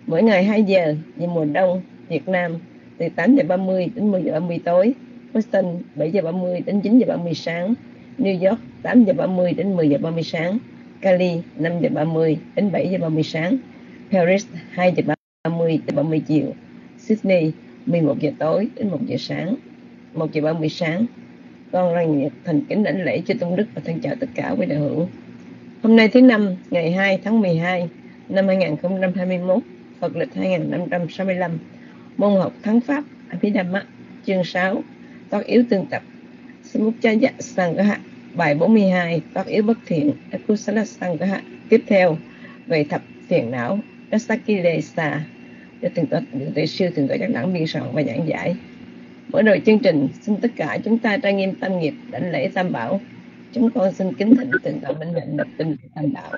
Mỗi ngày 2 giờ về mùa đông Việt Nam, từ 8:30 đến 10:30 tối. Boston 7:30 đến 9:30 sáng. New York 8:30 đến 10:30 sáng. Cali 5:30 đến 7:30 sáng. Paris 2:30 đến 30 chiều. Sydney 11 giờ tối đến 1 giờ sáng, 1:30 sáng. Con Lành Nhiệt thành kính đảnh lễ cho Tôn Đức và thân chào tất cả quý đạo hữu. Hôm nay thứ Năm, ngày 2 tháng 12 năm 2021, Phật lịch 2565, môn học Thắng Pháp Abhidhamma, chương 6, tác yếu tương tập, Samukchaya Sangha, bài 42, tác yếu bất thiện, Akusala Sangha. Tiếp theo, về thập phiền não, Rasakilesa, do Thượng sư Thượng tọa Giác Đẳng biên soạn và giảng giải. Mở đầu chương trình, xin tất cả chúng ta trang nghiêm tâm nghiệp đảnh lễ Tam Bảo. Chúng con xin kính thỉnh Thượng tọa Minh Hạnh lập tinh Tam Bảo.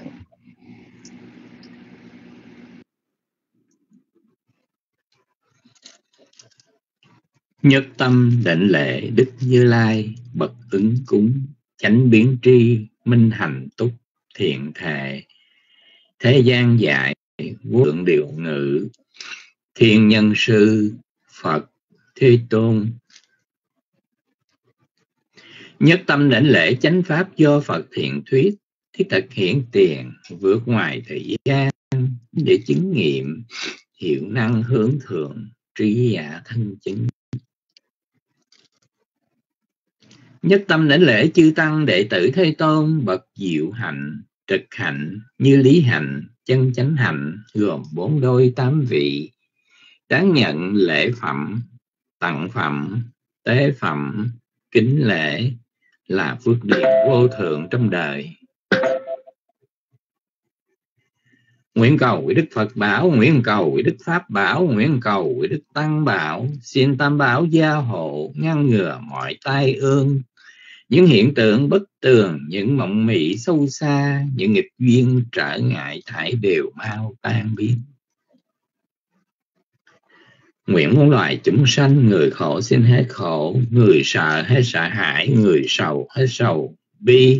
Nhất tâm đảnh lễ Đức Như Lai, bậc ứng cúng, chánh biến tri, minh hành túc, thiện thệ, thế gian dạy, vô lượng điều ngữ, thiên nhân sư, Phật, Thế Tôn. Nhất tâm đảnh lễ chánh pháp do Phật thiện thuyết, thiết thực hiển tiền, vượt ngoài thời gian, để chứng nghiệm, hiệu năng hướng thượng, trí giả thân chứng. Nhất tâm đảnh lễ chư tăng đệ tử Thế Tôn, bậc diệu hạnh, trực hạnh, như lý hạnh, chân chánh hạnh, gồm 4 đôi 8 vị, đáng nhận lễ phẩm, tặng phẩm, tế phẩm, kính lễ, là phước điền vô thượng trong đời. Nguyện cầu quý Đức Phật bảo, nguyện cầu quý Đức Pháp bảo, nguyện cầu quý Đức Tăng bảo, xin Tam Bảo gia hộ, ngăn ngừa mọi tai ương, những hiện tượng bất tường, những mộng mị sâu xa, những nghịch duyên trở ngại thải đều mau tan biến. Nguyện muôn loài chúng sanh, người khổ xin hết khổ, người sợ hết sợ hãi, người sầu hết sầu bi.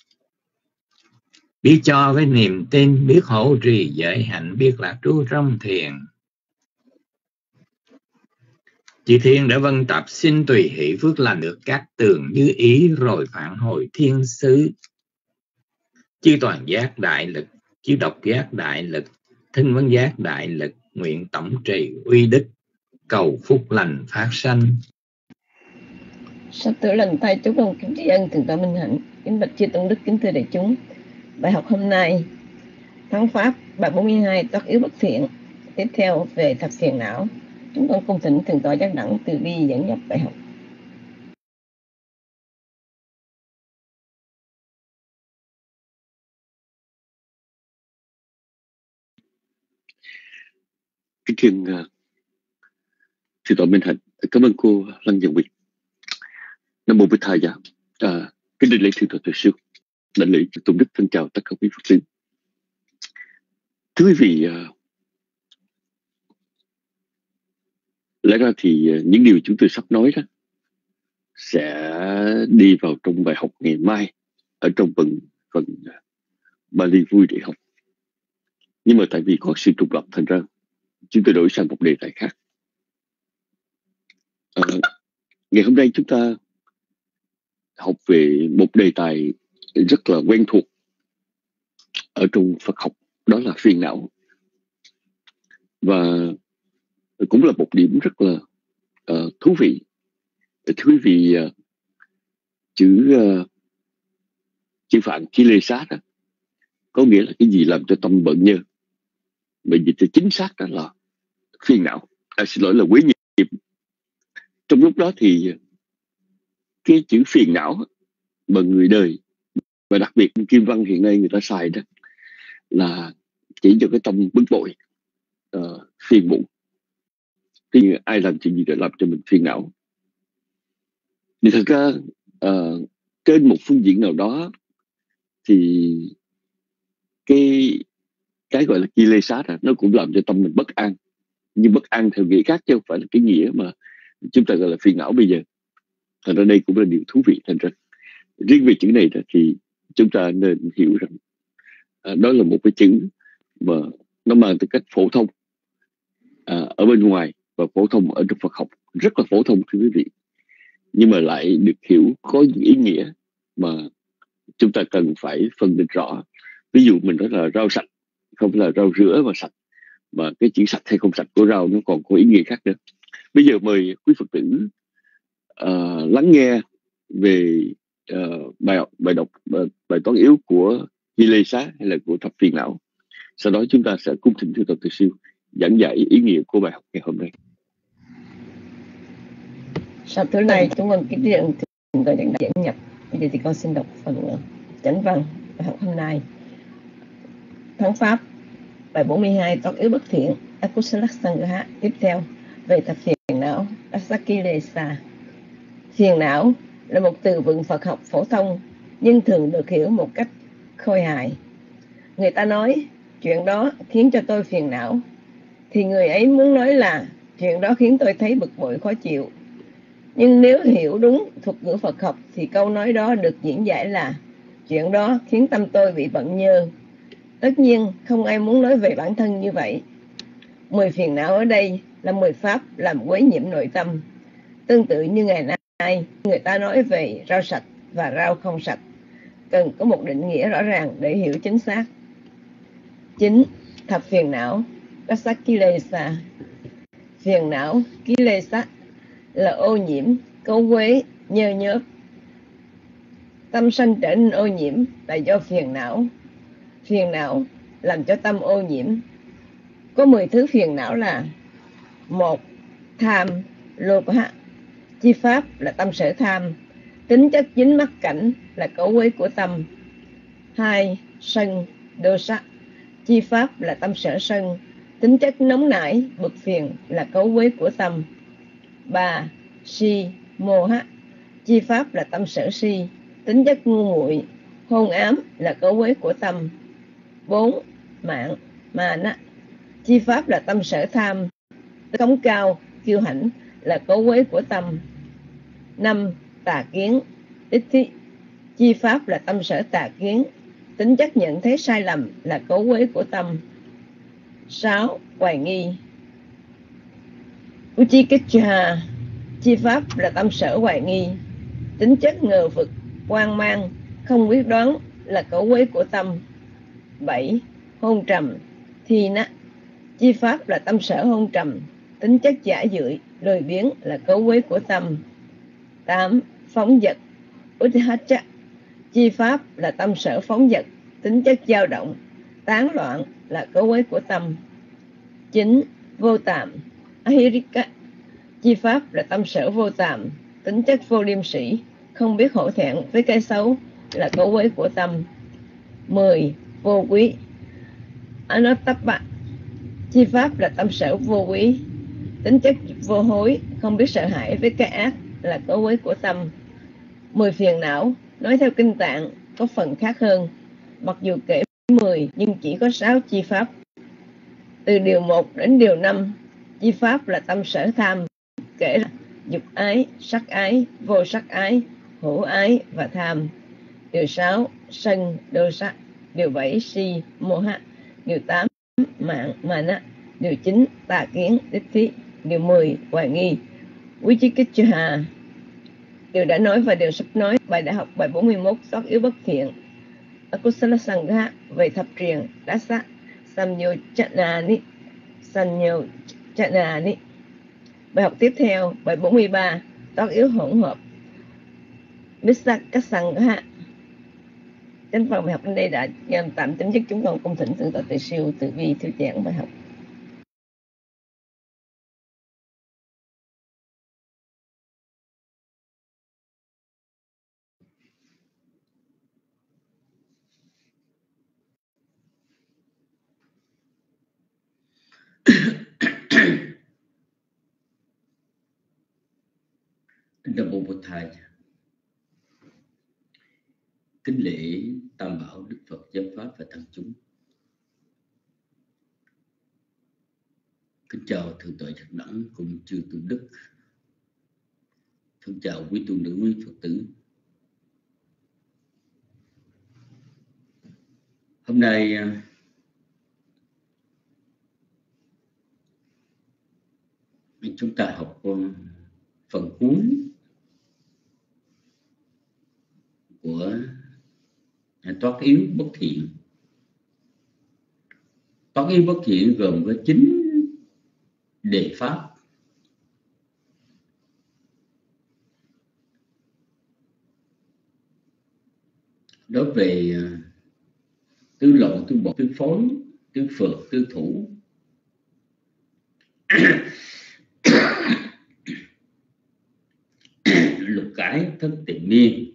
Biết cho với niềm tin, biết hộ trì giới hạnh, biết lạc trú trong thiền. Chư thiên đã vân tập xin tùy hỷ phước lành được các tường như ý, rồi phản hồi thiên xứ. Chư toàn giác đại lực, chư độc giác đại lực, thinh vấn giác đại lực, nguyện tổng trì uy đức, cầu phúc lành phát sanh. Sắp tử lành tay chúc đồng kính tri ân Thượng tọa Minh Hạnh, kính bạch chư tôn đức, kính thưa đại chúng. Bài học hôm nay, Thắng Pháp, bài 42, tác yếu bất thiện. Tiếp theo về thập phiền não. Chúng con cung thỉnh Thượng tọa Giác Đẳng từ bi dẫn dắt bài học. Kính thưa Thượng tọa Minh Hạnh, cảm ơn cô Lăng Dân Việt. Nam mô Bích Thầy. Kính đảnh lễ Thượng tọa Từ Sư, đảnh lễ tôn đức, thân chào tất cả quý Phật tử. Thưa quý vị, lẽ ra thì những điều chúng tôi sắp nói đó sẽ đi vào trong bài học ngày mai ở trong phần Bali vui để học. Nhưng mà tại vì có sự trùng lập, thành ra chúng tôi đổi sang một đề tài khác. Ngày hôm nay chúng ta học về một đề tài rất là quen thuộc ở trong Phật học, đó là phiền não. Và cũng là một điểm rất là thú vị. Thưa quý vị, chữ phạn chi lê sát có nghĩa là cái gì làm cho tâm bận nhơ. Vậy thì chính xác đó là phiền não. Xin lỗi là quế nghiệp. Trong lúc đó thì cái chữ phiền não mà người đời và đặc biệt Kim Văn hiện nay người ta xài đó là chỉ cho cái tâm bực bội, phiền muộn. Thì ai làm chuyện gì để làm cho mình phiền não. Thì thật ra trên một phương diện nào đó thì cái gọi là chi lê sát nó cũng làm cho tâm mình bất an. Nhưng bất an theo nghĩa khác chứ không phải là cái nghĩa mà chúng ta gọi là phiền não bây giờ. Thành ra đây cũng là điều thú vị. Thành ra riêng về chữ này thì chúng ta nên hiểu rằng đó là một cái chữ mà nó mang tư cách phổ thông, ở bên ngoài và phổ thông ở trong Phật học, rất là phổ thông thưa quý vị, nhưng mà lại được hiểu có những ý nghĩa mà chúng ta cần phải phân định rõ. Ví dụ mình nói là rau sạch không phải là rau rửa và sạch, mà cái chữ sạch hay không sạch của rau nó còn có ý nghĩa khác nữa. Bây giờ mời quý Phật tử lắng nghe về bài toán yếu của Di Lê Xá hay là của thập phiền não. Sau đó chúng ta sẽ cung thỉnh Thưa Tập Từ Siêu giảng dạy ý nghĩa của bài học ngày hôm nay. Sau thứ này chúng con kính riêng người giảng nhập. Bây giờ thì con xin đọc phần chánh văn bài học hôm nay. Thắng Pháp, bài 42, toán yếu bất thiện, Akusalaksangha. Tiếp theo, về thập phiền não, Asakilesa. Phiền não là một từ vựng Phật học phổ thông, nhưng thường được hiểu một cách khôi hài. Người ta nói, chuyện đó khiến cho tôi phiền não, thì người ấy muốn nói là chuyện đó khiến tôi thấy bực bội khó chịu. Nhưng nếu hiểu đúng thuật ngữ Phật học thì câu nói đó được diễn giải là chuyện đó khiến tâm tôi bị bận nhơ. Tất nhiên không ai muốn nói về bản thân như vậy. 10 phiền não ở đây là 10 pháp làm quấy nhiễm nội tâm. Tương tự như ngày nay người ta nói về rau sạch và rau không sạch, cần có một định nghĩa rõ ràng để hiểu chính xác. 9. Thập phiền não, Rasakilesa. Phiền não Kilesa là ô nhiễm, cấu quế, nhơ nhớp. Tâm sanh trở nên ô nhiễm là do phiền não. Phiền não làm cho tâm ô nhiễm. Có 10 thứ phiền não là: 1. Tham, Lobha. Chi pháp là tâm sở tham, tính chất dính mắc cảnh là cấu quế của tâm. 2. Sân, Dosa. Chi pháp là tâm sở sân, tính chất nóng nảy, bực phiền là cấu quế của tâm. 3. Si, Moha. Chi pháp là tâm sở si, tính chất ngu muội, hôn ám là cấu quế của tâm. 4. Mạng, Mana. Chi pháp là tâm sở tham, cống cao, kiêu hãnh là cấu quế của tâm. 5. Tà kiến, Ích-thi. Chi pháp là tâm sở tà kiến, tính chất nhận thấy sai lầm là cấu quế của tâm. 6. Hoài nghi, Uchikicca. Chi pháp là tâm sở hoài nghi, tính chất ngờ vực, hoang mang, không quyết đoán là cấu quế của tâm. 7. Hôn trầm, Thina. Chi pháp là tâm sở hôn trầm, tính chất giả dưỡi, lười biếng là cấu quế của tâm. 8. Phóng dật, Uddhacha. Chi pháp là tâm sở phóng dật, tính chất dao động, tán loạn là cấu quế của tâm. 9. Vô tạm, Ahirika. Chi pháp là tâm sở vô tạm, tính chất vô liêm sĩ, không biết hổ thẹn với cái xấu là cấu quế của tâm. 10. Vô quý, Anattapa. Chi pháp là tâm sở vô quý, tính chất vô hối, không biết sợ hãi với cái ác là cấu quế của tâm. 10 phiền não nói theo kinh Tạng có phần khác hơn, mặc dù kể 10 nhưng chỉ có 6 chi pháp. Từ điều 1 đến điều 5, chi pháp là tâm sở tham, kể là dục ái, sắc ái, vô sắc ái, hữu ái và tham. Điều 6, sân, Dosa. Điều 7, si, Moha. Điều 8, mạng, Mana. Điều 9, tà kiến, Ích-thi. Điều 10, hoài nghi, Vichikicca. Điều đã nói và điều sắp nói. Bài đã học bài 41, toán yếu bất thiện, Akusalaksangha. Về thập triền, Dasa Samyochanani. Bài học tiếp theo, bài 43, toán yếu hỗn hợp, Misakassangha. Đến phần bài học đến đây đã tạm chấm dứt. Chúng con cung thỉnh Thượng tọa Từ Siêu Từ Bi thuyết giảng bài học. Nam mô Bụt Thầy. Kính lễ Tam Bảo, Đức Phật, Giáo Pháp và Tăng chúng. Kính chào Thượng tọa Nhật Đẳng cùng chư tu đức. Kính chào quý tu nữ, quý Phật tử. Hôm nay chúng ta học phần cuối của Toát yếu bất thiện. Toát yếu bất thiện gồm có 9 đề pháp. Đó về tứ lộ, tứ bột, tứ phối, tứ phượt, tứ thủ, lục cải, thất tịnh miên,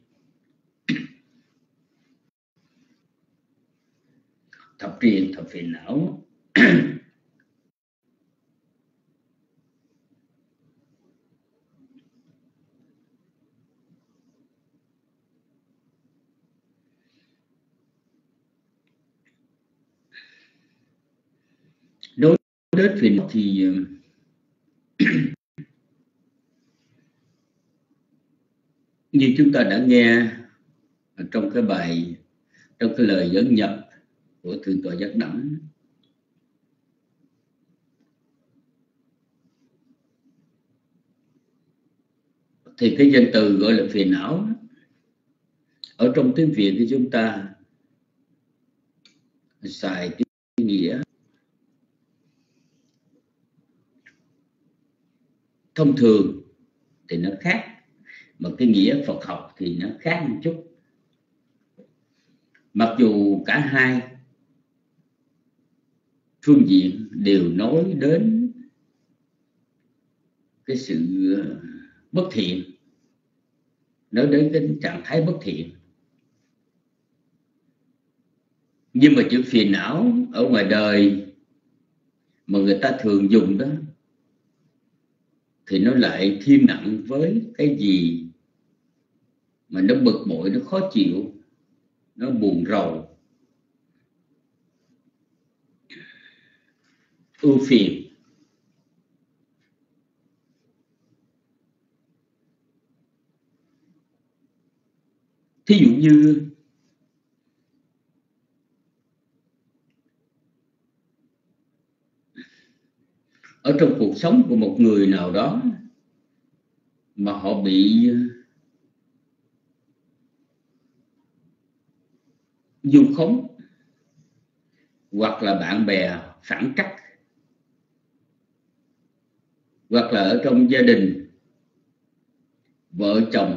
thập triền, thập phiền não, đối đến phiền não thì như chúng ta đã nghe trong cái bài, trong cái lời dẫn nhập của Thượng tọa Giác Đẳng, thì cái danh từ gọi là phiền não ở trong tiếng Việt thì chúng ta xài cái nghĩa thông thường thì nó khác, mà cái nghĩa Phật học thì nó khác một chút. Mặc dù cả hai phương diện đều nói đến cái sự bất thiện, nói đến cái trạng thái bất thiện, nhưng mà chữ phiền não ở ngoài đời mà người ta thường dùng đó thì nó lại thêm nặng với cái gì mà nó bực bội, nó khó chịu, nó buồn rầu, ưu phiền. Thí dụ như ở trong cuộc sống của một người nào đó mà họ bị du khống, hoặc là bạn bè phản trắc, hoặc là ở trong gia đình vợ chồng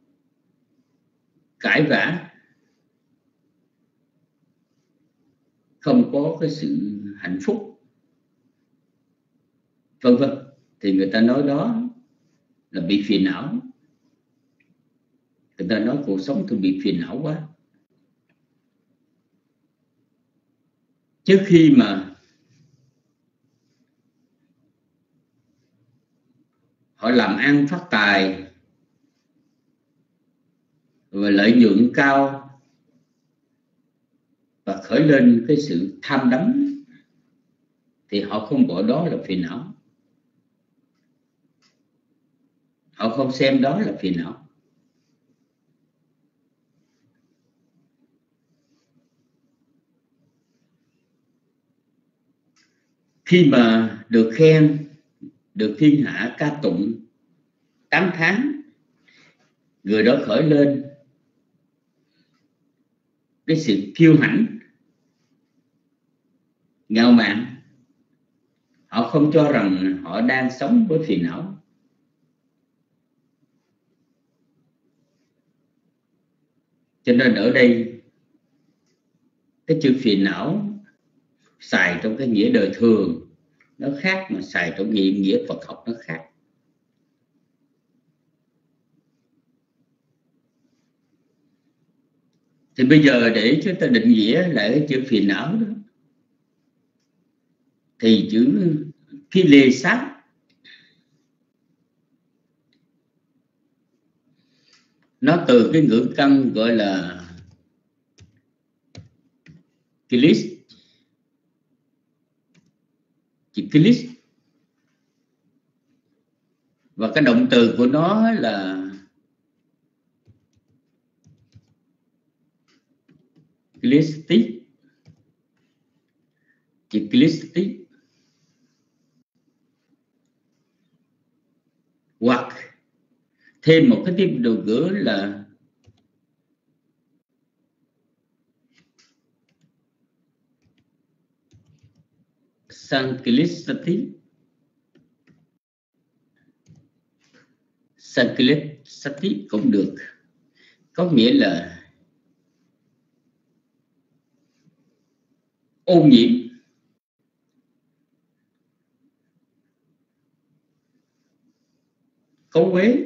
cãi vã, không có cái sự hạnh phúc, vân vân, thì người ta nói đó là bị phiền não. Người ta nói cuộc sống tôi bị phiền não quá. Trước khi mà họ làm ăn phát tài và lợi nhuận cao và khởi lên cái sự tham đắm, thì họ không gọi đó là phiền não, họ không xem đó là phiền não. Khi mà được khen, được thiên hạ ca tụng, tán thán, người đó khởi lên cái sự kiêu hãnh, ngạo mạn, họ không cho rằng họ đang sống với phiền não. Cho nên ở đây cái chữ phiền não xài trong cái nghĩa đời thường nó khác, mà xài trong nghĩa Phật học nó khác. Thì bây giờ để chúng ta định nghĩa lại cái chữ phiền não đó, thì chữ phi lê sát nó từ cái ngữ căn gọi là kilis, chữ kilis, và cái động từ của nó là kilistic, chữ kilistic. hoặc thêm một cái tiếp đầu nữa là Sankalasati. Sankalasati cũng được, có nghĩa là ô nhiễm, cấu uế,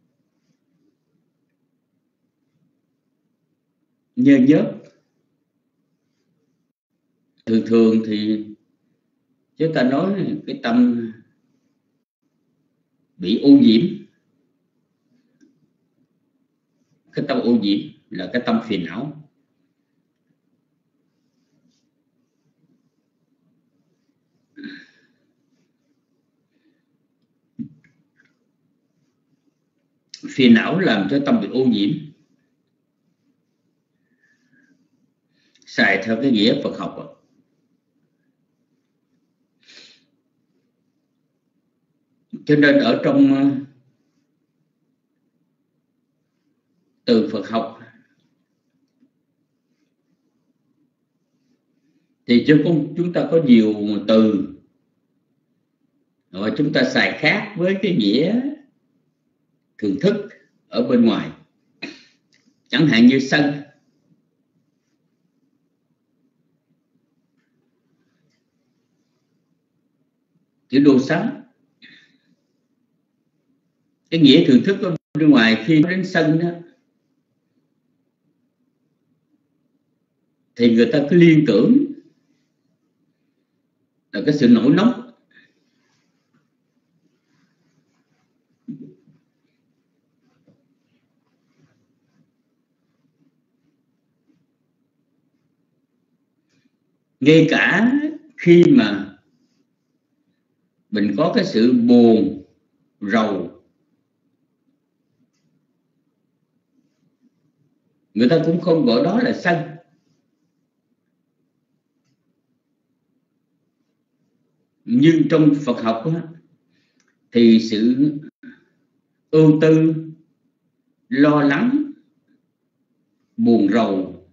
nhơ nhớp. Thường thường thì chúng ta nói cái tâm bị ô nhiễm, cái tâm ô nhiễm là cái tâm phiền não. Phiền não làm cho tâm bị ô nhiễm. Xài theo cái nghĩa Phật học, cho nên ở trong từ Phật học thì chúng ta có nhiều từ rồi chúng ta xài khác với cái nghĩa thường thức ở bên ngoài. Chẳng hạn như sân, chữ đồ xá, cái nghĩa thường thức ở bên ngoài khi đến sân đó, thì người ta cứ liên tưởng là cái sự nổi nóng. Ngay cả khi mà mình có cái sự buồn, rầu, người ta cũng không gọi đó là sân. Nhưng trong Phật học đó, thì sự ưu tư, lo lắng, buồn rầu,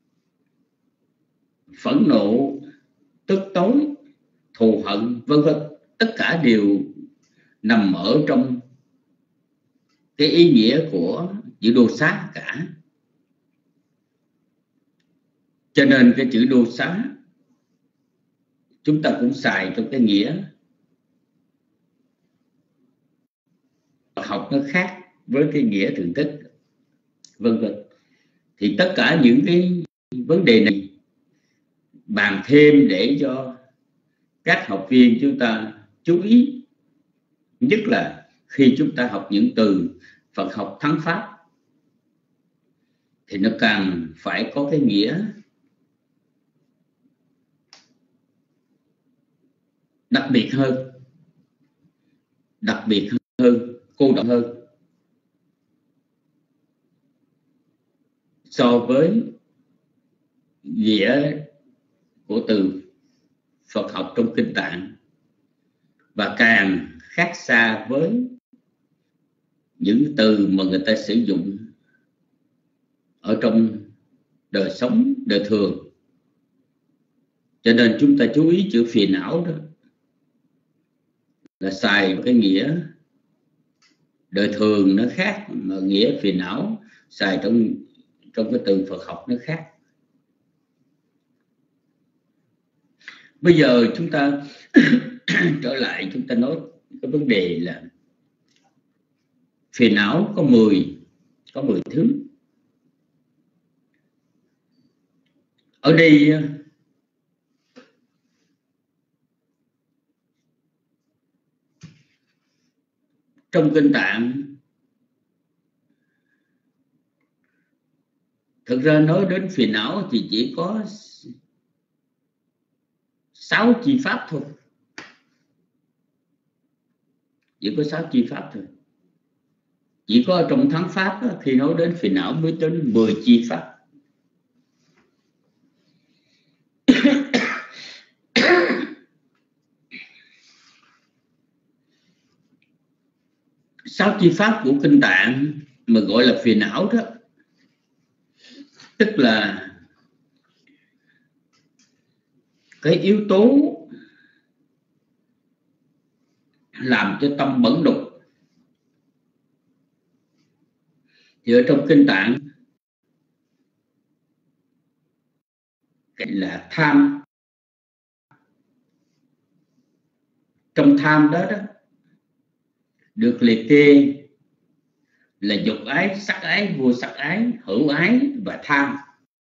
phẫn nộ, tức tối, thù hận, vân vân, tất cả đều nằm ở trong cái ý nghĩa của chữ đô xá cả. Cho nên cái chữ đô xá chúng ta cũng xài trong cái nghĩa học nó khác với cái nghĩa thường thức, vân vân. Thì tất cả những cái vấn đề này bàn thêm để cho các học viên chúng ta chú ý, nhất là khi chúng ta học những từ Phật học thắng pháp thì nó càng phải có cái nghĩa đặc biệt hơn, cô đọng hơn so với nghĩa của từ Phật học trong Kinh Tạng, và càng khác xa với những từ mà người ta sử dụng ở trong đời sống, đời thường. Cho nên chúng ta chú ý chữ phiền não đó là xài cái nghĩa đời thường nó khác, mà nghĩa phiền não xài trong cái từ Phật học nó khác. Bây giờ chúng ta trở lại, chúng ta nói cái vấn đề là phiền não có 10 thứ. Ở đây trong Kinh Tạng thực ra nói đến phiền não thì chỉ có 6 chi pháp thôi. Chỉ có 6 chi pháp thôi. Chỉ có trong thắng pháp đó, khi nói đến phiền não mới đến 10 chi pháp. 6 chi pháp của kinh Tạng mà gọi là phiền não đó, tức là cái yếu tố làm cho tâm bẩn đục. Thì ở trong kinh Tạng là tham. Trong tham đó được liệt kê là dục ái, sắc ái, vô sắc ái, hữu ái và tham.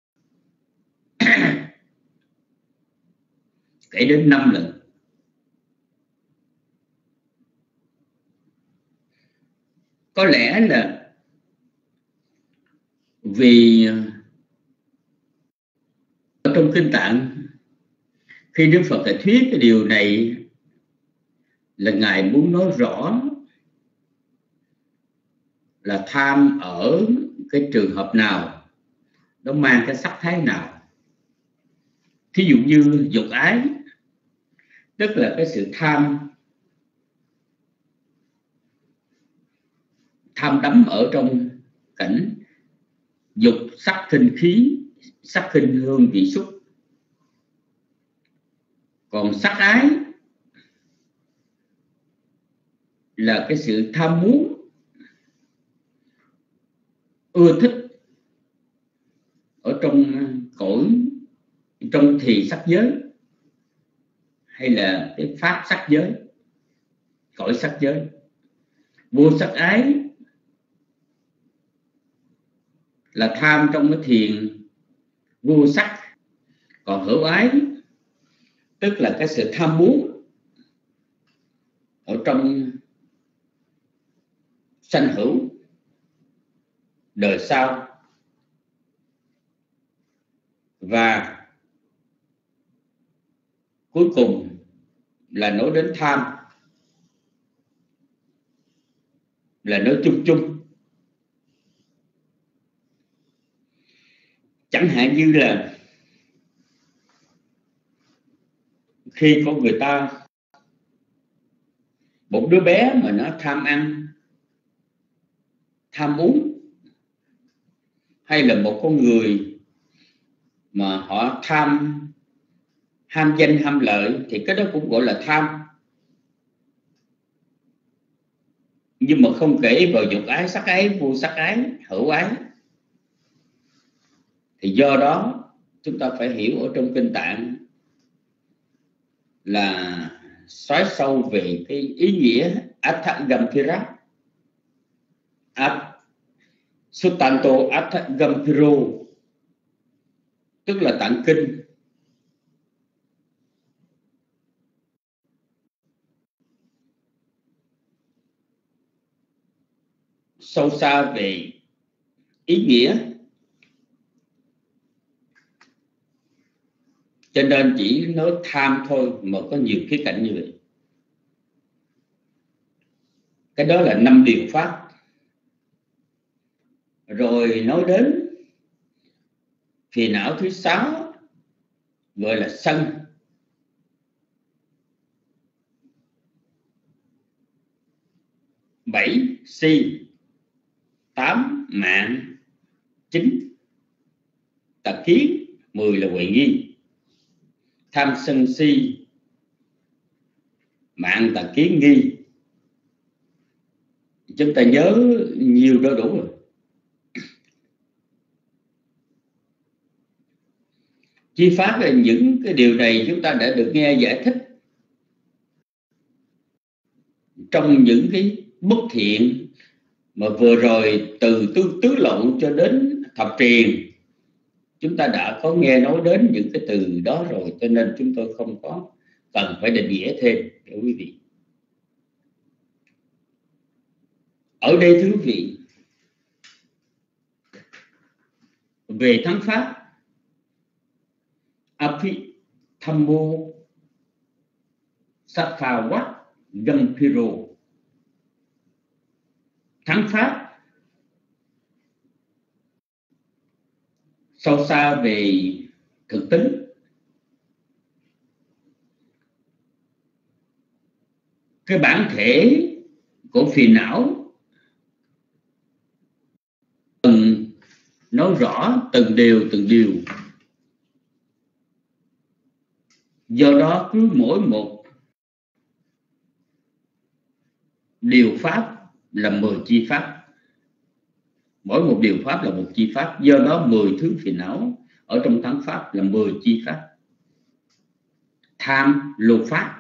Kể đến 5 lần. Có lẽ là vì ở trong kinh Tạng, khi Đức Phật thuyết cái điều này là Ngài muốn nói rõ là tham ở cái trường hợp nào, nó mang cái sắc thái nào. Thí dụ như dục ái, tức là cái sự tham đắm ở trong cảnh dục sắc thinh khí, sắc thinh hương vị xúc. Còn sắc ái là cái sự tham muốn, ưa thích ở trong cõi, trong thì sắc giới, hay là cái pháp sắc giới, cõi sắc giới. Vô sắc ái là tham trong cái thiền vô sắc. Còn hữu ái tức là cái sự tham muốn ở trong sanh hữu, đời sau. Và cuối cùng là nói đến tham, là nói chung chung. Chẳng hạn như là khi có người ta, một đứa bé mà nó tham ăn, tham uống, hay là một con người mà họ ham danh ham lợi, thì cái đó cũng gọi là tham. Nhưng mà không kể vào dục ái, sắc ái, vô sắc ái, hữu ái. Thì do đó chúng ta phải hiểu ở trong kinh Tạng là xoáy sâu về cái ý nghĩa Atthagampira, Suttanto Atthagampiro, tức là tạng kinh. Sâu xa về ý nghĩa, cho nên chỉ nói tham thôi mà có nhiều khía cạnh như vậy. Cái đó là 5 điều pháp. Rồi nói đến phiền não thứ 6 gọi là sân. 7 si, 8 mạng, 9 tà kiến, 10 là huệ nghi. Tham sân si, mạng tà kiến nghi. Chúng ta nhớ nhiều đó đủ rồi. Chi pháp là những cái điều này chúng ta đã được nghe giải thích trong những cái bất thiện mà vừa rồi, từ tứ lộn cho đến thập truyền, chúng ta đã có nghe nói đến những cái từ đó rồi, cho nên chúng tôi không có cần phải định nghĩa thêm để quý vị. Ở đây thưa quý vị, về thắng pháp Abhidhammo Sattvavat Gampiro, thắng pháp sâu xa về thực tính. Cái bản thể của phiền não rõ từng điều. Do đó cứ mỗi một điều pháp là 10 chi pháp, mỗi một điều pháp là một chi pháp. Do đó 10 thứ phiền não ở trong thắng pháp là 10 chi pháp. Tham lô pháp,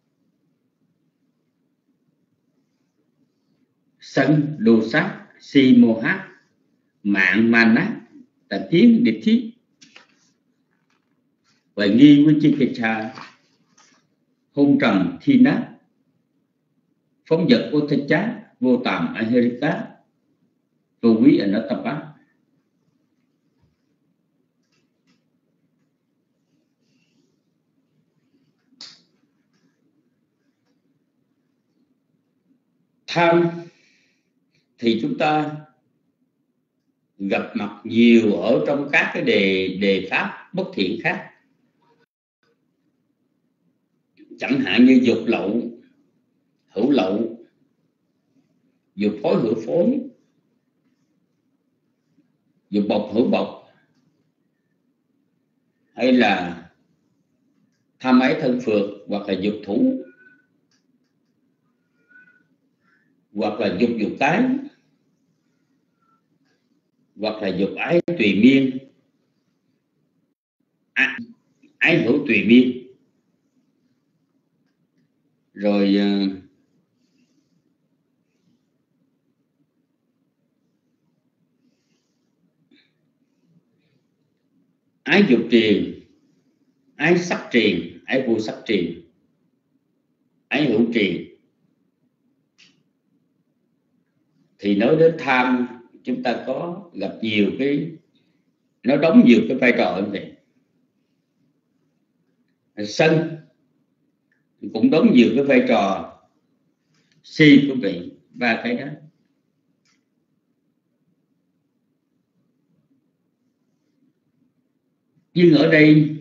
sân lô sát, si mô hát, mạng ma nát, tà kiến địch thiết, và nghi với chi kê cha, hôn trầm thi nát, phóng vật ô thê chá, vô tàm ahirika, vô quý anattapa. Tham thì chúng ta gặp mặt nhiều ở trong các cái đề pháp bất thiện khác, chẳng hạn như dục lậu, hữu lậu, dục phối hữu phối, dục bộc hữu bộc, hay là tham ái thân phượt, hoặc là dục thủ, hoặc là dục tái, hoặc là dục ái tùy miên, ái hữu tùy miên. Rồi ái dục triền, ái sắc triền, ái vô sắc triền, ái hữu triền. Thì nói đến tham, chúng ta có gặp nhiều cái, nó đóng nhiều cái vai trò như vậy. Sân cũng đóng nhiều cái vai trò, si quý vị, ba cái đó. Nhưng ở đây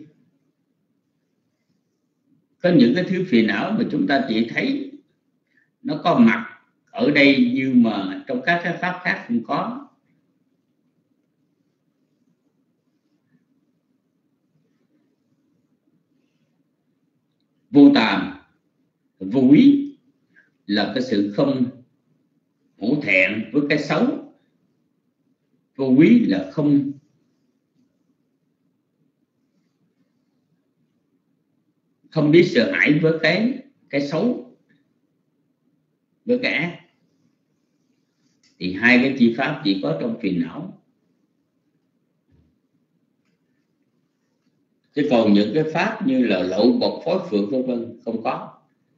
có những cái thứ phiền não mà chúng ta chỉ thấy nó có mặt ở đây, nhưng mà trong các cái pháp khác không có. Vô tàm, vô quý là cái sự không hổ thẹn với cái xấu. Vô quý là không biết sợ hãi với cái xấu, với cái ác. Thì hai cái chi pháp chỉ có trong phiền não, chứ còn những cái pháp như là lậu bộc phối phượng vân vân không có.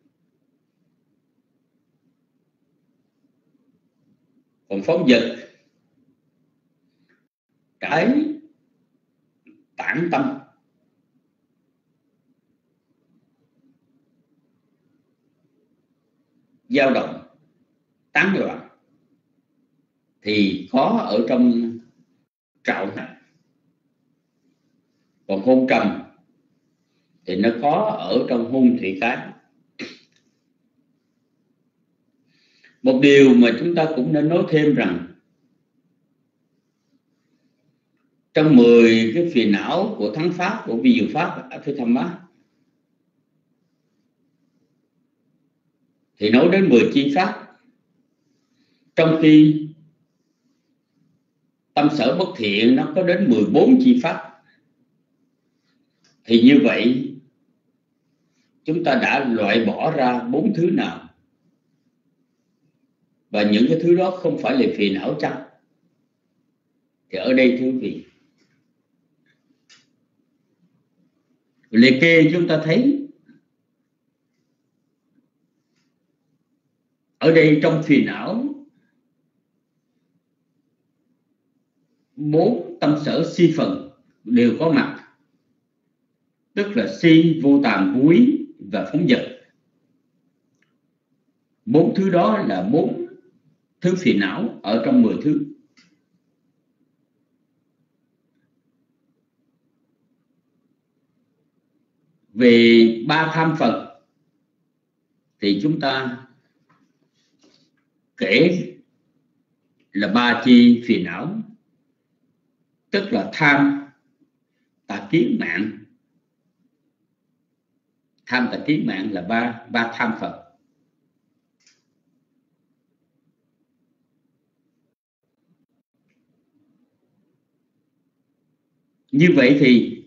Còn phóng dật, cái tản tâm, dao động, tán loạn thì có ở trong trạo hành. Còn hôn trầm thì nó có ở trong hôn thủy cái. Một điều mà chúng ta cũng nên nói thêm rằng trong 10 cái phiền não của thắng pháp, của vi diệu pháp Abhidhamma, thì nói đến 10 chi pháp, trong khi tâm sở bất thiện nó có đến 14 chi pháp. Thì như vậy chúng ta đã loại bỏ ra 4 thứ nào? Và những cái thứ đó không phải là phiền não chăng? Thì ở đây thưa quý vị, liệt kê chúng ta thấy ở đây trong phiền não 4 tâm sở si phần đều có mặt, tức là si, vô tàm, vô úy và phóng dật. 4 thứ đó là 4 thứ phiền não ở trong 10 thứ. Về 3 tham phần thì chúng ta kể là 3 chi phiền não. tức là tham, tà kiến, mạng. Tham, tà kiến, mạng là ba tham phần. Như vậy thì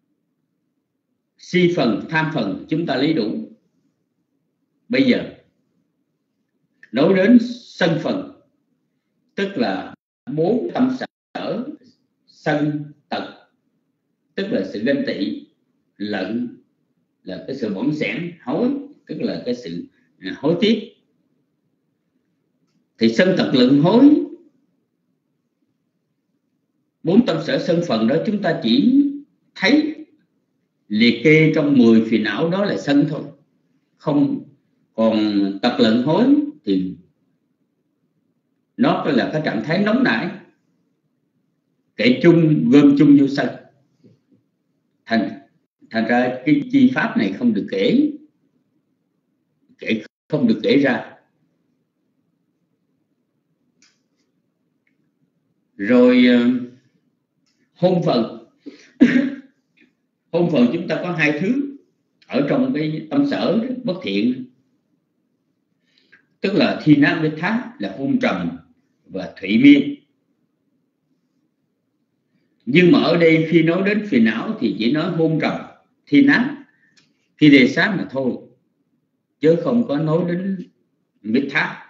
si phần, tham phần chúng ta lấy đủ. Bây giờ nói đến sân phần, tức là 4 tâm sở: sân, tật tức là sự ganh tị, lận là cái sự bỏng sẻn, hối tức là cái sự hối tiếc. Thì sân, tật, lận, hối, 4 tâm sở sân phần đó chúng ta chỉ thấy liệt kê trong 10 phiền não đó là sân thôi, không. Còn tật, lận, hối thì nó là cái trạng thái nóng nảy, kể chung, gom chung vô sân. Thành ra cái chi pháp này không được kể không được kể ra. Rồi hôn phần. Hôn phần chúng ta có 2 thứ ở trong cái tâm sở bất thiện, tức là thi nát với thác, là hôn trầm và thụy miên. Nhưng mà ở đây khi nói đến phiền não thì chỉ nói hôn trầm, thi nát, thi đề sát mà thôi, chứ không có nói đến mít thác.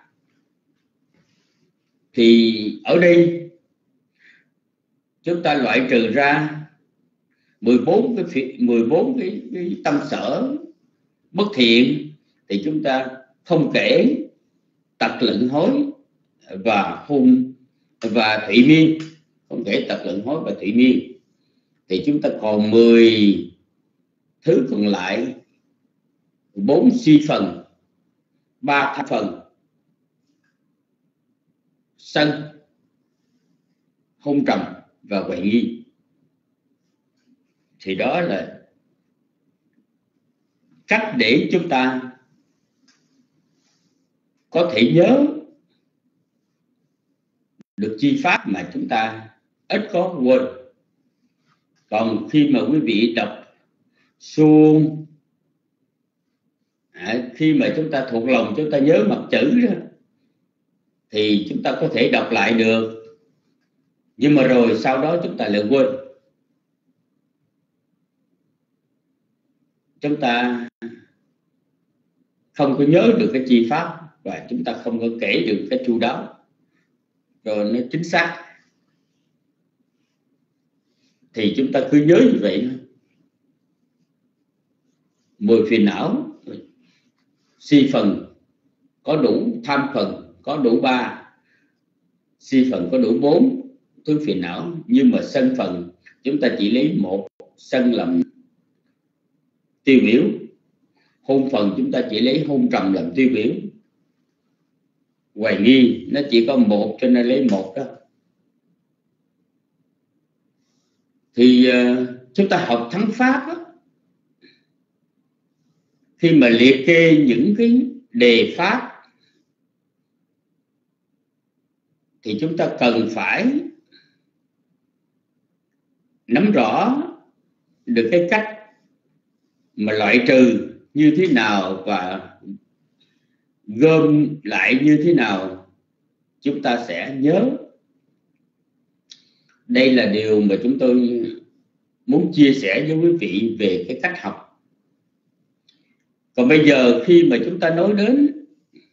Thì ở đây chúng ta loại trừ ra 14 cái tâm sở bất thiện, thì chúng ta không kể tật, lận, hối và hôn và thụy miên, không kể tật, lận, hối và thụy miên, thì chúng ta còn 10 thứ còn lại: 4 si phần, 3 tham phần, sân, hôn trầm và hoài nghi. Thì đó là cách để chúng ta có thể nhớ được chi pháp mà chúng ta ít có quên. Còn khi mà quý vị đọc suông, khi mà chúng ta thuộc lòng, chúng ta nhớ mặt chữ đó, thì chúng ta có thể đọc lại được. Nhưng mà rồi sau đó chúng ta lại quên. Chúng ta không có nhớ được cái chi pháp, và chúng ta không có kể được cái chu đáo rồi nó chính xác. Thì chúng ta cứ nhớ như vậy. 10 phiền não, si phần có đủ, tham phần có đủ 3, si phần có đủ 4 thứ phiền não. Nhưng mà sân phần chúng ta chỉ lấy 1 sân làm tiêu biểu, hôn phần chúng ta chỉ lấy hôn trầm làm tiêu biểu, hoài nghi nó chỉ có 1 cho nên lấy 1 đó. Thì chúng ta học thắng pháp đó, khi mà liệt kê những cái đề pháp thì chúng ta cần phải nắm rõ được cái cách mà loại trừ như thế nào và gom lại như thế nào, chúng ta sẽ nhớ. Đây là điều mà chúng tôi muốn chia sẻ với quý vị về cái cách học. Còn bây giờ khi mà chúng ta nói đến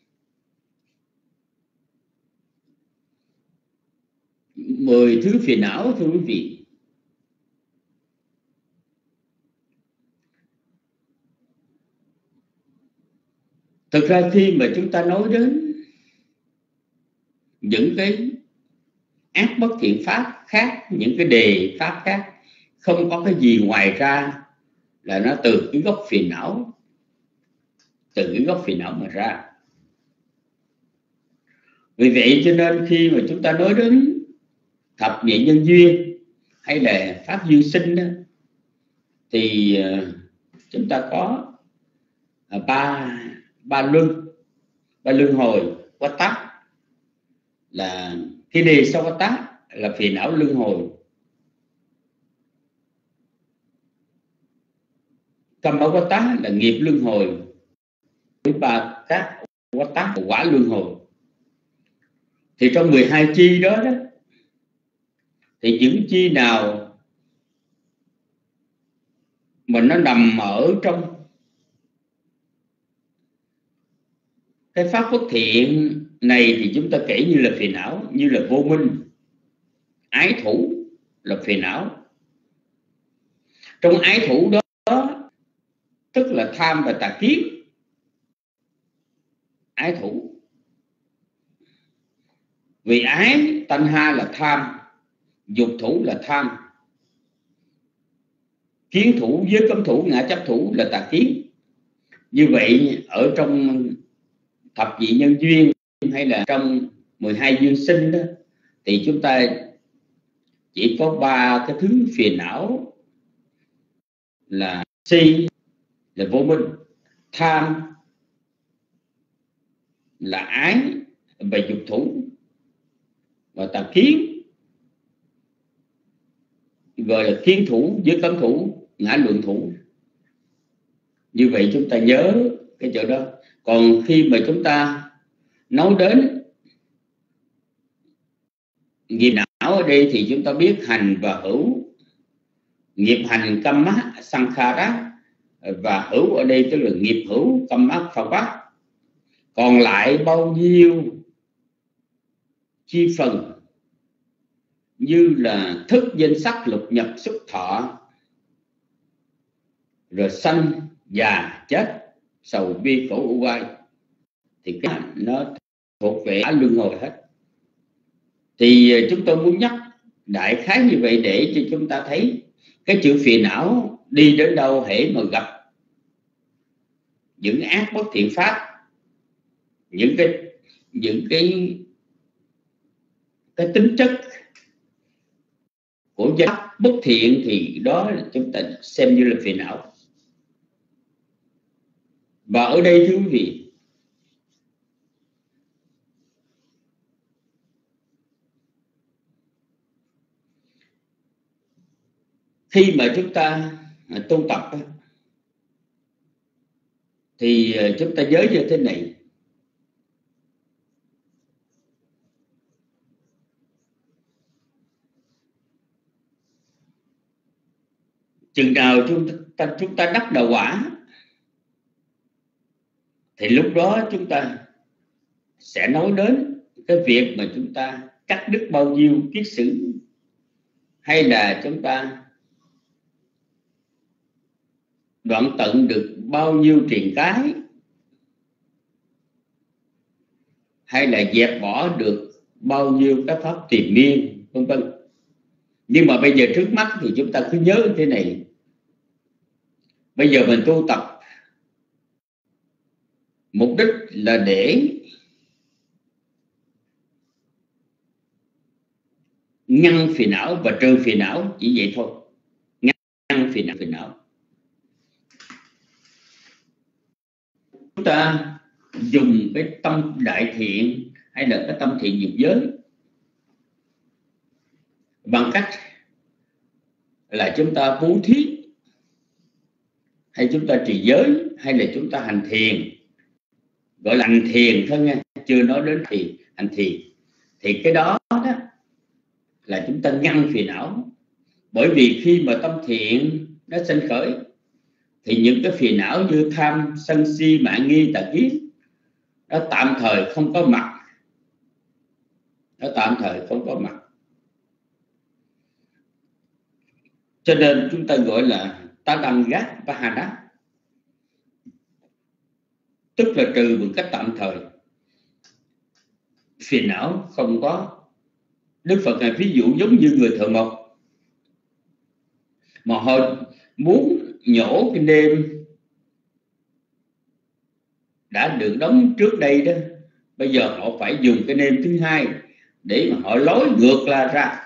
mười thứ phiền não, thưa quý vị, thực ra khi mà chúng ta nói đến những cái ác bất thiện pháp khác, những cái đề pháp khác, không có cái gì ngoài ra là nó từ cái gốc phiền não, từ cái gốc phiền não mà ra. Vì vậy cho nên khi mà chúng ta nói đến thập nhị nhân duyên hay là pháp duyên sinh đó, thì chúng ta có ba luân hồi quá tắc, là cái đề sau quá tắc là phiền não luân hồi. Kamawata là nghiệp luân hồi, Vipaka Wata là quả luân hồi. Thì trong 12 chi đó, thì những chi nào mà nó nằm ở trong cái pháp bất thiện này thì chúng ta kể như là phiền não, như là vô minh. Ái thủ là phiền não. Trong ái thủ đó tức là tham và tà kiến. Ái thủ vì ái, tanh ha là tham, dục thủ là tham, kiến thủ với cấm thủ, ngã chấp thủ là tà kiến. Như vậy ở trong thập nhị nhân duyên hay là trong 12 duyên sinh đó, thì chúng ta chỉ có 3 cái thứ phiền não là si là vô minh, tham là ái và dục thủ, và tà kiến gọi là kiến thủ với cấm thủ, ngã luận thủ. Như vậy chúng ta nhớ cái chỗ đó. Còn khi mà chúng ta nói đến nghiệp não ở đây thì chúng ta biết hành và hữu. Nghiệp hành kamma sankhara, và hữu ở đây tức là nghiệp hữu kamma phava. Còn lại bao nhiêu chi phần như là thức, danh sắc, lục nhập, xúc thọ, rồi sanh, già, chết, sầu bi, khổ u oai, thì cái nó thuộc về luân hồi hết. Thì chúng tôi muốn nhắc đại khái như vậy để cho chúng ta thấy cái chữ phiền não đi đến đâu hễ mà gặp những ác bất thiện pháp, những cái tính chất của giác bất thiện, thì đó chúng ta xem như là phiền não. Và ở đây thưa quý vị, khi mà chúng ta tu tập thì chúng ta nhớ như thế này: chừng nào chúng ta đắc đạo quả thì lúc đó chúng ta sẽ nói đến cái việc mà chúng ta cắt đứt bao nhiêu kiết sử, hay là chúng ta đoạn tận được bao nhiêu triền cái, hay là dẹp bỏ được bao nhiêu cái pháp triền miên, vân vân. Nhưng mà bây giờ trước mắt thì chúng ta cứ nhớ thế này: bây giờ mình tu tập mục đích là để ngăn phiền não và trừ phiền não, chỉ vậy thôi. Ngăn phiền não. Chúng ta dùng cái tâm đại thiện hay là cái tâm thiện dục giới bằng cách là chúng ta bố thí, hay chúng ta trì giới, hay là chúng ta hành thiền, gọi là hành thiền thôi nha, chưa nói đến hành thiền. Thì cái đó là chúng ta ngăn phiền não. Bởi vì khi mà tâm thiện nó sinh khởi thì những cái phiền não như tham, sân si, mạn nghi, tà kiến nó tạm thời không có mặt. Cho nên chúng ta gọi là Tadanghat Pahana, tức là trừ một cách tạm thời. Phiền não không có. Đức Phật này ví dụ giống như người thợ mộc mà họ muốn nhổ cái nêm đã được đóng trước đây đó, bây giờ họ phải dùng cái nêm thứ hai để mà họ lối ngược ra.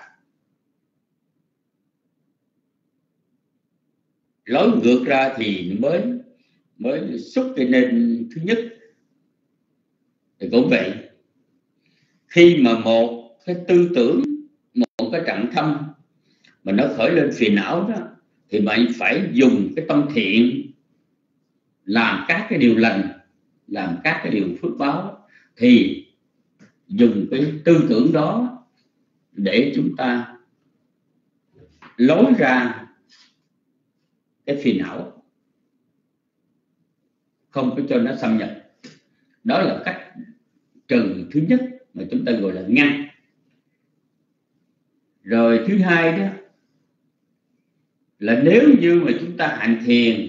Lối ngược ra thì mới xuất cái nêm thứ nhất. Thì cũng vậy, khi mà một cái tư tưởng, một cái trạng tâm mà nó khởi lên phiền não đó, thì bạn phải dùng cái tâm thiện làm các cái điều lành, làm các cái điều phước báo, thì dùng cái tư tưởng đó để chúng ta lối ra cái phiền não, không có cho nó xâm nhập. Đó là cách trừ thứ nhất mà chúng ta gọi là ngăn. Rồi thứ hai đó là nếu như mà chúng ta hành thiền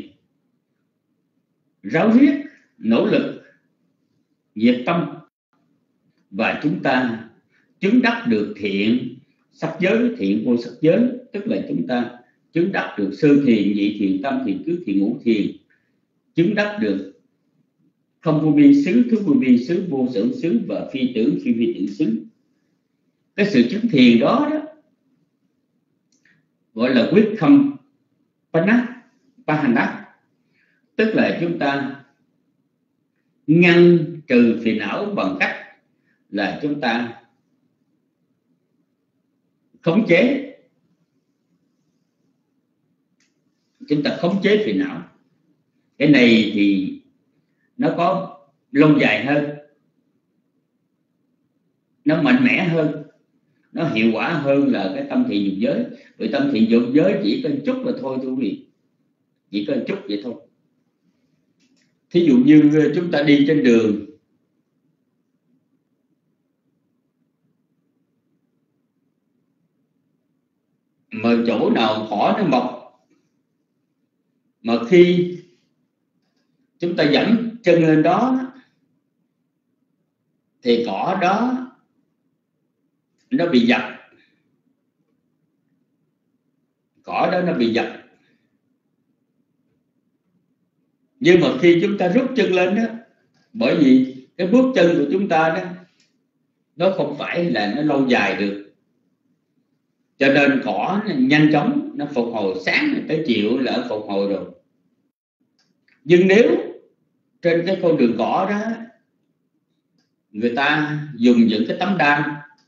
ráo riết, nỗ lực, nhiệt tâm, và chúng ta chứng đắc được thiện sắc giới, thiện vô sắc giới, tức là chúng ta chứng đắc được sơ thiền, nhị thiền, tam thiền, tứ thiền, ngũ thiền, chứng đắc được không vô biên xứ, thứ vô biên xứ, vô tưởng xứ và phi tưởng phi tưởng xứ. Cái sự chứng thiền đó gọi là quyết khâm Pahana, tức là chúng ta ngăn trừ phiền não bằng cách là chúng ta khống chế, phiền não. Cái này thì nó có lâu dài hơn, nó mạnh mẽ hơn, nó hiệu quả hơn là cái tâm thiền dục giới. Vì tâm thiền dục giới chỉ có chút là thôi thưa quý vị, chỉ có chút vậy thôi. Thí dụ như chúng ta đi trên đường, mà chỗ nào cỏ nó mọc, mà khi chúng ta dẫm chân lên đó thì cỏ đó nó bị dập, nhưng mà khi chúng ta rút chân lên đó, bởi vì cái bước chân của chúng ta đó nó không phải là nó lâu dài được, cho nên cỏ nhanh chóng nó phục hồi, sáng tới chiều là phục hồi rồi. Nhưng nếu trên cái con đường cỏ đó người ta dùng những cái tấm đan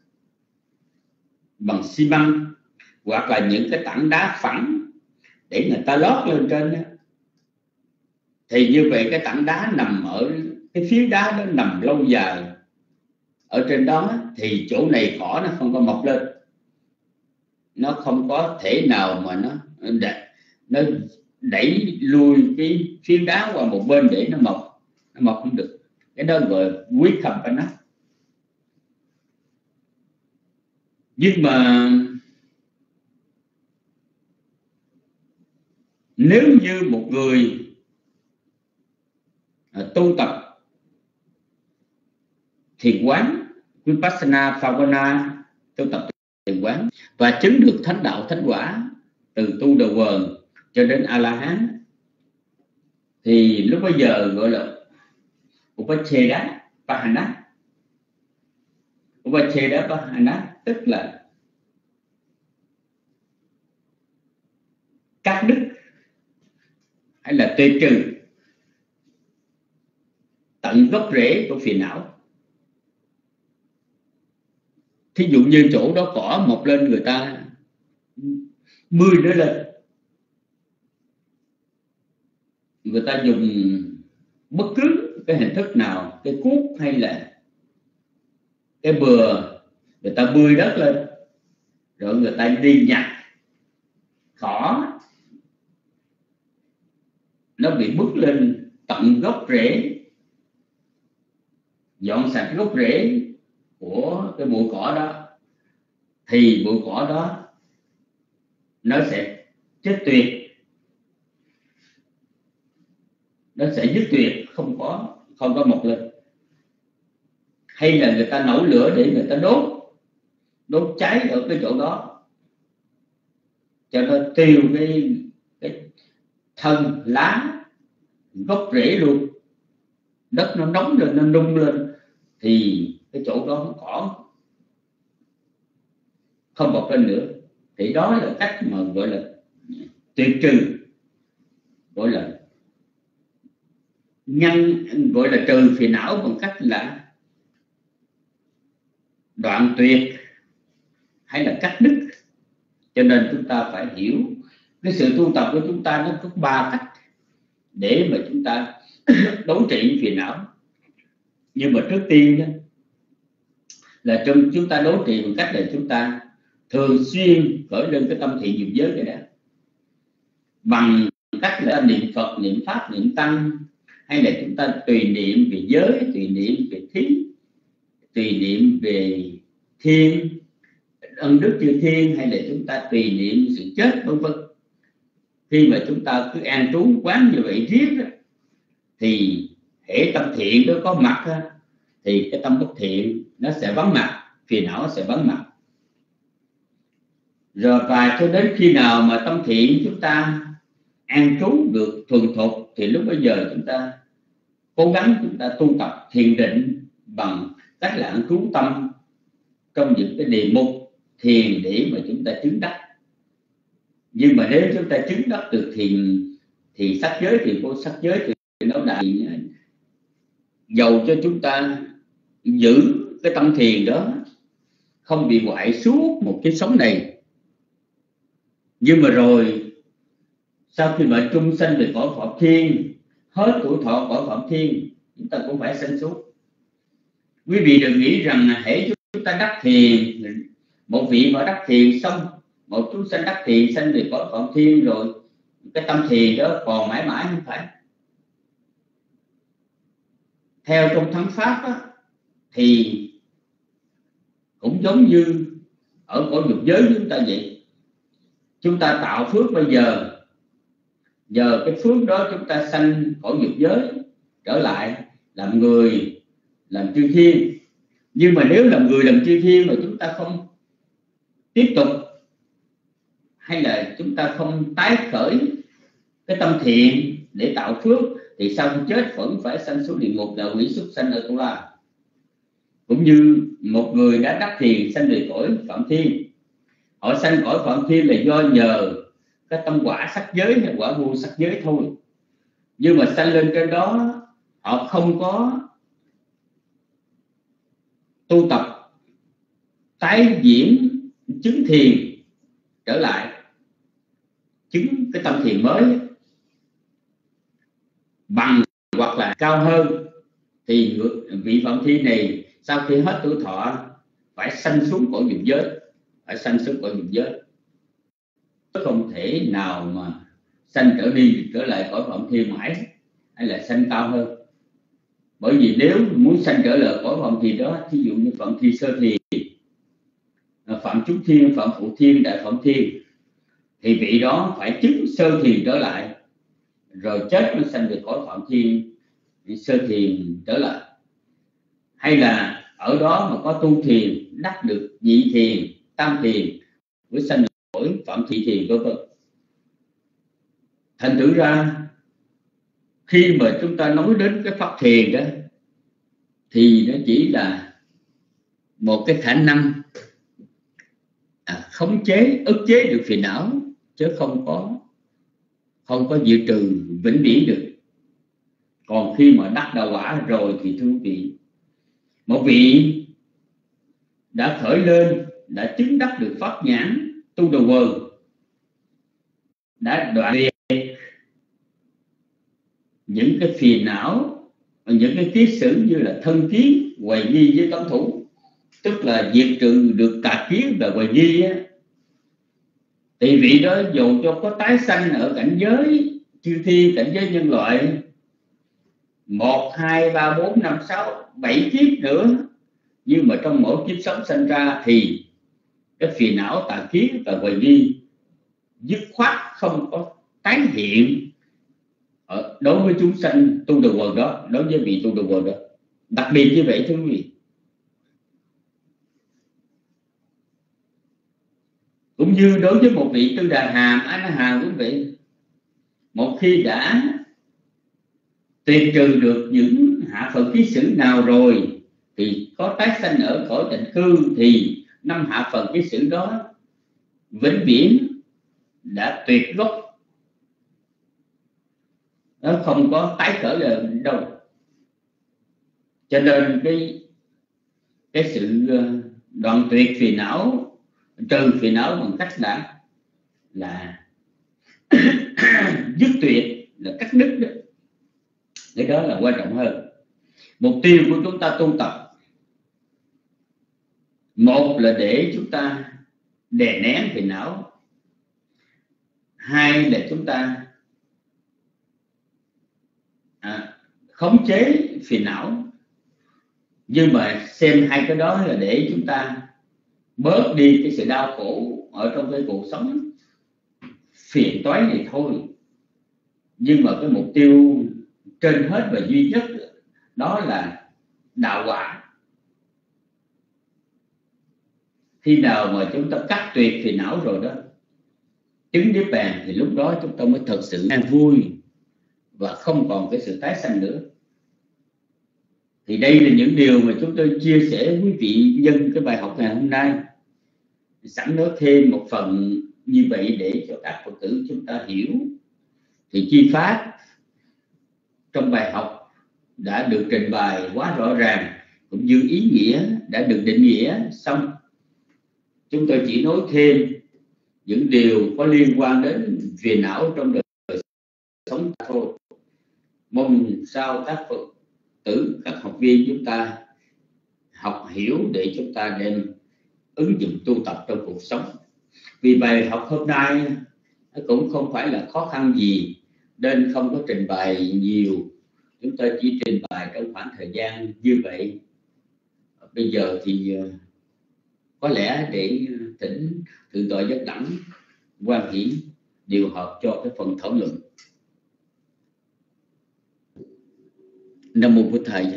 bằng xi măng hoặc là những cái tảng đá phẳng để người ta lót lên trên đó, thì như vậy cái tảng đá nằm ở cái phía đá đó nằm lâu dài ở trên đó, thì chỗ này cỏ nó không có mọc lên, nó không có thể nào mà nó đẩy lui cái phiến đá qua một bên để nó mọc không được. Cái đó gọi là quyết khâm pa nát. Nhưng mà nếu như một người tu tập thiền quán Vipassana Bhavana, tu tập thiền quán và chứng được thánh đạo thánh quả từ tu đầu quần cho đến A La Hán, thì lúc bây giờ gọi là Upacheda Pahana. Upacheda Pahana tức là cắt đứt hay là tuyệt trừ tận gốc rễ của phiền não. Thí dụ như chỗ đó cỏ mọc lên, người ta bươi nó lên, người ta dùng bất cứ cái hình thức nào, cái cuốc hay là cái bừa, người ta bươi đất lên rồi người ta đi nhặt cỏ, nó bị bứt lên tận gốc rễ, dọn sạch gốc rễ của cái bụi cỏ đó, thì bụi cỏ đó nó sẽ chết tuyệt, nó sẽ dứt tuyệt, không có mọc lên. Hay là người ta nấu lửa để người ta đốt cháy ở cái chỗ đó cho nó tiêu cái thân lá gốc rễ luôn, đất nó nóng lên, nó nung lên, thì cái chỗ đó cỏ không mọc lên nữa. Thì đó là cách mà gọi là tuyệt trừ, gọi là gọi là trừ phiền não bằng cách là đoạn tuyệt hay là cắt đứt. Cho nên chúng ta phải hiểu cái sự tu tập của chúng ta nó có 3 cách. để mà chúng ta đấu trị phiền não. Nhưng mà trước tiên đó, là chúng ta đấu trị bằng cách là chúng ta thường xuyên khởi lên cái tâm thiện nghiệp giới này đã, bằng cách là niệm Phật, niệm Pháp, niệm Tăng, hay là chúng ta tùy niệm về giới, tùy niệm về thí, tùy niệm về thiên, ân đức chư thiên, hay là chúng ta tùy niệm sự chết, vân vân. Khi mà chúng ta cứ an trú quán như vậy riết thì hễ tâm thiện đó có mặt thì cái tâm bất thiện nó sẽ vắng mặt, phiền não sẽ vắng mặt. Rồi và cho đến khi nào mà tâm thiện chúng ta an trú được thuần thục thì lúc bây giờ chúng ta cố gắng chúng ta tu tập thiền định bằng cách là an trú tâm trong những cái đề mục thiền để mà chúng ta chứng đắc. Nhưng mà nếu chúng ta chứng đắc được thiền thì sắc giới thì vô sắc giới thì nó đã dầu cho chúng ta giữ cái tâm thiền đó không bị hoại suốt một cái sống này, nhưng mà rồi sau khi mà chung sanh về cõi Phạm Thiên, hết tuổi thọ cõi Phạm Thiên, chúng ta cũng phải sanh suốt. Quý vị đừng nghĩ rằng hễ chúng ta đắc thiền, một vị mà đắc thiền xong, một chúng sanh đắc thiền sanh về cõi Phạm Thiên rồi cái tâm thiền đó còn mãi mãi, không phải. Theo trong thắng pháp á, thì cũng giống như ở cõi dục giới chúng ta vậy. Chúng ta tạo phước bây giờ, nhờ cái phước đó chúng ta sanh cõi dục giới trở lại làm người, làm chư thiên. Nhưng mà nếu làm người làm chư thiên mà chúng ta không tiếp tục, hay là chúng ta không tái khởi cái tâm thiện để tạo phước, thì sau khi chết vẫn phải sanh xuống địa ngục, là quỷ súc sanh ở Tu La. Cũng như một người đã đắc thiền sanh về cõi Phạm Thiên, họ sanh cõi Phạm Thiên là do nhờ cái tâm quả sắc giới hay quả vô sắc giới thôi. Nhưng mà sanh lên trên đó họ không có tu tập tái diễn chứng thiền trở lại, chứng cái tâm thiền mới bằng hoặc là cao hơn, thì vị Phạm Thiên này sau khi hết tuổi thọ phải sanh xuống cõi dục giới, phải sanh xuống cõi dục giới, không thể nào mà sanh trở lại cõi Phạm Thiên mãi, hay là sanh cao hơn. Bởi vì nếu muốn sanh trở lại cõi Phạm Thiên đó, ví dụ như Phạm Thiên sơ thiền, Phạm Trúc Thiên, Phạm Phụ Thiên, Đại Phạm Thiên, thì vị đó phải chứng sơ thiền trở lại, rồi chết mới sanh về cõi Phạm Thiên sơ thiền trở lại. Hay là ở đó mà có tu thiền, đắc được nhị thiền, tam thiền, với sanh cõi Phạm Thị thiền vân vân. Thành thử ra khi mà chúng ta nói đến cái pháp thiền đó, thì nó chỉ là một cái khả năng khống chế, ức chế được phiền não, chứ không có diệt trừ vĩnh viễn được. Còn khi mà đắc đạo quả rồi thì thưa quý vị, một vị đã khởi lên, đã chứng đắc được pháp nhãn tu đầu quần, đã đoạn liệt những cái phiền não, những cái kiết sử như là thân kiến, hoài nghi với cấm thủ, tức là diệt trừ được tà kiến và hoài nghi á, thì vị đó dù cho có tái sanh ở cảnh giới chư thiên, cảnh giới nhân loại 1, 2, 3, 4, 5, 6, 7 kiếp nữa, nhưng mà trong mỗi kiếp sống sanh ra thì cái phiền não tà kiến và hoài nghi dứt khoát không có tái hiện đối với chúng sanh tu đầu quần đó, đối với vị tu đầu quần đó. Đặc biệt như vậy thưa quý vị. Cũng như đối với một vị Tư Đà Hàm, A Na Hàm cũng vậy. Một khi đã tuyệt trừ được những hạ phần ký sử nào rồi thì có tái sanh ở cõi tịnh cư, thì 5 hạ phần ký sử đó vĩnh viễn đã tuyệt gốc, nó không có tái khởi là đâu. Cho nên cái sự đoạn tuyệt phiền não, trừ phiền não bằng cách là dứt tuyệt, là cắt đứt đó, Cái đó là quan trọng hơn. Mục tiêu của chúng ta tu tập, một là để chúng ta đè nén phiền não, hai là chúng ta khống chế phiền não. Nhưng mà xem hai cái đó là để chúng ta bớt đi cái sự đau khổ ở trong cái cuộc sống phiền toái này thôi. Nhưng mà cái mục tiêu trên hết và duy nhất đó là đạo quả. Khi nào mà chúng ta cắt tuyệt phiền não rồi đó, chứng niết bàn, thì lúc đó chúng ta mới thật sự an vui và không còn cái sự tái sanh nữa. Thì đây là những điều mà chúng tôi chia sẻ với quý vị nhân cái bài học ngày hôm nay. Sẵn nói thêm một phần như vậy để cho các Phật tử chúng ta hiểu. Thì chi pháp trong bài học đã được trình bày quá rõ ràng, cũng như ý nghĩa đã được định nghĩa xong. Chúng tôi chỉ nói thêm những điều có liên quan đến phiền não trong đời sống thôi. Mong sao các Phật tử, các học viên chúng ta học hiểu để chúng ta đem ứng dụng tu tập trong cuộc sống. Vì bài học hôm nay nó cũng không phải là khó khăn gì nên không có trình bày nhiều. Chúng ta chỉ trình bày trong khoảng thời gian như vậy. Bây giờ thì có lẽ để thỉnh Thượng tọa Giác Đẳng Quan Hiển điều hợp cho cái phần thảo luận. Nam mô Bổn Thầy.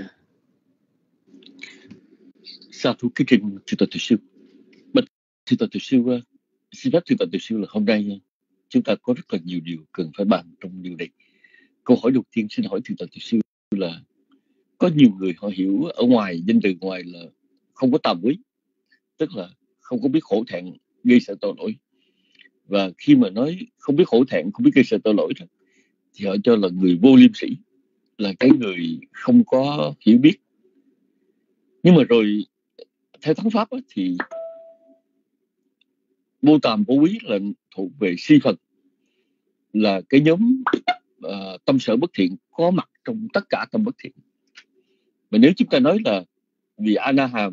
Sa thú kính trình Thượng tọa Từ Sư. Thượng tọa Từ Sư, xin phép Thượng tọa Từ Sư là hôm nay chúng ta có rất là nhiều điều cần phải bàn trong điều này. Câu hỏi đầu tiên xin hỏi Thượng tọa Từ Sư là có nhiều người họ hiểu ở ngoài, danh từ ngoài là không có tàm quý, tức là không có biết hổ thẹn gây sợ tội lỗi. Và khi mà nói không biết hổ thẹn, không biết gây sợ tội lỗi đó, thì họ cho là người vô liêm sĩ, là cái người không có hiểu biết. Nhưng mà rồi theo thắng pháp đó, thì vô tàm vô quý là thuộc về si Phật, là cái nhóm tâm sở bất thiện có mặt trong tất cả tâm bất thiện. Mà nếu chúng ta nói là vì A-na-hàm,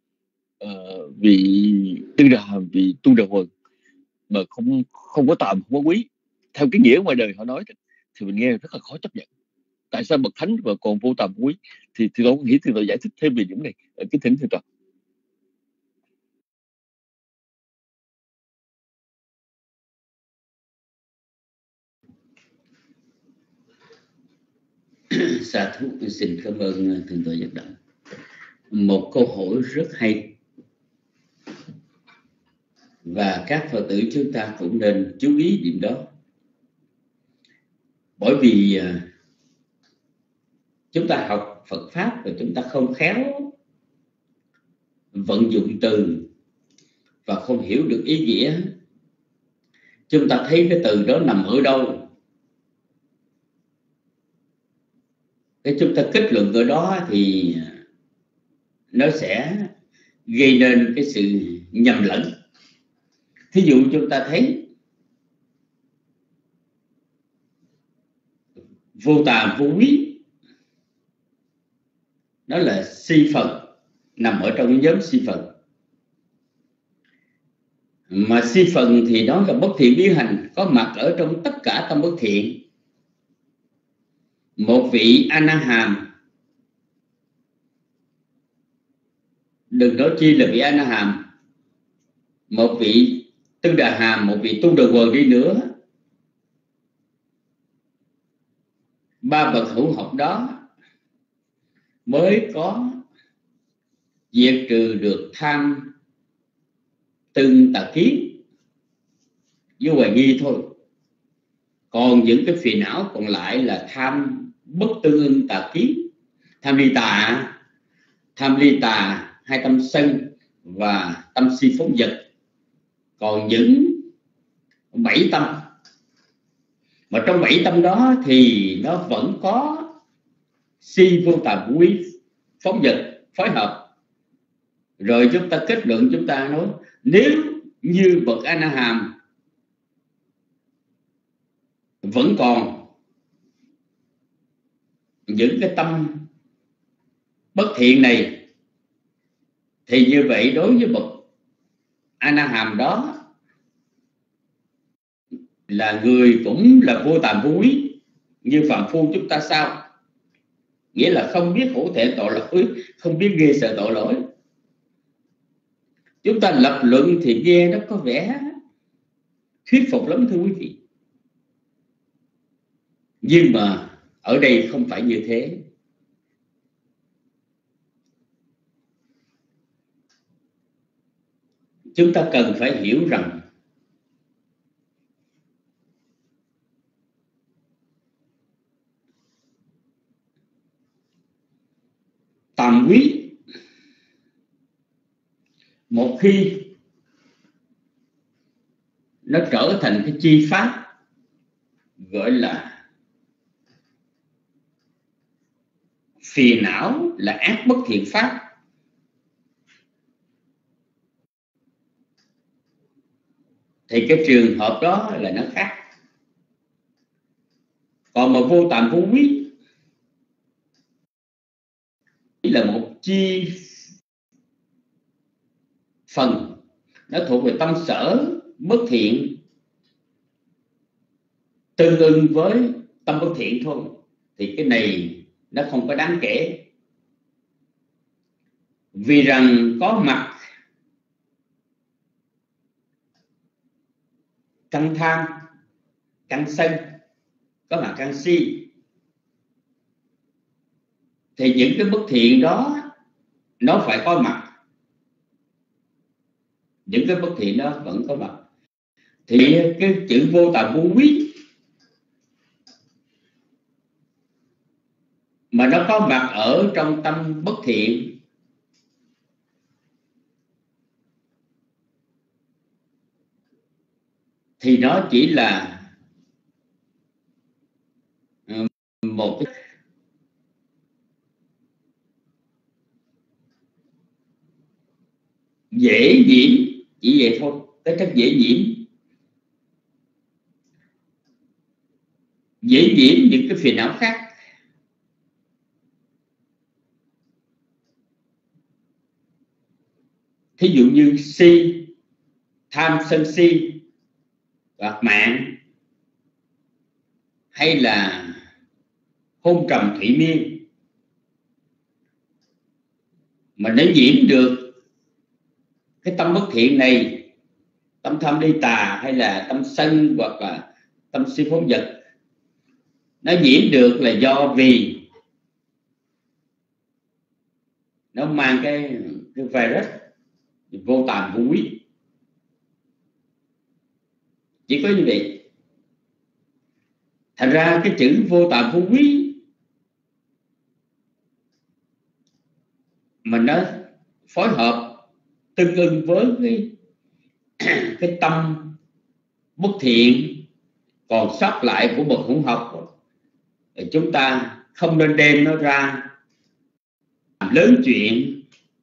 vì Tư Đà Hàm, vì Tu Đà Huần mà không có tàm, không có quý theo cái nghĩa ngoài đời họ nói đó, thì mình nghe rất là khó chấp nhận. Tại sao bậc thánh và còn vô tàm quý? Thì tôi nghĩ thì tôi giải thích thêm về những này. Kính thỉnh Thượng tọa. Sa thú, xin cảm ơn Thượng tọa Giác Đẳng. Một câu hỏi rất hay, và các Phật tử chúng ta cũng nên chú ý điểm đó. Bởi vì chúng ta học Phật Pháp và chúng ta không khéo vận dụng từ và không hiểu được ý nghĩa. Chúng ta thấy cái từ đó nằm ở đâu, cái chúng ta kết luận ở đó thì nó sẽ gây nên cái sự nhầm lẫn. Thí dụ chúng ta thấy vô tàm vô quý, đó là si Phật, nằm ở trong nhóm si Phật. Mà si Phật thì đó là bất thiện biến hành, có mặt ở trong tất cả tâm bất thiện. Một vị A-na-hàm, đừng nói chi là vị A-na-hàm, một vị Tư Đà Hàm, một vị Tu Đà Huần đi nữa, ba bậc hữu học đó mới có diệt trừ được tham từng tà kiến với hoài nghi thôi. Còn những cái phiền não còn lại là tham bất tương ưng tà kiến, tham ly tà, hai tâm sân và tâm si phóng dật. Còn những 7 tâm, mà trong 7 tâm đó thì nó vẫn có si vô tàm quý phóng dật phối hợp. Rồi chúng ta kết luận, chúng ta nói nếu như bậc A-na-hàm vẫn còn những cái tâm bất thiện này, thì như vậy đối với bậc A Na Hàm đó là người cũng là vô tàm vô quý như phàm phu chúng ta sao? Nghĩa là không biết hổ thẹn tội lỗi, không biết ghê sợ tội lỗi. Chúng ta lập luận thì nghe nó có vẻ thuyết phục lắm thưa quý vị, nhưng mà ở đây không phải như thế. Chúng ta cần phải hiểu rằng tàm quý một khi nó trở thành cái chi pháp gọi là phiền não, là ác bất thiện pháp, thì cái trường hợp đó là nó khác. Còn mà vô tàm vô quý là một chi phần, nó thuộc về tâm sở bất thiện, tương ưng với tâm bất thiện thôi, thì cái này nó không có đáng kể. Vì rằng có mặt căn tham, căn sân, có mặt căn si, thì những cái bất thiện đó nó phải có mặt. Những cái bất thiện đó vẫn có mặt. Thì cái chữ vô tàm vô quý mà nó có mặt ở trong tâm bất thiện thì nó chỉ là một cái dễ nhiễm, chỉ vậy thôi, cái chất dễ nhiễm những cái phiền não khác. Thí dụ như si, tham sân si, hoặc mạng, hay là hôn trầm thủy miên, mà nó nhiễm được cái tâm bất thiện này, tâm tham ly tà, hay là tâm sân, hoặc là tâm si phóng dật, nó nhiễm được là do vì nó mang cái virus vô tàm vô quý. Chỉ có như vậy. Thành ra cái chữ vô tàm vô quý mà nó phối hợp tương ưng với cái tâm bất thiện còn sót lại của bậc hữu học, thì chúng ta không nên đem nó ra làm lớn chuyện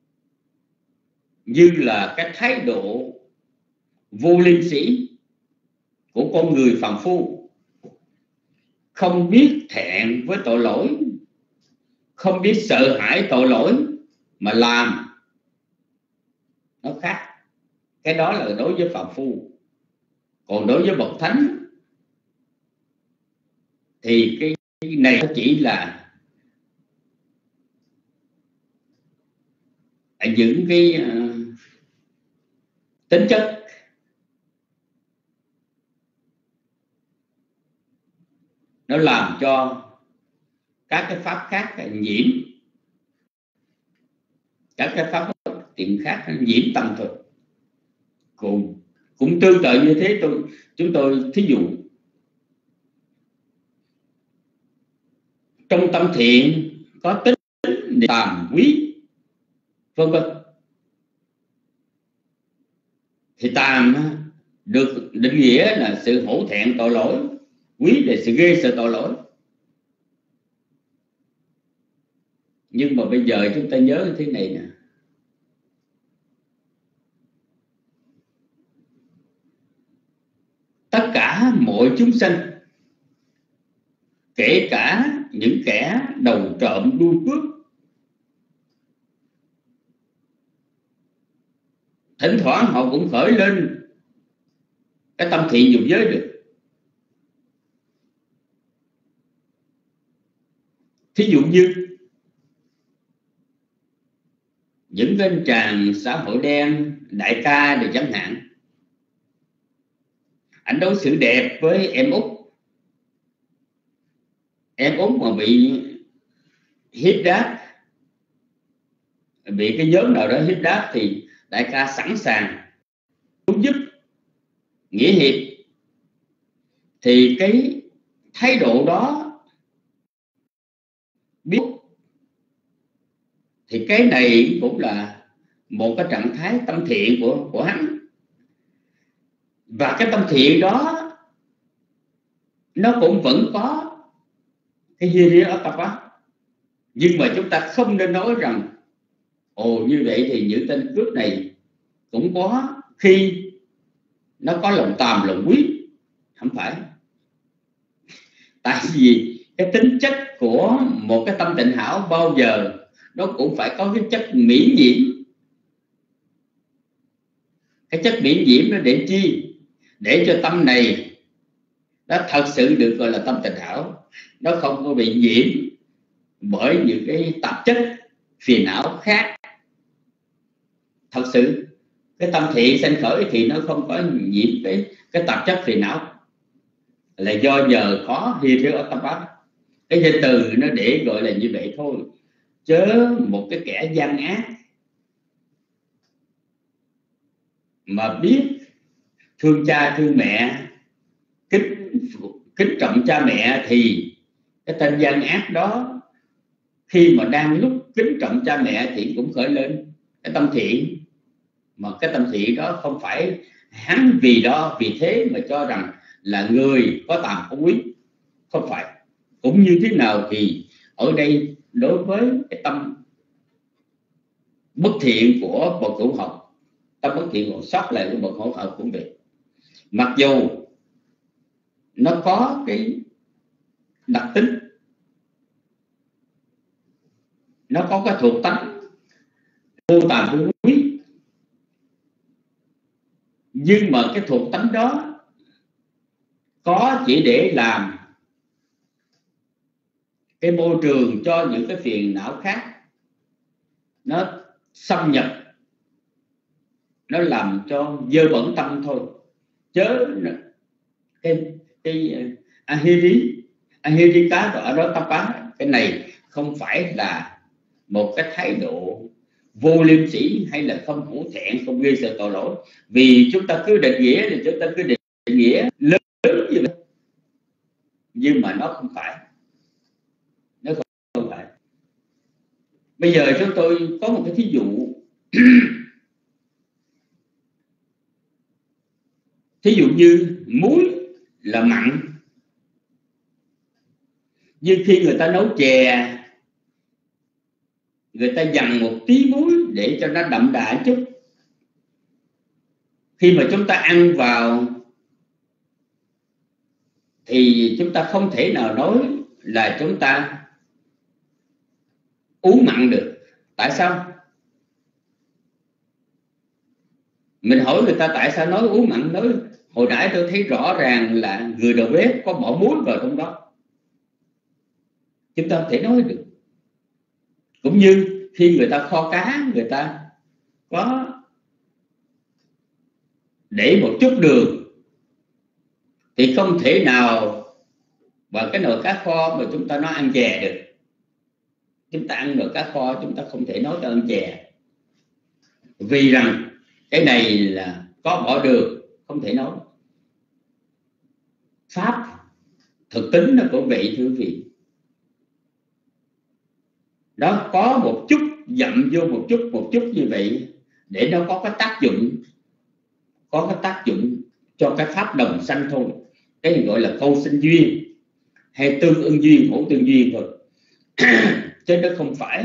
như là cái thái độ vô liêm sỉ của con người phàm phu, không biết thẹn với tội lỗi, không biết sợ hãi tội lỗi mà làm. Nó khác. Cái đó là đối với phàm phu. Còn đối với bậc thánh thì cái này chỉ là những cái tính chất nó làm cho các cái pháp khác nhiễm, các cái pháp tiện khác nhiễm tâm thôi. Cũng tương tự như thế. Chúng tôi thí dụ trong tâm thiện có tính tàm quý vân vân, thì tàm được định nghĩa là sự hổ thẹn tội lỗi, quý là sự ghê sợ tội lỗi. Nhưng mà bây giờ chúng ta nhớ thế này nè, tất cả mọi chúng sanh, kể cả những kẻ đầu trộm đuôi cướp, thỉnh thoảng họ cũng khởi lên cái tâm thiện dục giới được. Thí dụ như những cái tràng xã hội đen, đại ca để chẳng hạn, anh đối xử đẹp với em út, em út mà bị hiếp đáp, bị cái nhóm nào đó hiếp đáp thì đại ca sẵn sàng giúp, nghĩa hiệp. Thì cái thái độ đó biết thì cái này cũng là một cái trạng thái tâm thiện của hắn. Và cái tâm thiện đó nó cũng vẫn có cái Hiriyottappa, nhưng mà chúng ta không nên nói rằng ồ như vậy thì những tên cướp này cũng có khi nó có lòng tàm lòng quý. Không phải. Tại vì cái tính chất của một cái tâm tịnh hảo bao giờ nó cũng phải có cái chất miễn nhiễm. Cái chất miễn nhiễm nó để chi? Để cho tâm này nó thật sự được gọi là tâm tịnh hảo, nó không có bị nhiễm bởi những cái tạp chất phiền não khác. Thật sự cái tâm thiện sanh khởi thì nó không có nhiễm cái tạp chất phiền não, là do nhờ có Hiriyottappa. Cái danh từ nó để gọi là như vậy thôi, chớ một cái kẻ gian ác mà biết thương cha thương mẹ, kính trọng cha mẹ, thì cái tên gian ác đó khi mà đang lúc kính trọng cha mẹ thì cũng khởi lên cái tâm thiện. Mà cái tâm thiện đó không phải hắn vì thế mà cho rằng là người có tàm có quý, không phải. Cũng như thế nào thì ở đây đối với cái tâm bất thiện của bậc hữu học, tâm bất thiện còn sót lại của bậc hữu học cũng vậy. Mặc dù nó có cái đặc tính, nó có cái thuộc tánh vô tàm vô quý, nhưng mà cái thuộc tánh đó có chỉ để làm cái môi trường cho những cái phiền não khác nó xâm nhập, nó làm cho dơ bẩn tâm thôi. Chớ cái Ahirika cái này không phải là một cái thái độ vô liêm sỉ hay là không hổ thẹn, không gây sợ tội lỗi. Vì chúng ta cứ định nghĩa thì chúng ta cứ định nghĩa lớn như vậy, nhưng mà nó không phải. Nó không phải. Bây giờ chúng tôi có một cái thí dụ. Thí dụ như muối là mặn, nhưng khi người ta nấu chè, người ta dằn một tí muối để cho nó đậm đà chút. Khi mà chúng ta ăn vào thì chúng ta không thể nào nói là chúng ta uống mặn được. Tại sao? Mình hỏi người ta tại sao nói uống mặn, nói hồi nãy tôi thấy rõ ràng là người đầu bếp có bỏ muối vào trong đó. Chúng ta không thể nói được. Cũng như khi người ta kho cá, người ta có để một chút đường thì không thể nào vào cái nồi cá kho mà chúng ta nói ăn chè được. Chúng ta ăn nồi cá kho chúng ta không thể nói ăn chè, vì rằng cái này là có bỏ đường, không thể nói. Pháp thực tính nó cũng vậy thưa quý vị. Nó có một chút dặm vô một chút như vậy để nó có cái tác dụng, có cái tác dụng cho cái pháp đồng sanh thôi. Cái này gọi là câu sinh duyên hay tương ưng duyên, hữu tương duyên thôi. Chứ nó không phải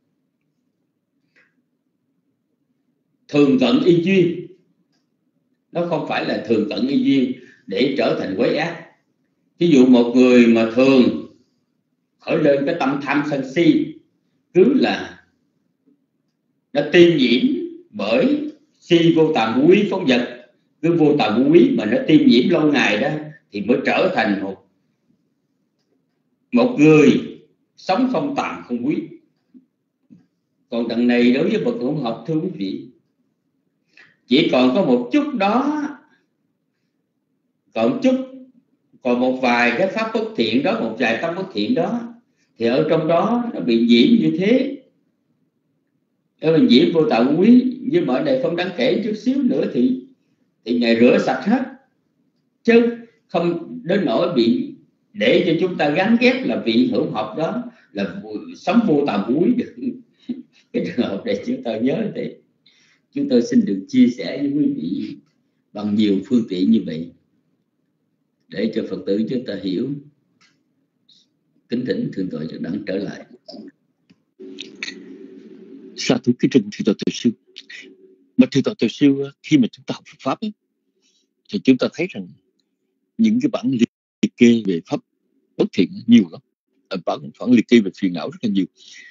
thường cận y duyên. Nó không phải là thường cận y duyên để trở thành quái ác. Ví dụ một người mà thường khởi lên cái tâm tham sân si, cứ là nó tiêm nhiễm bởi si vô tà ngũ quý phóng vật. Cứ vô tà ngũ quý mà nó tiêm nhiễm lâu ngày đó thì mới trở thành một người sống không tàm không quý. Còn đằng này đối với bậc hỗn hợp, thưa quý vị, chỉ còn có một chút đó, còn một vài cái pháp bất thiện đó, một vài tâm bất thiện đó, thì ở trong đó nó bị nhiễm như thế, nó bị nhiễm vô tà quý. Nhưng mà ở đây không đáng kể chút xíu nữa thì Ngài rửa sạch hết, chứ không đến nỗi bị để cho chúng ta gắn ghép là vị hữu học đó là sống vô tà quý được. Cái trường hợp này chúng ta nhớ thế. Chúng tôi xin được chia sẻ với quý vị bằng nhiều phương tiện như vậy để cho Phật tử chúng ta hiểu. Kính thỉnh Thượng tọa Trần Đẳng trở lại. Sa thú kính trình Thượng tọa Từ Sư. Mà Thượng tọa Từ Sư, khi mà chúng ta học Phật pháp ấy, thì chúng ta thấy rằng những cái bản liệt kê về pháp bất thiện nhiều lắm, bản liệt kê về phiền não rất là nhiều.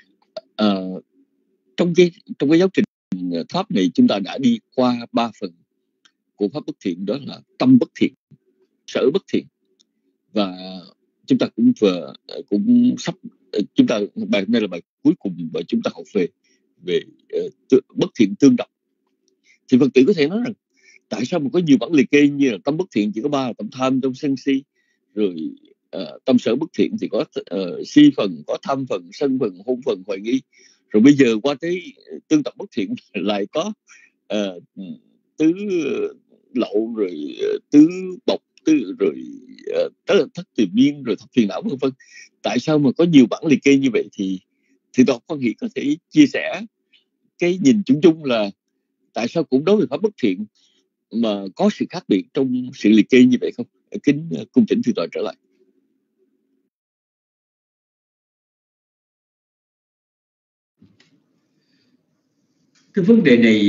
Trong cái giáo trình pháp này, chúng ta đã đi qua 3 phần của pháp bất thiện, đó là tâm bất thiện, sở bất thiện, và chúng ta cũng sắp, chúng ta bài hôm nay là bài cuối cùng và chúng ta học về bất thiện tương đồng. Thì Phật tử có thể nói rằng tại sao mà có nhiều bản liệt kê như là tâm bất thiện chỉ có 3 là tâm tham, tâm sân si, rồi tâm sở bất thiện thì có si phần, có tham phần, sân phần, hôn phần, hoài nghi, rồi bây giờ qua tới tương tập bất thiện lại có tứ lậu, rồi tứ bộc, rồi thất tiền biên, rồi thập phiền não, vân vân. Tại sao mà có nhiều bản liệt kê như vậy? Thì Toàn Quan Hệ có thể chia sẻ cái nhìn chung chung là tại sao cũng đối với pháp bất thiện mà có sự khác biệt trong sự liệt kê như vậy không? Kính cung thỉnh Thượng tọa trở lại. Cái vấn đề này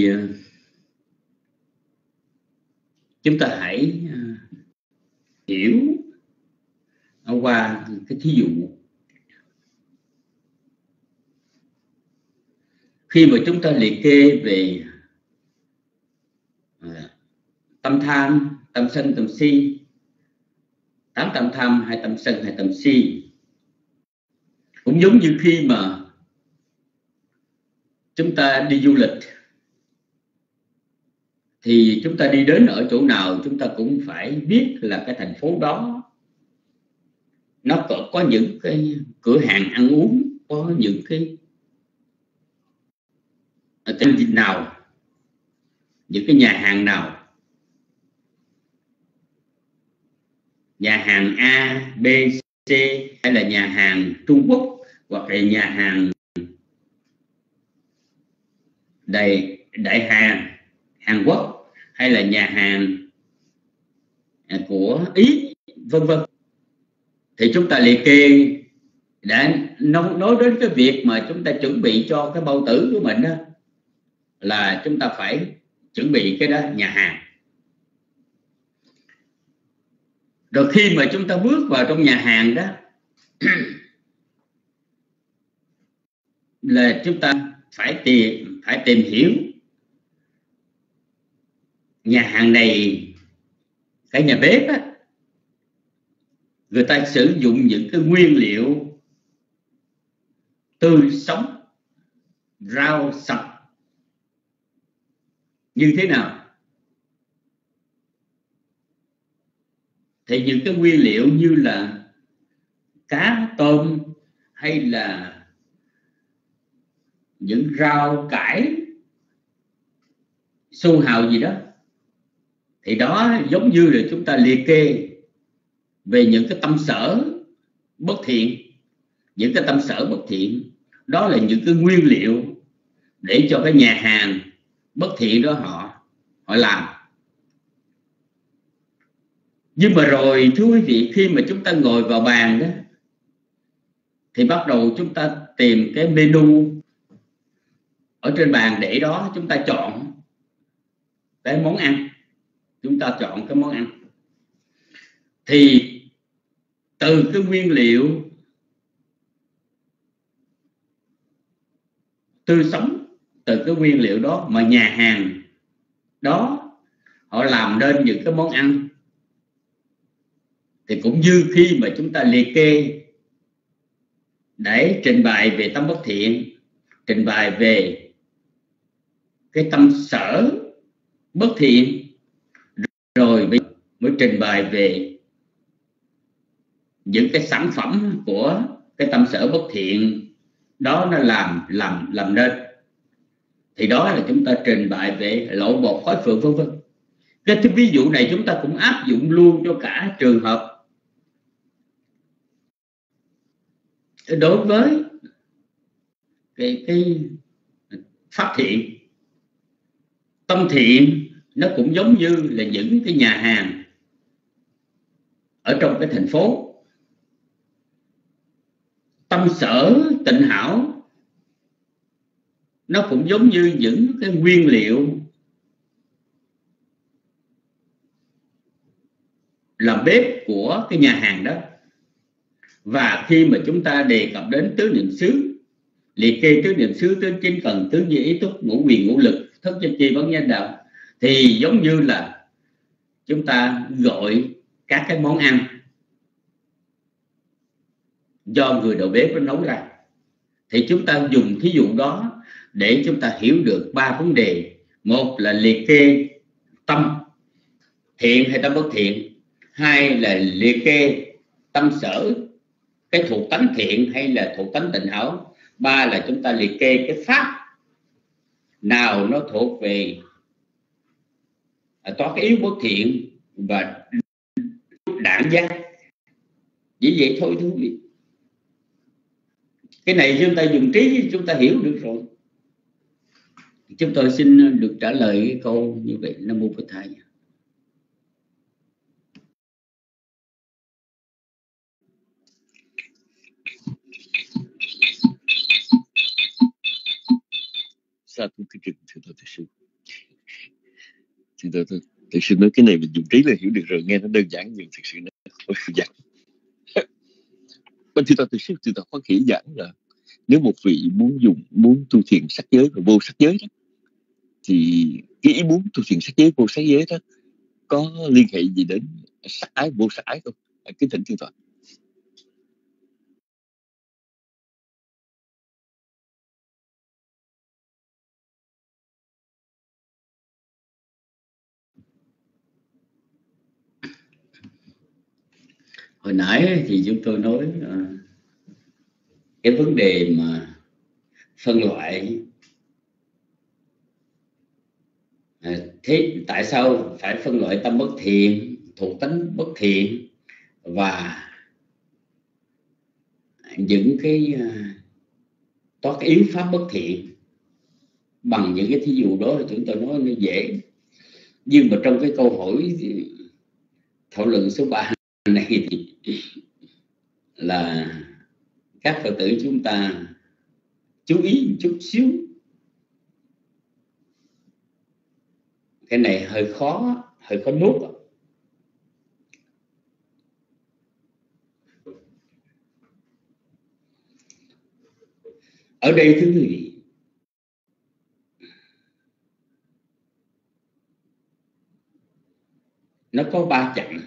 chúng ta hãy hiểu qua cái thí dụ. Khi mà chúng ta liệt kê về tâm tham, tâm sân, tâm si, 8 tâm tham, 2 tâm sân, 2 tâm si, cũng giống như khi mà chúng ta đi du lịch thì chúng ta đi đến ở chỗ nào chúng ta cũng phải biết là cái thành phố đó nó có những cái cửa hàng ăn uống, có những cái tên gì nào, những cái nhà hàng nào, nhà hàng A, B, C, hay là nhà hàng Trung Quốc, hoặc là nhà hàng Đại Hàn Quốc, hay là nhà hàng của Ý, vân vân. Thì chúng ta liệt kê đã nói đến cái việc mà chúng ta chuẩn bị cho cái bao tử của mình đó, là chúng ta phải chuẩn bị cái đó, nhà hàng. Rồi khi mà chúng ta bước vào trong nhà hàng đó là chúng ta phải tìm hiểu nhà hàng này, cái nhà bếp á, người ta sử dụng những cái nguyên liệu tươi sống, rau sạch như thế nào. Thì những cái nguyên liệu như là cá, tôm, hay là những rau cải, su hào gì đó, thì đó giống như là chúng ta liệt kê về những cái tâm sở bất thiện. Những cái tâm sở bất thiện đó là những cái nguyên liệu để cho cái nhà hàng bất thiện đó họ làm. Nhưng mà rồi thưa quý vị, khi mà chúng ta ngồi vào bàn đó thì bắt đầu chúng ta tìm cái menu ở trên bàn để đó, chúng ta chọn cái món ăn. Thì từ cái nguyên liệu tươi sống từ cái nguyên liệu đó, mà nhà hàng đó họ làm nên những cái món ăn, thì cũng như khi mà chúng ta liệt kê để trình bày về tâm bất thiện, trình bày về cái tâm sở bất thiện, rồi mới trình bày về những cái sản phẩm của cái tâm sở bất thiện đó nó làm nên, thì đó là chúng ta trình bày về lỗ bột khói phượng vân vân. Cái ví dụ này chúng ta cũng áp dụng luôn cho cả trường hợp đối với cái pháp thiện. Tâm thiện nó cũng giống như là những cái nhà hàng ở trong cái thành phố. Tâm sở tịnh hảo nó cũng giống như những cái nguyên liệu làm bếp của cái nhà hàng đó. Và khi mà chúng ta đề cập đến tứ niệm xứ, liệt kê tứ niệm xứ, tứ chính cần, tứ như ý túc, ngũ quyền ngũ lực, thất chân chi bấn nhân đạo, thì giống như là chúng ta gọi các cái món ăn do người đầu bếp nó nấu ra. Thì chúng ta dùng thí dụ đó để chúng ta hiểu được ba vấn đề. Một là liệt kê tâm thiện hay tâm bất thiện. Hai là liệt kê tâm sở, cái thuộc tánh thiện hay là thuộc tánh tịnh hảo. Ba là chúng ta liệt kê cái pháp nào nó thuộc về toát cái yếu bất thiện và đạn giác. Chỉ vậy thôi thưa quý vị. Cái này chúng ta dùng trí chúng ta hiểu được rồi. Chúng tôi xin được trả lời cái câu như vậy. Nam mô Phật Thầy. Sa thú thưa thưa sư. Thực sự nói cái này mình dùng trí là hiểu được rồi, nghe nó đơn giản nhưng thực sự nó giản. Bên thưa sư, thưa Khoan Khỉ giảng là nếu một vị muốn tu thiền sắc giới và vô sắc giới đó, thì cái ý muốn tu thiền sắc giới vô sắc giới đó có liên hệ gì đến sắc ái vô sắc ái không? Kính thỉnh thưa Toàn. Hồi nãy thì chúng tôi nói cái vấn đề mà phân loại. Thế tại sao phải phân loại tâm bất thiện, thuộc tánh bất thiện và những cái toát yếu pháp bất thiện? Bằng những cái thí dụ đó là chúng tôi nói nó dễ. Nhưng mà trong cái câu hỏi thảo luận số 3 này thì là các Phật tử chúng ta chú ý một chút xíu. Cái này hơi khó nuốt. Ở đây thưa quý vị, nó có 3 chặng.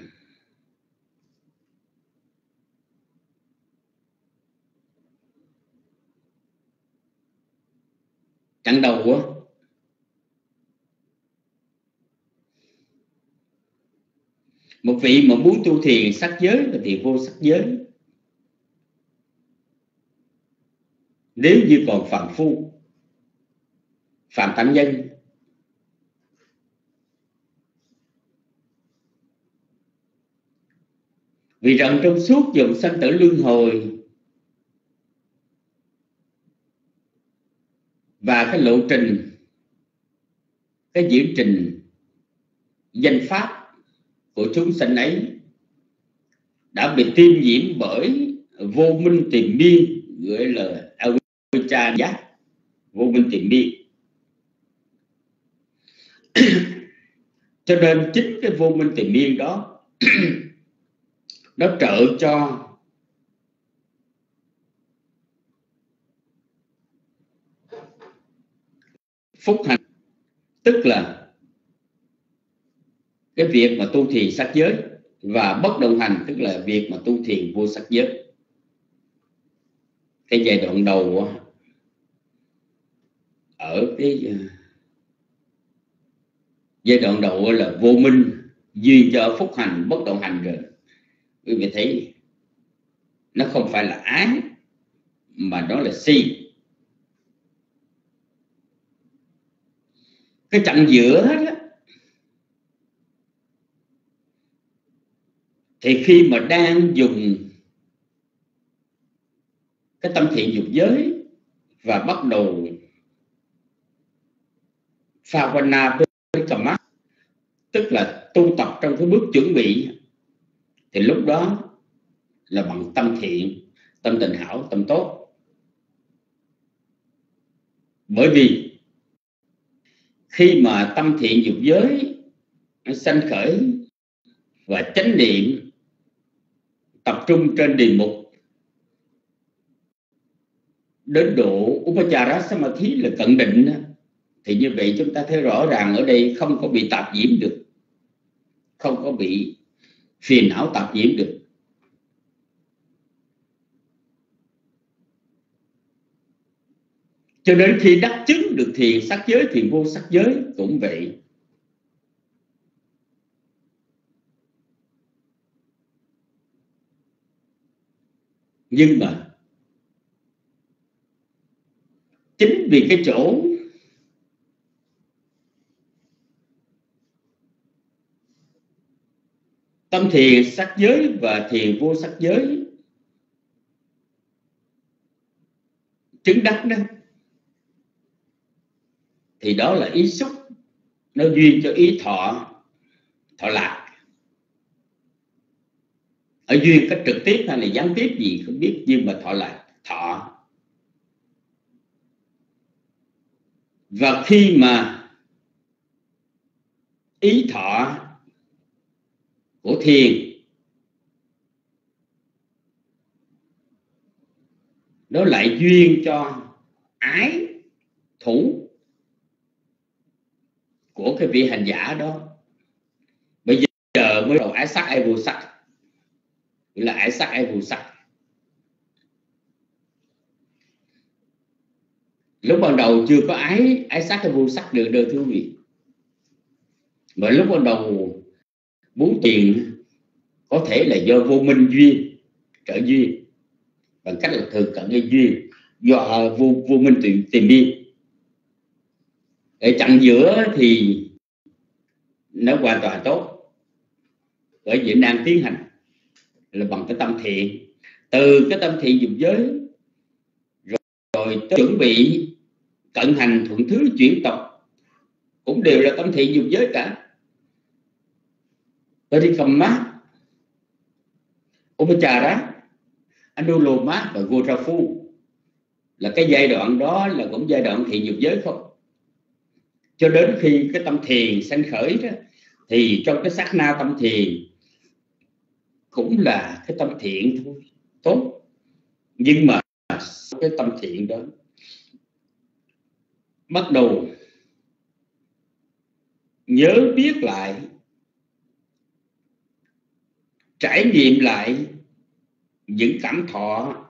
Chặng đầu á, một vị mà muốn tu thiền sắc giới và thiền vô sắc giới, nếu như còn phàm phu, phàm tánh nhân, vì rằng trong suốt dòng sanh tử luân hồi và cái lộ trình, cái diễn trình danh pháp của chúng sanh ấy đã bị tiêm nhiễm bởi vô minh triền miên, gọi là avijja giác, vô minh triền miên. Cho nên chính cái vô minh triền miên đó nó trợ cho phúc hành tức là cái việc mà tu thiền sắc giới, và bất động hành tức là việc mà tu thiền vô sắc giới. Cái giai đoạn đầu ở cái giai đoạn đầu là vô minh duyên cho phúc hành bất động hành rồi. Quý vị thấy nó không phải là ái mà nó là si. Cái chặng giữa đó, thì khi mà đang dùng cái tâm thiện dục giới và bắt đầu Phavana với Kama, tức là tu tập trong cái bước chuẩn bị, thì lúc đó là bằng tâm thiện, tâm tịnh hảo, tâm tốt. Bởi vì khi mà tâm thiện dục giới nó sanh khởi và chánh niệm tập trung trên đề mục đến độ Upachara Samadhi là cận định, thì như vậy chúng ta thấy rõ ràng ở đây không có bị tạp nhiễm được, không có bị phiền não tạp nhiễm được. Cho đến khi đắc chứng được thiền sắc giới, thiền vô sắc giới cũng vậy. Nhưng mà chính vì cái chỗ tâm thiền sắc giới và thiền vô sắc giới chứng đắc đó, thì đó là ý xúc, nó duyên cho ý thọ, thọ lạc. Ở duyên cách trực tiếp hay là gián tiếp gì không biết, nhưng mà thọ lạc, thọ. Và khi mà ý thọ của thiền nó lại duyên cho ái thủ của cái vị hành giả đó, bây giờ mới đầu ái sắc ái vô sắc, nghĩa là ái sắc ái vô sắc. Lúc ban đầu chưa có ái sắc hay vô sắc được đâu thưa quý vị. Mà lúc ban đầu muốn tiền có thể là do vô minh duyên, trợ duyên, bằng cách là thực cận cái duyên do vô minh tìm biên. Ở chặng giữa thì nó hoàn toàn tốt, bởi vì đang tiến hành là bằng cái tâm thiện, từ cái tâm thiện dục giới rồi chuẩn bị cận hành thuận thứ chuyển tộc cũng đều là tâm thiện dục giới cả. Parikamma, Upachara, Anuloma và Gorafu là cái giai đoạn đó là cũng giai đoạn thiện dục giới không. Cho đến khi cái tâm thiền sanh khởi đó, thì trong cái sát na tâm thiền cũng là cái tâm thiện thôi, tốt. Nhưng mà cái tâm thiện đó bắt đầu nhớ biết lại, trải nghiệm lại những cảm thọ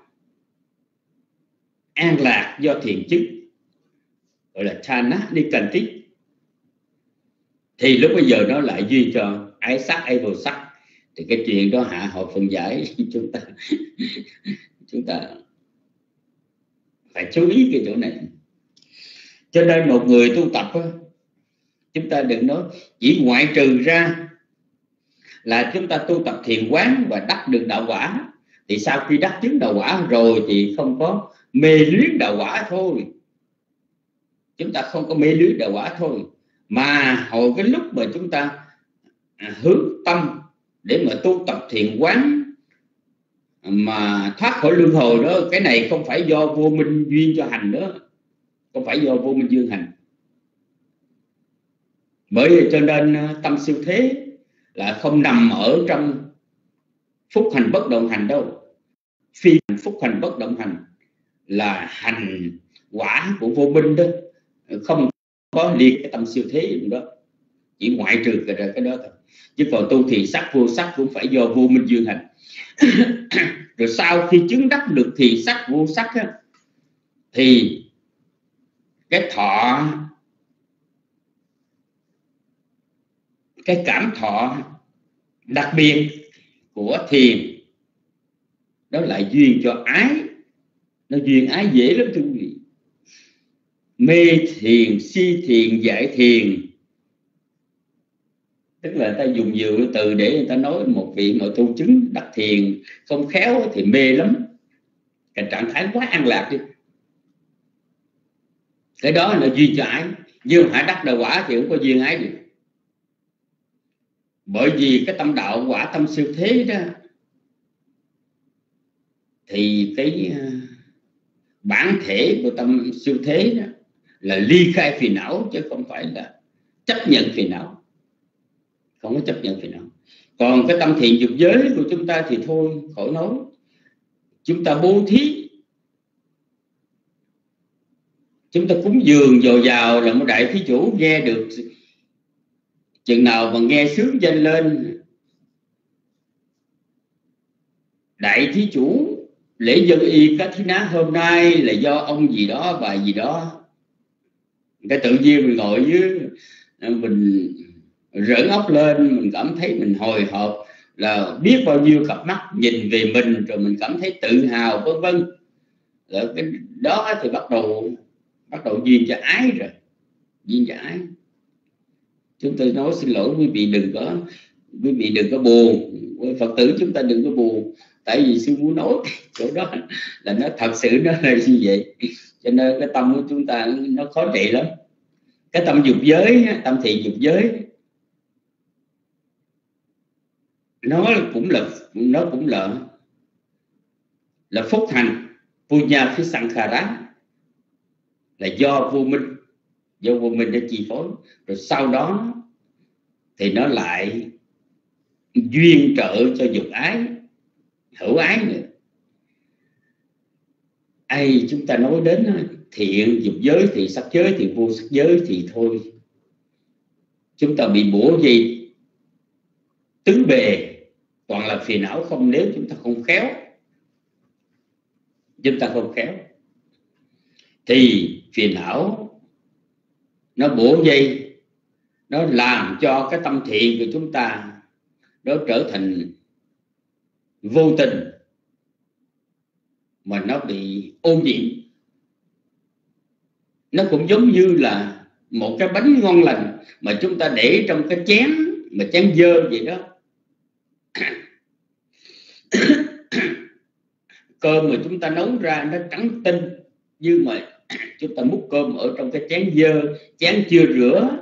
an lạc do thiền chứng, gọi là Chana Nikantik, thì lúc bây giờ nó lại duyên cho ái sắc ái vô sắc. Thì cái chuyện đó hạ hội phần giải chúng ta phải chú ý cái chỗ này. Cho nên một người tu tập chúng ta đừng nói chỉ ngoại trừ ra là chúng ta tu tập thiền quán và đắc được đạo quả, thì sau khi đắc chứng đạo quả rồi thì không có mê luyến đạo quả thôi. Chúng ta không có mê luyến đạo quả thôi, mà hồi cái lúc mà chúng ta hướng tâm để mà tu tập thiền quán mà thoát khỏi luân hồi đó, cái này không phải do vô minh duyên cho hành đó, không phải do vô minh duyên hành. Bởi vì cho nên tâm siêu thế là không nằm ở trong phúc hành bất động hành đâu. Phi phúc hành bất động hành là hành quả của vô minh đó, không có liệt cái tâm siêu thế đó, chỉ ngoại trừ cái đó thôi. Chứ còn tu thì sắc vô sắc cũng phải do vô minh duyên hành. Rồi sau khi chứng đắc được thì sắc vô sắc á, thì cái thọ, cái cảm thọ đặc biệt của thiền đó lại duyên cho ái. Nó duyên ái dễ lắm thưa quý vị. Mê thiền, si thiền, giải thiền, tức là ta dùng nhiều từ để người ta nói một vị mà tu chứng đắc thiền không khéo thì mê lắm, cái trạng thái quá an lạc đi. Cái đó là duyên cho ái, nhưng hãy đắc đạo quả thì không có duyên ái được. Bởi vì cái tâm đạo quả, tâm siêu thế đó, thì cái bản thể của tâm siêu thế đó là ly khai phiền não, chứ không phải là chấp nhận phiền não, không có chấp nhận phiền não. Còn cái tâm thiện dục giới của chúng ta thì thôi khỏi nói. Chúng ta bố thí, chúng ta cúng dường dồi dào là một đại thí chủ nghe được. Chừng nào mà nghe sướng danh lên đại thí chủ lễ dân y cá thí ná hôm nay là do ông gì đó, bà gì đó, cái tự nhiên mình ngồi dưới mình rỡn óc lên, mình cảm thấy mình hồi hộp, là biết bao nhiêu cặp mắt nhìn về mình, rồi mình cảm thấy tự hào vân vân. Rồi cái đó thì bắt đầu duyên cho ái rồi, duyên cho ái. Chúng tôi nói xin lỗi quý vị đừng có buồn, Phật tử chúng ta đừng có buồn, tại vì sư muốn nói chỗ đó là nó thật sự nó là như vậy. Cho nên cái tâm của chúng ta nó khó trị lắm. Cái tâm dục giới, tâm thiện dục giới, nó cũng là phúc hành punya phía sankhara, là do vô minh để chi phối. Rồi sau đó thì nó lại duyên trợ cho dục ái, hữu ái nữa. Ai chúng ta nói đến thiện dục giới thì sắc giới thì vô sắc giới thì thôi, chúng ta bị bủa gì tứ bề, toàn là phiền não không, nếu chúng ta không khéo. Chúng ta không khéo thì phiền não nó bủa dây, nó làm cho cái tâm thiện của chúng ta nó trở thành vô tình, mà nó bị ô nhiễm. Nó cũng giống như là một cái bánh ngon lành mà chúng ta để trong cái chén mà chén dơ vậy đó. Cơm mà chúng ta nấu ra nó trắng tinh, nhưng mà chúng ta múc cơm ở trong cái chén dơ, chén chưa rửa,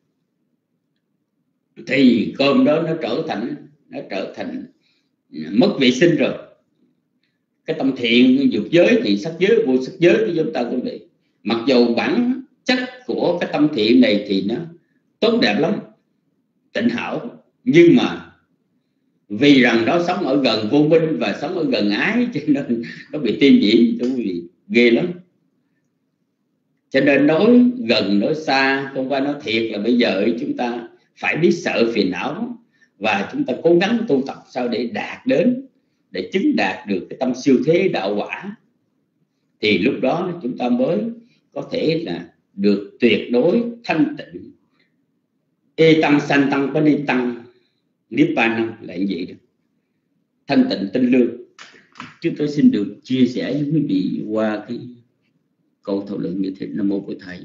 thì cơm đó nó trở thành mất vệ sinh rồi. Cái tâm thiện dục giới thì sắc giới vô sắc giới của chúng ta cũng vậy. Mặc dù bản chất của cái tâm thiện này thì nó tốt đẹp lắm, tịnh hảo, nhưng mà vì rằng nó sống ở gần vô minh và sống ở gần ái, cho nên nó bị tiêm nhiễm, quý vị, ghê lắm. Cho nên nói gần nói xa không qua nói thiệt là bây giờ chúng ta phải biết sợ phiền não, và chúng ta cố gắng tu tập sao để đạt đến, để chứng đạt được cái tâm siêu thế đạo quả, thì lúc đó chúng ta mới có thể là được tuyệt đối thanh tịnh. Ê tăng sanh tăng có đi tăng nibbana là như vậy đó, thanh tịnh tinh lương. Chúng tôi xin được chia sẻ với quý vị qua cái câu thảo luận như thế. Nam mô của thầy.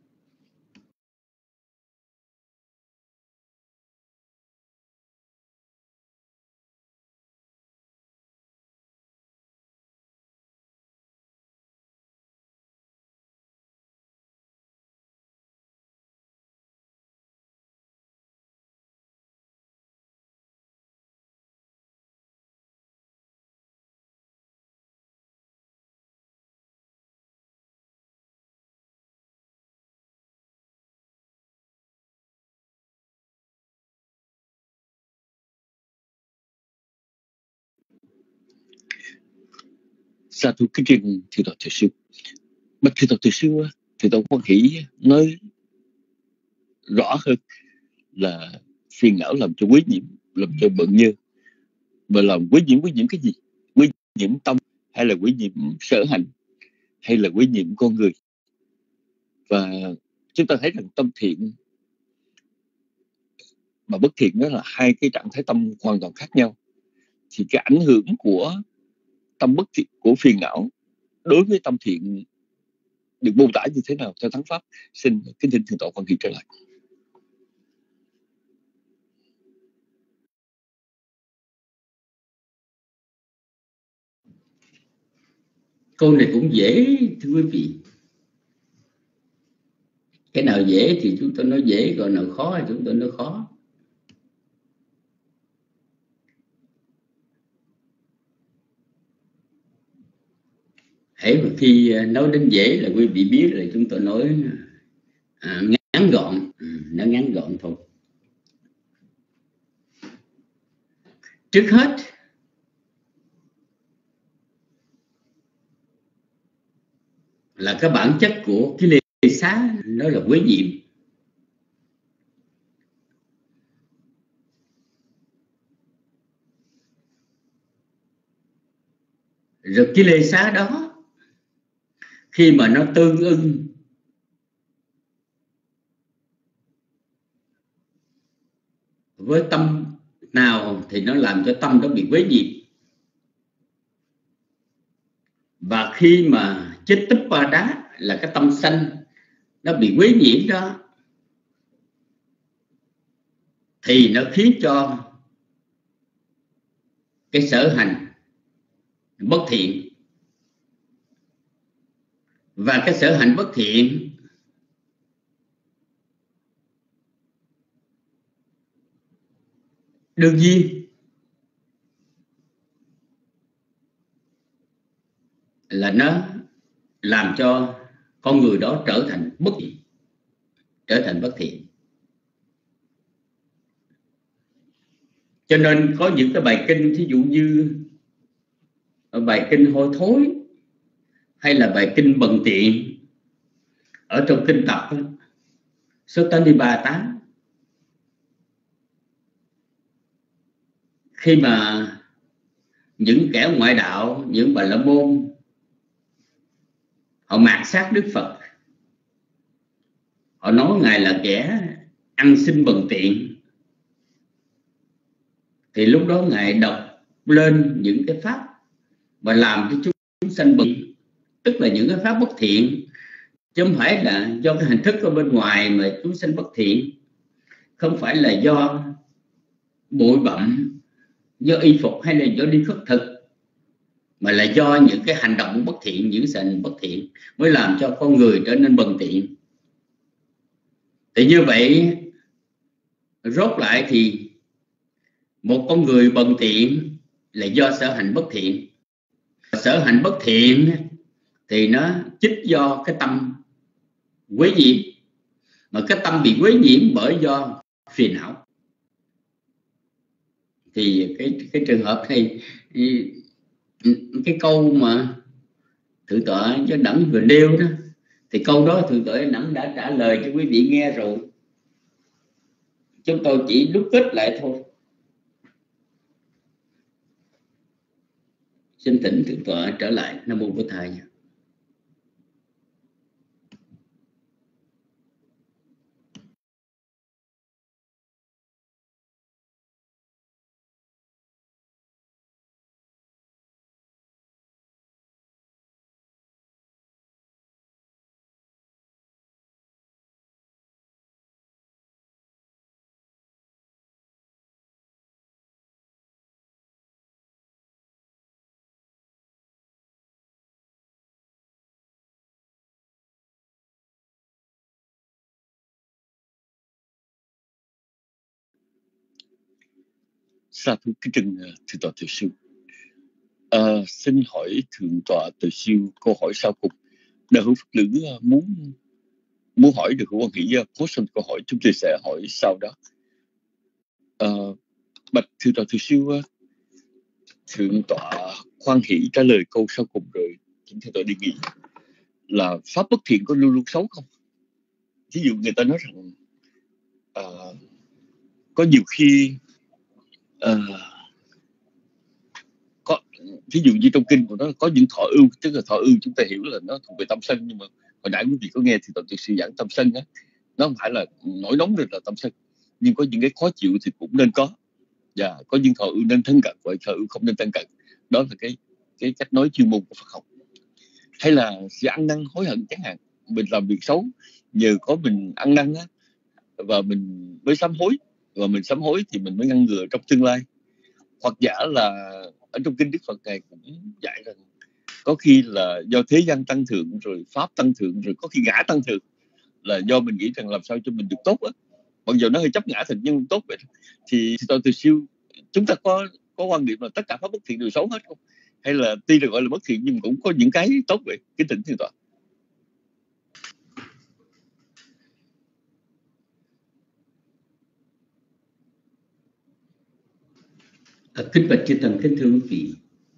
Sa thú kính trình Thượng tọa Thiền sư. Bạch Thượng tọa Thiền sư, Thượng tọa quan hỷ nói rõ hơn là phiền não làm cho quấy nhiễm, làm cho bận nhơ. Và làm quấy nhiễm cái gì? Quấy nhiễm tâm, hay là quấy nhiễm sở hành, hay là quấy nhiễm con người? Và chúng ta thấy rằng tâm thiện và bất thiện đó là hai cái trạng thái tâm hoàn toàn khác nhau. Thì cái ảnh hưởng của tâm bất thiện, của phiền não đối với tâm thiện được mô tả như thế nào theo Thắng Pháp? Xin kính thỉnh Thượng tọa quan hệ trở lại. Câu này cũng dễ thưa quý vị. Cái nào dễ thì chúng tôi nói dễ, còn nào khó thì chúng tôi nói khó. Hễ mà khi nói đến dễ là quý vị biết là chúng tôi nói ngắn gọn, nó ngắn gọn thôi. Trước hết là cái bản chất của cái lê xá, nó là quấy nhiễm. Rồi cái lê xá đó khi mà nó tương ưng với tâm nào thì nó làm cho tâm đó bị quấy nhiễm. Và khi mà chết tích ba đá là cái tâm sanh nó bị quấy nhiễm đó, thì nó khiến cho cái sở hành bất thiện. Và cái sở hành bất thiện đương nhiên là nó làm cho con người đó trở thành bất thiện, trở thành bất thiện. Cho nên có những cái bài kinh, thí dụ như bài kinh hôi thối hay là bài kinh bần tiện ở trong kinh tập số 838, khi mà những kẻ ngoại đạo, những bà la môn họ mạt sát Đức Phật, họ nói Ngài là kẻ ăn xin bần tiện, thì lúc đó Ngài đọc lên những cái pháp và làm cho chúng sanh bần, tức là những cái pháp bất thiện, chứ không phải là do cái hình thức ở bên ngoài mà chúng sanh bất thiện, không phải là do bụi bặm, do y phục hay là do đi khất thực, mà là do những cái hành động bất thiện, những sự bất thiện mới làm cho con người trở nên bần tiện. Thì như vậy rốt lại thì một con người bần tiện là do sở hành bất thiện. Sở hành bất thiện thì nó chích do cái tâm quấy nhiễm, mà cái tâm bị quấy nhiễm bởi do phiền não. Thì cái trường hợp này, cái câu mà Thượng tọa cho Đẳng vừa nêu đó, thì câu đó Thượng tọa Đẳng đã trả lời cho quý vị nghe rồi. Chúng tôi chỉ đúc kết lại thôi. Xin thỉnh Thượng tọa trở lại. Nam mô Bổn Thầy. Sa thú kính trân Thượng tọa Từ Siêu. Xin hỏi Thượng tọa Từ Siêu câu hỏi sau cùng. Đạo hữu Phật tử muốn hỏi được hữu quan hỷ post câu hỏi, chúng tôi sẽ hỏi sau đó. Bạch Thượng tọa Từ Siêu, Thượng tọa khoan hỷ trả lời câu sau cùng rồi. Chính Thượng tọa đề nghị là pháp bất thiện có luôn luôn xấu không? Ví dụ người ta nói rằng có nhiều khi có ví dụ như trong kinh của nó có những thọ ưu, tức là thọ ưu chúng ta hiểu là nó thuộc về tâm sân, nhưng mà hồi nãy quý vị có nghe thì Toàn Thiện Sư giảng tâm sân á, nó không phải là nổi nóng được là tâm sân, nhưng có những cái khó chịu thì cũng nên có. Và có những thọ ưu nên thân cận và thọ ưu không nên thân cận. Đó là cái cách nói chuyên môn của Phật học. Hay là sự ăn năn hối hận chẳng hạn, mình làm việc xấu nhờ có mình ăn năn á, và mình mới sám hối, và mình sám hối thì mình mới ngăn ngừa trong tương lai. Hoặc giả là ở trong kinh Đức Phật này cũng dạy rằng có khi là do thế gian tăng thượng rồi pháp tăng thượng rồi có khi ngã tăng thượng, là do mình nghĩ rằng làm sao cho mình được tốt á, mặc dù nó hơi chấp ngã thật nhưng tốt vậy. Thì Toàn Từ Siêu chúng ta có quan điểm là tất cả pháp bất thiện đều xấu hết không, hay là tuy là gọi là bất thiện nhưng cũng có những cái tốt vậy? Kính thỉnh Thiên Tọa. Kính bạch chư Tăng, kính thưa quý vị,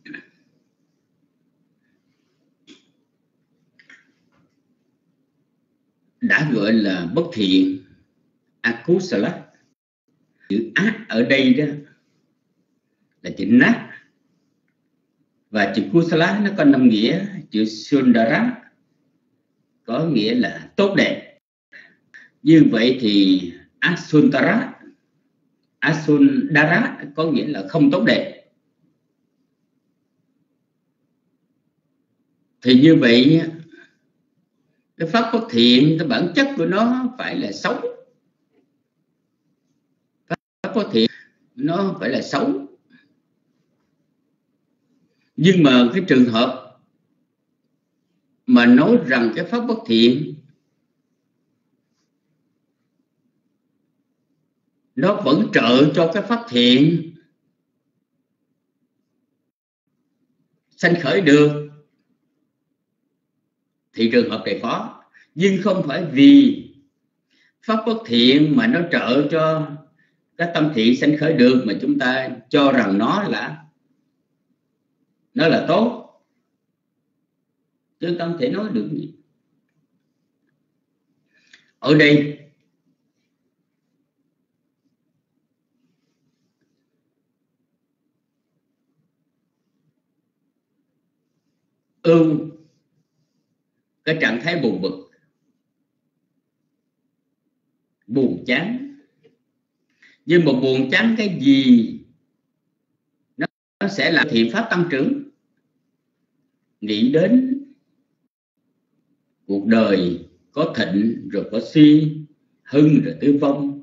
đã gọi là bất thiện akusala, chữ ác ở đây đó là chữ nát, và chữ kusala nó có 5 nghĩa. Chữ sundara có nghĩa là tốt đẹp. Như vậy thì asundara có nghĩa là không tốt đẹp. Thì như vậy cái pháp bất thiện, cái bản chất của nó phải là xấu. Pháp bất thiện nó phải là xấu. Nhưng mà cái trường hợp mà nói rằng cái pháp bất thiện nó vẫn trợ cho cái pháp thiện sanh khởi được, thì trường hợp này khó. Nhưng không phải vì pháp bất thiện mà nó trợ cho cái tâm thiện sanh khởi được mà chúng ta cho rằng nó là tốt. Chứ tâm thể nói được gì. Ở đây cái trạng thái buồn bực, buồn chán. Nhưng mà buồn chán cái gì nó sẽ làm thiện pháp tăng trưởng. Nghĩ đến cuộc đời có thịnh rồi có suy, hưng rồi tiêu vong.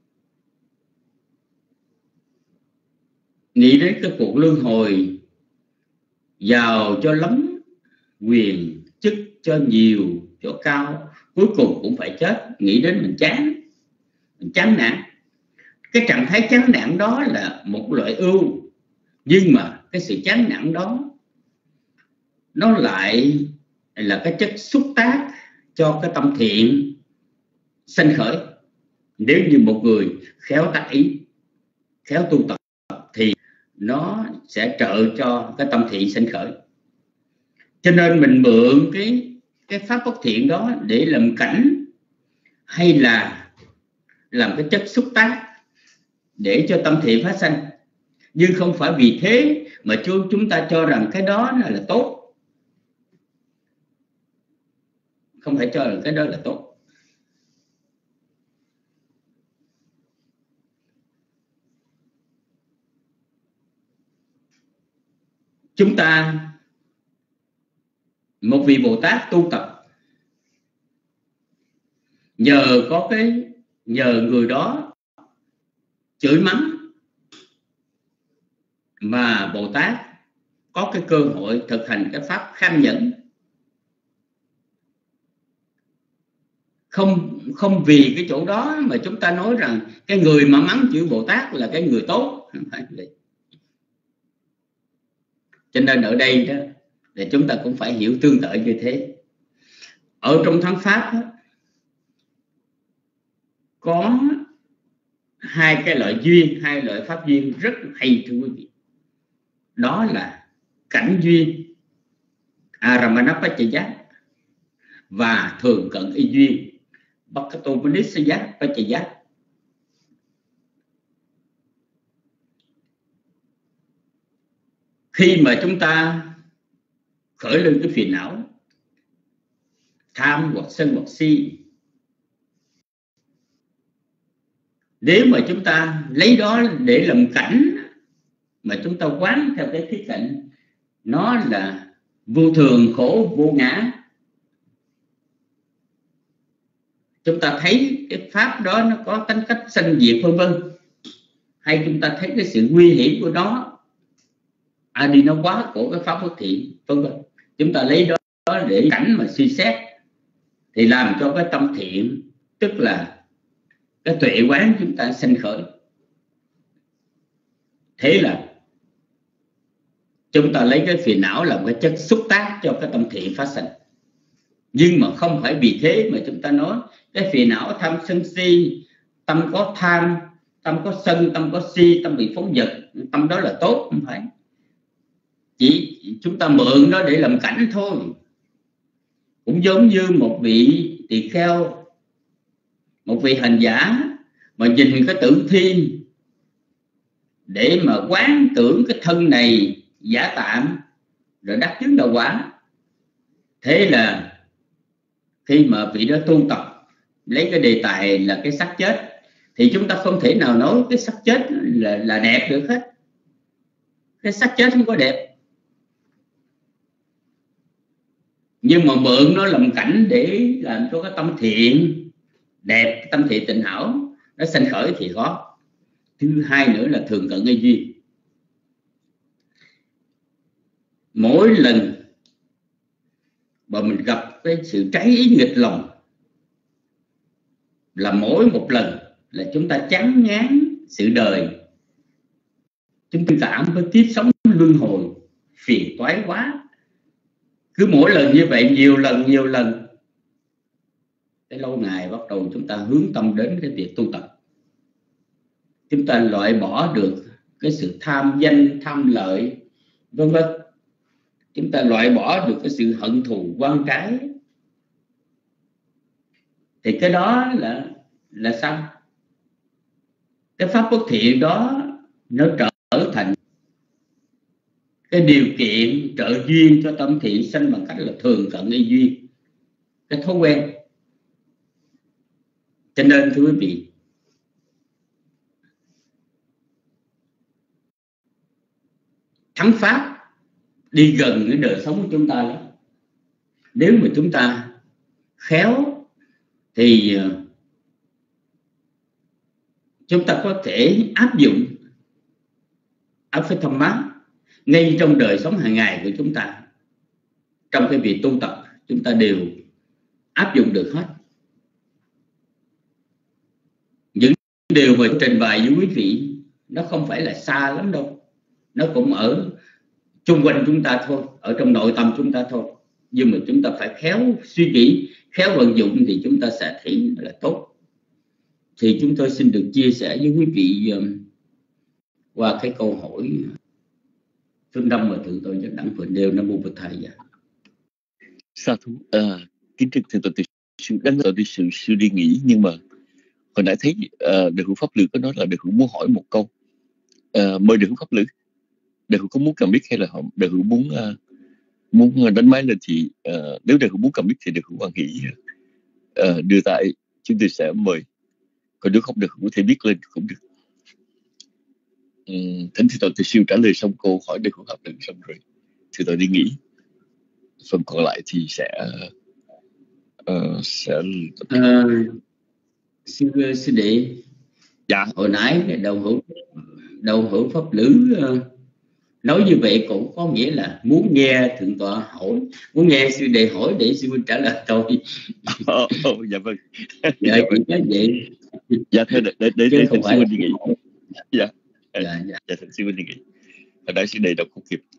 Nghĩ đến cái cuộc luân hồi, giàu cho lắm, quyền chức cho nhiều, cho cao, cuối cùng cũng phải chết. Nghĩ đến mình chán nản. Cái trạng thái chán nản đó là một loại ưu, nhưng mà cái sự chán nản đó nó lại là cái chất xúc tác cho cái tâm thiện sanh khởi. Nếu như một người khéo tác ý, khéo tu tập thì nó sẽ trợ cho cái tâm thiện sanh khởi. Cho nên mình mượn cái pháp bất thiện đó để làm cảnh, hay là làm cái chất xúc tác để cho tâm thiện phát sanh. Nhưng không phải vì thế mà chúng ta cho rằng cái đó là tốt. Không phải cho rằng cái đó là tốt. Chúng ta, một vị Bồ Tát tu tập, nhờ người đó chửi mắng mà Bồ Tát có cái cơ hội thực hành cái pháp kham nhẫn. Không vì cái chỗ đó mà chúng ta nói rằng cái người mà mắng chửi Bồ Tát là cái người tốt. Không phải vậy. Cho nên ở đây đó thì chúng ta cũng phải hiểu tương tự như thế. Ở trong thắng pháp đó, có hai cái loại duyên, hai loại pháp duyên rất hay thưa quý vị. Đó là cảnh duyên Aramanapachaya và thường cận y duyên Bhakatopanisaya Pachaya. khi mà chúng ta khởi lên cái phiền não tham hoặc sân hoặc si, nếu mà chúng ta lấy đó để làm cảnh, mà chúng ta quán theo cái khía cạnh nó là vô thường, khổ, vô ngã, chúng ta thấy cái pháp đó nó có tính cách sanh diệt vân vân, hay chúng ta thấy cái sự nguy hiểm của nó, đi nó quá của cái pháp bất thiện vân vân, chúng ta lấy đó để cảnh mà suy xét, thì làm cho cái tâm thiện, tức là cái tuệ quán chúng ta sanh khởi. Thế là chúng ta lấy cái phiền não làm cái chất xúc tác cho cái tâm thiện phát sinh. Nhưng mà không phải vì thế mà chúng ta nói cái phiền não tham sân si, tâm có tham, tâm có sân, tâm có si, tâm bị phóng dật, tâm đó là tốt, không phải. Chỉ chúng ta mượn nó để làm cảnh thôi. Cũng giống như một vị tỳ kheo, một vị hành giả mà nhìn cái tử thiên để mà quán tưởng cái thân này giả tạm rồi đắc chứng đạo quả. Thế là khi mà vị đó tu tập lấy cái đề tài là cái xác chết, thì chúng ta không thể nào nói cái xác chết là đẹp được hết. Cái xác chết không có đẹp, nhưng mà mượn nó làm cảnh để làm cho cái tâm thiện đẹp, tâm thiện tịnh hảo nó sanh khởi thì có. Thứ hai nữa là thường cận ngay duyên. Mỗi lần mà mình gặp cái sự trái ý nghịch lòng là mỗi một lần là chúng ta chán ngán sự đời, chúng ta cảm với tiếp sống luân hồi phiền toái quá. Cứ mỗi lần như vậy nhiều lần, cái lâu ngày bắt đầu chúng ta hướng tâm đến cái việc tu tập. Chúng ta loại bỏ được cái sự tham danh, tham lợi vân vân. Chúng ta loại bỏ được cái sự hận thù oan trái. Thì cái đó là sao? Cái pháp bất thiện đó nó trở thành cái điều kiện trợ duyên cho tâm thiện sanh bằng cách là thường cận y duyên, cái thói quen. Cho nên thưa quý vị, thắng pháp đi gần cái đời sống của chúng ta lắm. Nếu mà chúng ta khéo thì chúng ta có thể áp dụng Abhidhamma ngay trong đời sống hàng ngày của chúng ta. Trong cái việc tu tập chúng ta đều áp dụng được hết. Những điều mà trình bày với quý vị nó không phải là xa lắm đâu, nó cũng ở xung quanh chúng ta thôi, ở trong nội tâm chúng ta thôi. Nhưng mà chúng ta phải khéo suy nghĩ, khéo vận dụng thì chúng ta sẽ thấy là tốt. Thì chúng tôi xin được chia sẻ với quý vị qua cái câu hỏi phương đông mà thượng tọa Nhất Đẳng vừa nêu. Nam mô Bổn Thầy. Sa thú. Kính thưa thượng tọa sư, đáng lẽ đi sự suy nghĩ, nhưng mà hồi nãy thấy Đại hữu Pháp Lữ có nói là Đại hữu muốn hỏi một câu. Mời Đại hữu Pháp Lữ. Đại hữu có muốn cầm mic hay là Đại hữu muốn đánh máy lên thì nếu Đại hữu muốn cầm mic thì Đại hữu hoan hỷ đưa tại, chúng tôi sẽ mời. Còn nếu không được có thể viết lên cũng được. Thánh Thượng tọa Từ Siêu trả lời xong câu hỏi Đại hữu Pháp Lữ xong rồi Thượng tọa đi nghỉ. Phần còn lại thì sẽ sư đệ. Dạ. Hồi nãy cái đầu hữu Pháp Lữ nói như vậy cũng có nghĩa là muốn nghe thượng tọa hỏi, muốn nghe sư đệ hỏi để sư huynh trả lời thôi. Dạ vâng. Dạ chỉ có vậy. Dạ thưa để sư huynh đi nghỉ. Dạ. Dạ sư huynh đi nghỉ. Hồi nãy sư đệ đọc không kịp.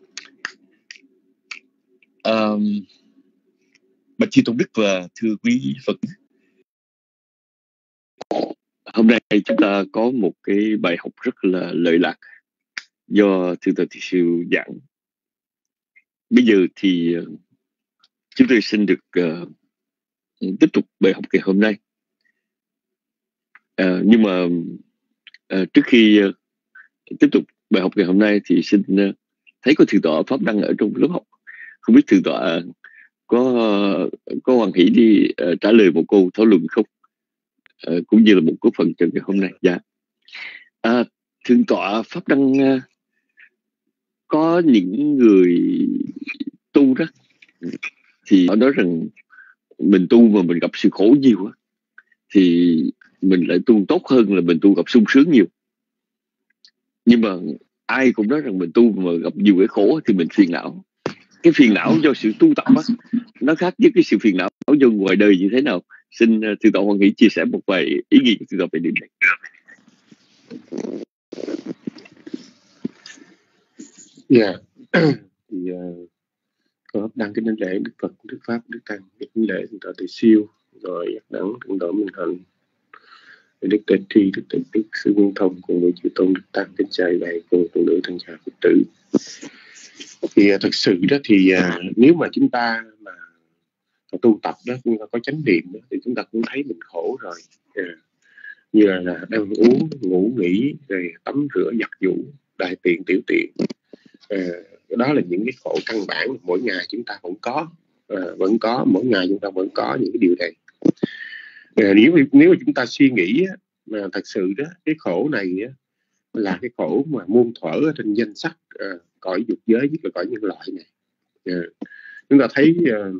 Bạch Chi Tôn Đức và thưa quý Phật, hôm nay chúng ta có một cái bài học rất là lợi lạc do Thượng tọa Thiệt Siêu giảng. Bây giờ thì chúng tôi xin được tiếp tục bài học ngày hôm nay. Nhưng mà trước khi tiếp tục bài học ngày hôm nay thì xin thấy có thượng tọa pháp đăng ở trong lớp học, không biết thượng tọa có hoan hỷ đi trả lời một câu thảo luận không, cũng như là một cái phần trong ngày hôm nay. Dạ, thượng tọa pháp đăng có những người tu đó thì họ nói rằng mình tu mà mình gặp sự khổ nhiều quá thì mình lại tu tốt hơn là mình tu gặp sung sướng nhiều. Nhưng mà ai cũng nói rằng mình tu mà gặp nhiều cái khổ thì mình phiền não. Cái phiền não do sự tu tập á, nó khác với cái sự phiền não do ngoài đời như thế nào? Xin thượng tọa hoan hỷ chia sẻ một vài ý nghĩ của thượng tọa về điểm này. Dạ, thì có đăng cái đến lễ Đức Phật, Đức Pháp, Đức Tăng, cái lễ thượng tọa Từ Siêu, rồi nhắc đẳng thượng tọa Minh Hạnh, Đức Tệ Tri, Đức Tệ Đức, Sư Nguyên Thông cùng với chư tôn Đức Tăng, kính chào bài cùng phụ nữ thân gia Phật tử. Thì thực sự đó thì nếu mà chúng ta mà tu tập đó, chúng ta có chánh niệm đó, thì chúng ta cũng thấy mình khổ rồi. Như là ăn uống, ngủ nghỉ, rồi tắm rửa, giặt giũ, đại tiện, tiểu tiện. Đó là những cái khổ căn bản mỗi ngày chúng ta vẫn có, mỗi ngày chúng ta vẫn có những cái điều này. Nếu mà chúng ta suy nghĩ mà thật sự đó, cái khổ này là cái khổ mà muôn thuở ở trên danh sách cõi dục giới, nhất là cõi nhân loại này. Chúng ta thấy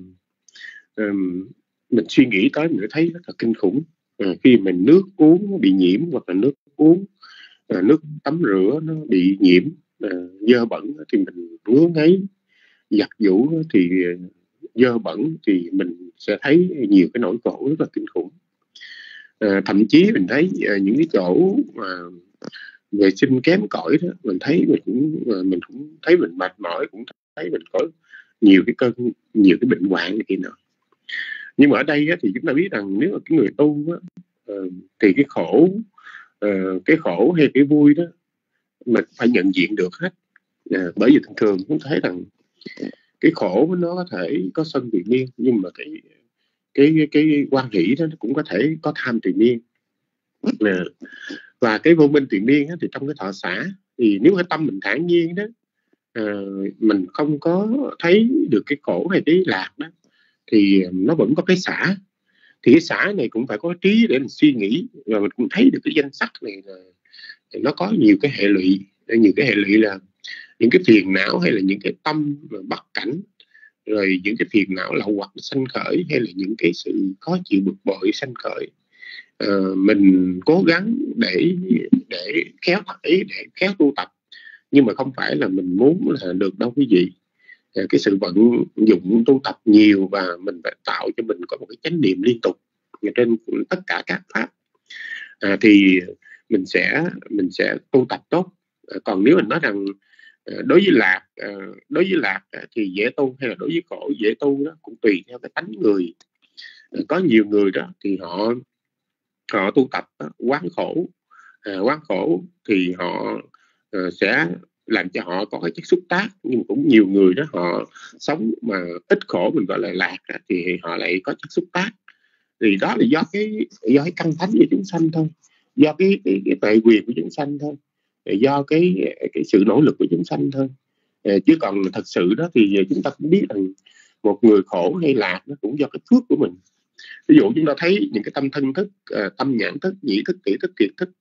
mình suy nghĩ tới mình thấy rất là kinh khủng. Khi mình nước uống bị nhiễm, hoặc là nước uống, nước tắm rửa nó bị nhiễm dơ bẩn thì mình ngứa ngáy, giặt giũ thì dơ bẩn, thì mình sẽ thấy nhiều cái nỗi khổ rất là kinh khủng. Thậm chí mình thấy những cái chỗ mà vệ sinh kém cỏi đó, mình cũng thấy mình mệt mỏi, cũng thấy mình có nhiều cái bệnh hoạn này kia nọ. Nhưng mà ở đây thì chúng ta biết rằng nếu mà cái người tu thì cái khổ hay cái vui đó mình phải nhận diện được hết. Bởi vì thường chúng ta thấy rằng cái khổ nó có thể có sân triền miên, nhưng mà cái quan hỷ đó nó cũng có thể có tham triền miên. Và cái vô minh triền miên thì trong cái thọ xả, thì nếu cái tâm mình thản nhiên đó, mình không có thấy được cái khổ hay cái lạc đó, thì nó vẫn có cái xả. Thì cái xả này cũng phải có trí để mình suy nghĩ, và mình cũng thấy được cái danh sắc này là nó có nhiều cái hệ lụy. Nhiều cái hệ lụy là những cái phiền não, hay là những cái tâm bất cảnh, rồi những cái phiền não lậu hoặc sanh khởi, hay là những cái sự khó chịu bực bội sanh khởi. Mình cố gắng để khéo tu tập, nhưng mà không phải là mình muốn là được đâu quý vị. Cái sự vận dụng tu tập nhiều, và mình phải tạo cho mình có một cái chánh niệm liên tục trên tất cả các pháp, thì mình sẽ tu tập tốt. Còn nếu mình nói rằng đối với lạc thì dễ tu, hay là đối với khổ dễ tu, đó cũng tùy theo cái tánh người. Có nhiều người đó thì họ tu tập quán khổ thì họ sẽ làm cho họ có cái chất xúc tác. Nhưng mà cũng nhiều người đó họ sống mà ít khổ, mình gọi là lạc, thì họ lại có chất xúc tác. Thì đó là do cái căn thánh của chúng sanh thôi, do cái tệ quyền của chúng sanh thôi, do cái sự nỗ lực của chúng sanh thôi. Chứ còn thật sự đó thì chúng ta cũng biết rằng một người khổ hay lạc nó cũng do cái phước của mình. Ví dụ chúng ta thấy những cái tâm thân thức, tâm nhãn thức, nhĩ thức, tỷ thức, kiệt thức,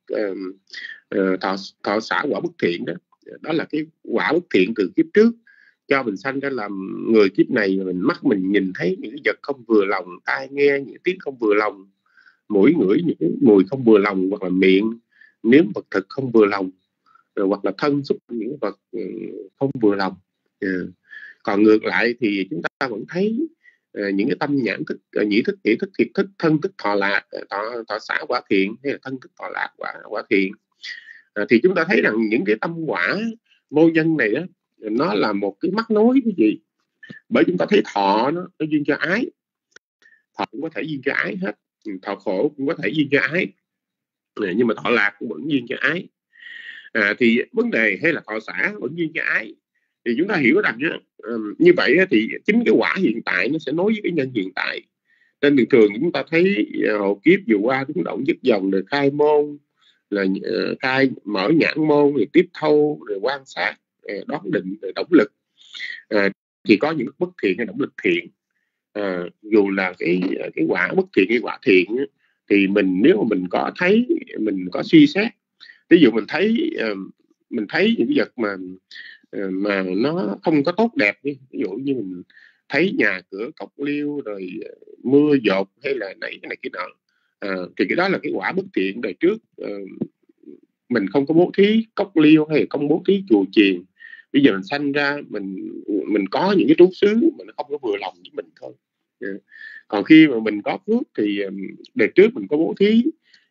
thọ xả quả bất thiện đó, đó là cái quả bất thiện từ kiếp trước cho mình sanh ra làm người kiếp này. Mắt mình nhìn thấy những vật không vừa lòng, tai nghe những tiếng không vừa lòng, mũi ngửi những cái mùi không vừa lòng, hoặc là miệng nếm vật thực không vừa lòng, hoặc là thân xúc những vật không vừa lòng. Còn ngược lại thì chúng ta vẫn thấy những cái tâm nhãn thức, nhĩ thức, tỷ thức, thiệt thức, thân thức thọ lạc, thọ xả quả thiện, hay là thân thức thọ lạc quả thiện. Thì chúng ta thấy rằng những cái tâm quả vô nhân này đó, nó là một cái mắc nối cái gì. Bởi chúng ta thấy thọ nó duyên cho ái, thọ cũng có thể duyên cho ái hết, thọ khổ cũng có thể duyên cho ái, nhưng mà thọ lạc cũng vẫn duyên cho ái. Thì vấn đề hay là thọ xả vẫn duyên cho ái. Thì chúng ta hiểu rằng như vậy thì chính cái quả hiện tại nó sẽ nối với cái nhân hiện tại. Nên thường chúng ta thấy hộ kiếp vừa qua cũng động dứt dòng, rồi khai môn, là khai mở nhãn môn, rồi tiếp thâu, rồi quan sát, đoán định, động lực. Thì có những bất thiện hay động lực thiện. Dù là cái quả bất thiện hay quả thiện thì nếu mà mình có thấy, mình có suy xét, ví dụ mình thấy những cái vật mà nó không có tốt đẹp đi, ví dụ như mình thấy nhà cửa cọc liêu rồi mưa dột hay là cái này cái nọ, thì cái đó là cái quả bất thiện đời trước. Mình không có bố thí cốc liêu hay không bố thí chùa chiền, bây giờ mình sanh ra mình có những cái trú xứ mà nó không có vừa lòng với mình thôi. Còn khi mà mình có phước thì đời trước mình có bố thí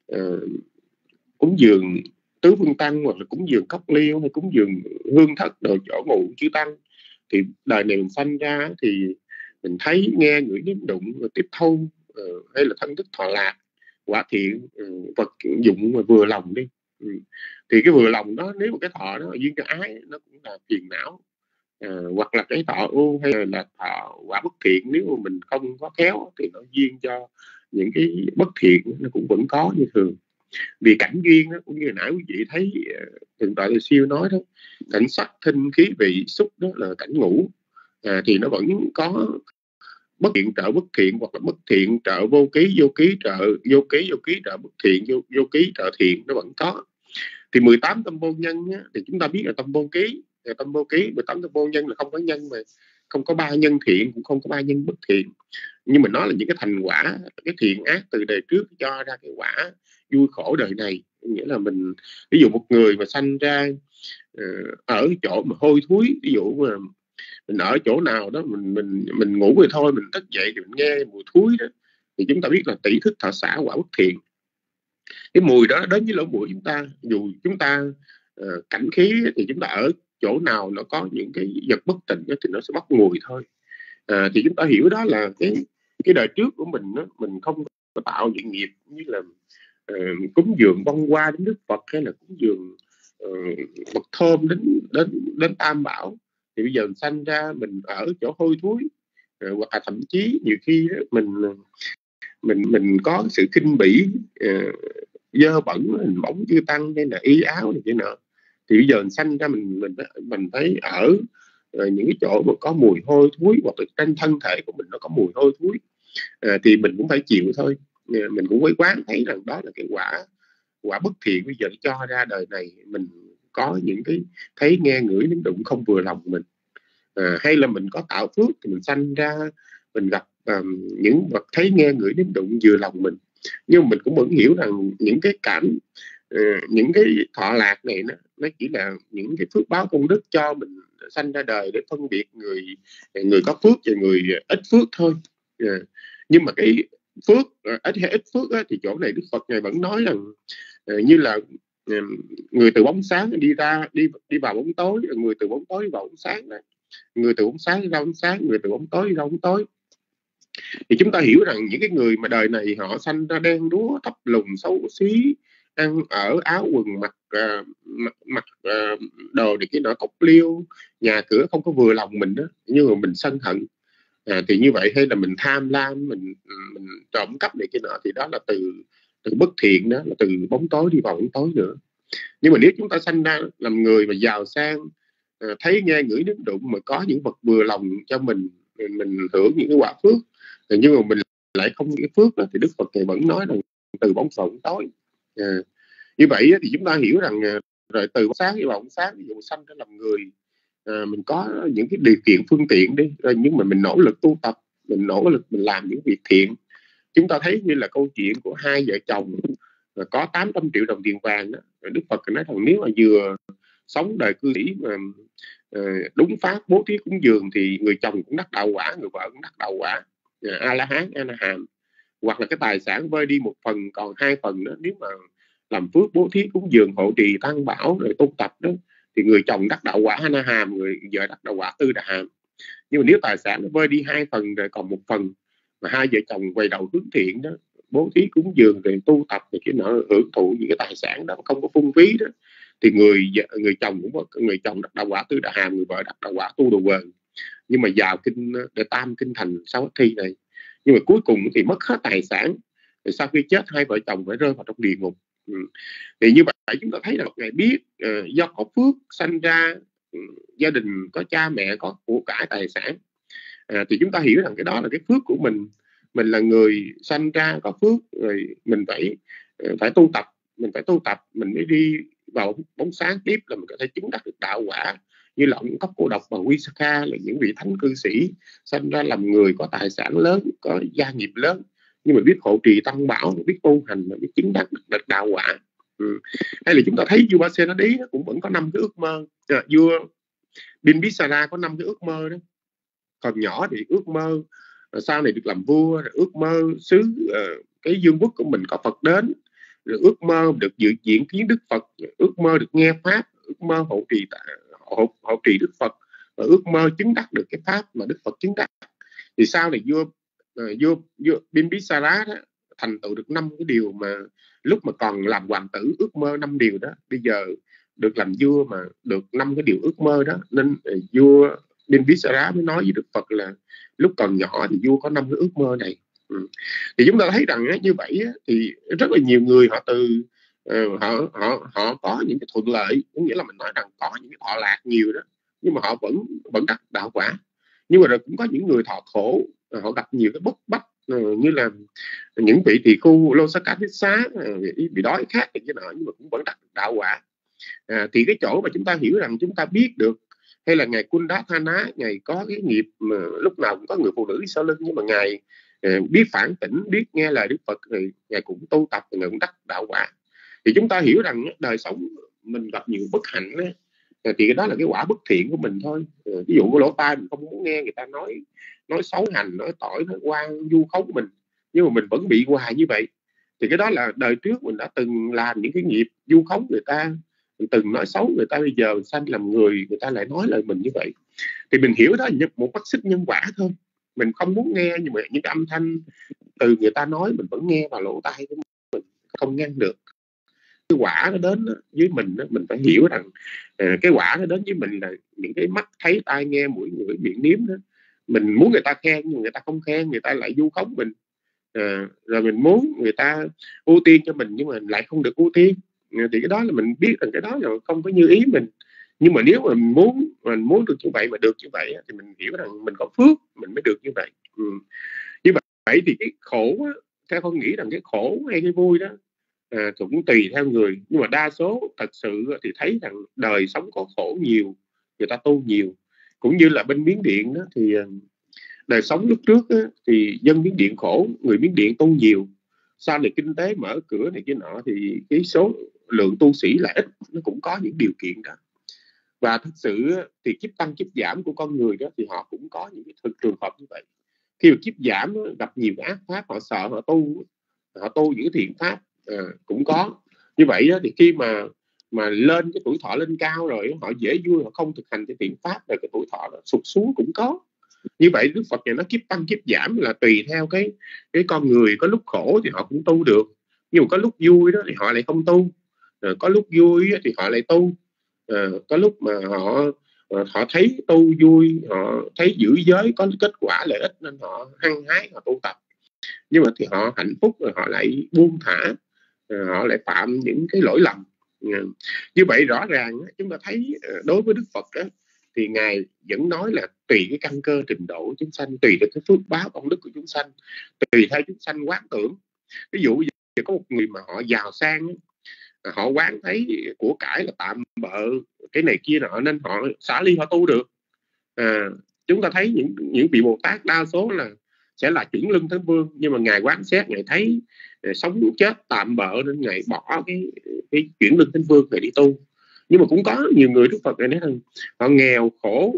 cúng dường tứ phương tăng, hoặc là cúng dường cốc liêu hay cúng dường hương thất đồ chỗ ngụ chư tăng, thì đời này mình sanh ra thì mình thấy nghe ngửi nếm đụng tiếp thâu hay là thân thức thọ lạc quả thiện, vật dụng mà vừa lòng đi, thì cái vừa lòng đó, nếu mà cái thọ nó duyên cho ái, nó cũng là phiền não. Hoặc là cái thọ ưu hay là thọ quả bất thiện, nếu mà mình không có khéo thì nó duyên cho những cái bất thiện, nó cũng vẫn có như thường. Vì cảnh duyên đó, cũng như nãy quý vị thấy Thượng tọa Siêu nói đó, cảnh sắc thinh khí vị xúc đó là cảnh ngũ, thì nó vẫn có bất thiện trợ bất thiện, hoặc là bất thiện trợ vô ký, vô ký trợ vô ký, vô ký trợ bất thiện, vô ký trợ thiện, nó vẫn có. Thì 18 tâm vô nhân á, thì chúng ta biết là tâm vô ký, 18 tâm vô nhân là không có nhân, mà không có 3 nhân thiện, cũng không có 3 nhân bất thiện. Nhưng mà nó là những cái thành quả, cái thiện ác từ đời trước cho ra cái quả vui khổ đời này. Nghĩa là mình, ví dụ một người mà sanh ra ở chỗ mà hôi thối, ví dụ mà mình ở chỗ nào đó mình ngủ rồi thôi, mình thức dậy thì mình nghe mùi thối đó, thì chúng ta biết là tỷ thức thọ xả quả bất thiện. Cái mùi đó đến với lỗ mũi chúng ta, dù chúng ta cảnh khí thì chúng ta ở chỗ nào nó có những cái vật bất tịnh thì nó sẽ bốc mùi thôi. Thì chúng ta hiểu đó là cái đời trước của mình đó, mình không có tạo những nghiệp như là cúng dường vong hoa đến Đức Phật, hay là cúng dường mật thơm đến Tam Bảo, thì bây giờ mình sanh ra mình ở chỗ hôi thối, hoặc là thậm chí nhiều khi đó, mình có sự khinh bỉ, dơ bẩn, hình bóng chư tăng hay là y áo này kia nọ, thì bây giờ mình sanh ra mình thấy ở những cái chỗ mà có mùi hôi thối, hoặc là trên thân thể của mình nó có mùi hôi thối, thì mình cũng phải chịu thôi. Mình cũng phải quán thấy rằng đó là cái quả bất thiện bây giờ cho ra đời này. Mình có những cái thấy nghe ngửi nếm đụng không vừa lòng mình, hay là mình có tạo phước thì mình sanh ra mình gặp những vật thấy nghe ngửi nếm đụng vừa lòng mình. Nhưng mình cũng vẫn hiểu rằng những cái cảm, những cái thọ lạc này nó chỉ là những cái phước báo công đức cho mình sanh ra đời để phân biệt người có phước và người ít phước thôi. Nhưng mà cái phước ít hay ít phước á, thì chỗ này Đức Phật Ngài vẫn nói rằng như là người từ bóng sáng đi vào bóng tối, người từ bóng tối đi vào bóng sáng đó. Người từ bóng sáng đi ra bóng sáng, người từ bóng tối đi ra bóng tối. Thì chúng ta hiểu rằng những cái người mà đời này họ sanh ra đen đúa, thấp lùn, xấu xí, ăn ở áo quần mặc đồ thì cái nọ cốc liêu, nhà cửa không có vừa lòng mình đó, nhưng mà mình sân hận, thì như vậy hay là mình tham lam, mình trộm cắp này cái nọ, thì đó là từ bất thiện, đó là từ bóng tối đi vào bóng tối nữa. Nhưng mà nếu chúng ta sanh ra làm người mà giàu sang, thấy nghe ngửi nếm đụng mà có những vật vừa lòng cho mình hưởng những cái quả phước, nhưng mà mình lại không những cái phước đó, thì Đức Phật Ngài vẫn nói rằng từ bóng tối tối. Như vậy thì chúng ta hiểu rằng rồi từ bóng sáng đi vào bóng sáng, ví dụ sanh ra làm người, mình có những cái điều kiện phương tiện đi, nhưng mà mình nỗ lực tu tập, mình nỗ lực mình làm những việc thiện. Chúng ta thấy như là câu chuyện của hai vợ chồng có 800 triệu đồng tiền vàng đó. Đức Phật nói rằng nếu mà vừa sống đời cư sĩ mà đúng pháp bố thí cúng dường thì người chồng cũng đắc đạo quả, người vợ cũng đắc đạo quả A-la-hán, A-la-hàm. Hoặc là cái tài sản vơi đi một phần còn 2 phần đó, nếu mà làm phước bố thí cúng dường hộ trì tăng bảo rồi tu tập đó, thì người chồng đắc đạo quả A-la-hàm, người vợ đắc đạo quả Tư Đà Hàm. Nhưng mà nếu tài sản nó vơi đi 2 phần rồi còn 1 phần, mà hai vợ chồng quay đầu hướng thiện đó, bố thí cúng dường rồi tu tập thì cái nọ hưởng thụ những cái tài sản đó không có phung phí đó, thì người chồng cũng có, người chồng đắc đạo quả Tư Đà Hàm, người vợ đắc đạo quả Tu Đồ Quần. Nhưng mà vào kinh để tam kinh thành sáu thi này, nhưng mà cuối cùng thì mất hết tài sản, rồi sau khi chết hai vợ chồng phải rơi vào trong địa ngục. Thì như vậy chúng ta thấy là Ngài biết do có phước sanh ra gia đình có cha mẹ, có của cải tài sản, thì chúng ta hiểu rằng cái đó là cái phước của mình là người sanh ra có phước rồi, mình phải tu tập, mình mới đi vào bóng sáng tiếp, là mình có thể chứng đắc được đạo quả, như là ông Cấp Cô Độc và Visakha, là những vị thánh cư sĩ sanh ra làm người có tài sản lớn, có gia nghiệp lớn, nhưng mà biết hộ trì tăng bảo, biết tu hành, biết chứng đắc được đạo quả. Hay là chúng ta thấy vua Pasenadi nó cũng vẫn có 5 cái ước mơ. Vua Bimbisara có 5 cái ước mơ đó. Còn nhỏ thì ước mơ sau này được làm vua, rồi ước mơ xứ cái vương quốc của mình có Phật đến, rồi ước mơ được dự diễn kiến Đức Phật, ước mơ được nghe pháp, ước mơ hộ trì Đức Phật, và ước mơ chứng đắc được cái pháp mà Đức Phật chứng đắc. Thì sau này vua Bimbisara đó thành tựu được 5 cái điều mà lúc mà còn làm hoàng tử ước mơ 5 điều đó. Bây giờ được làm vua mà được 5 cái điều ước mơ đó, nên vua Bimbisara mới nói với Đức Phật là lúc còn nhỏ thì vua có 5 cái ước mơ này. Thì chúng ta thấy rằng như vậy thì rất là nhiều người họ họ có những cái thuận lợi, có nghĩa là mình nói rằng có những cái thọ lạc nhiều đó, nhưng mà họ vẫn đắc đạo quả. Nhưng mà rồi cũng có những người thọ khổ, họ gặp nhiều cái bức bách, như là những vị tỳ khu Losakatissa bị đói khát thì cái nọ, nhưng mà cũng vẫn đắc đạo quả. Thì cái chỗ mà chúng ta hiểu rằng chúng ta biết được, hay là ngài Kundathana, ngài có cái nghiệp mà lúc nào cũng có người phụ nữ đi sau lưng, nhưng mà ngài biết phản tỉnh, biết nghe lời Đức Phật, rồi ngài cũng tu tập, ngài cũng đắc đạo quả. Thì chúng ta hiểu rằng đời sống mình gặp nhiều bất hạnh đó, thì cái đó là cái quả bất thiện của mình thôi. Ví dụ của lỗ tai mình không muốn nghe người ta nói xấu hành, nói tỏi, nói quan vu khống mình, nhưng mà mình vẫn bị hoài như vậy. Thì cái đó là đời trước mình đã từng làm những cái nghiệp vu khống người ta, mình từng nói xấu người ta, bây giờ mình sanh làm người ta lại nói lời mình như vậy. Thì mình hiểu đó là một mắt xích nhân quả thôi. Mình không muốn nghe, nhưng mà những cái âm thanh từ người ta nói mình vẫn nghe vào lỗ tai của mình, không ngăn được. Cái quả nó đến với mình đó, mình phải hiểu rằng cái quả nó đến với mình là những cái mắt thấy, tai nghe, mũi ngửi, miệng nếm đó. Mình muốn người ta khen nhưng người ta không khen, người ta lại vu khống mình. Rồi mình muốn người ta ưu tiên cho mình nhưng mà lại không được ưu tiên. Thì cái đó là mình biết rằng cái đó là không có như ý mình. Nhưng mà nếu mà mình muốn được như vậy mà được như vậy thì mình hiểu rằng mình có phước mình mới được như vậy. Như vậy thì cái khổ theo con nghĩ rằng cái khổ hay cái vui đó cũng tùy theo người, nhưng mà đa số thật sự thì thấy rằng đời sống có khổ nhiều, người ta tu nhiều. Cũng như là bên Miến Điện đó, thì đời sống lúc trước á, thì dân Miến Điện khổ, người Miến Điện tu nhiều. Sau này kinh tế mở cửa này kia nọ thì cái số lượng tu sĩ là ít, nó cũng có những điều kiện đó. Và thực sự thì kiếp tăng kiếp giảm của con người đó thì họ cũng có những cái trường hợp như vậy. Khi mà kiếp giảm gặp nhiều ác pháp, họ sợ họ tu những thiện pháp cũng có. Như vậy đó, thì khi mà lên cái tuổi thọ lên cao rồi, họ dễ vui, họ không thực hành cái thiện pháp, rồi cái tuổi thọ nó sụt xuống cũng có. Như vậy Đức Phật này nó kiếp tăng kiếp giảm là tùy theo cái con người. Có lúc khổ thì họ cũng tu được, nhưng mà có lúc vui đó thì họ lại không tu. Có lúc vui thì họ lại tu. Có lúc mà họ thấy tu vui, họ thấy giữ giới có kết quả lợi ích nên họ hăng hái họ tu tập. Nhưng mà thì họ hạnh phúc rồi họ lại buông thả, họ lại phạm những cái lỗi lầm. Như vậy rõ ràng chúng ta thấy đối với Đức Phật đó, thì ngài vẫn nói là tùy cái căn cơ trình độ của chúng sanh, tùy theo cái phước báo công đức của chúng sanh, tùy theo chúng sanh quán tưởng. Ví dụ bây giờ có một người mà họ giàu sang, họ quán thấy của cải là tạm bợ cái này kia nọ nên họ xả ly họ tu được. Chúng ta thấy những vị Bồ Tát đa số là sẽ là chuyển lưng Thánh Vương, nhưng mà ngài quán xét, ngài thấy sống chết tạm bợ nên ngài bỏ cái chuyển lưng Thánh Vương để đi tu. Nhưng mà cũng có nhiều người Đức Phật này nói rằng họ nghèo khổ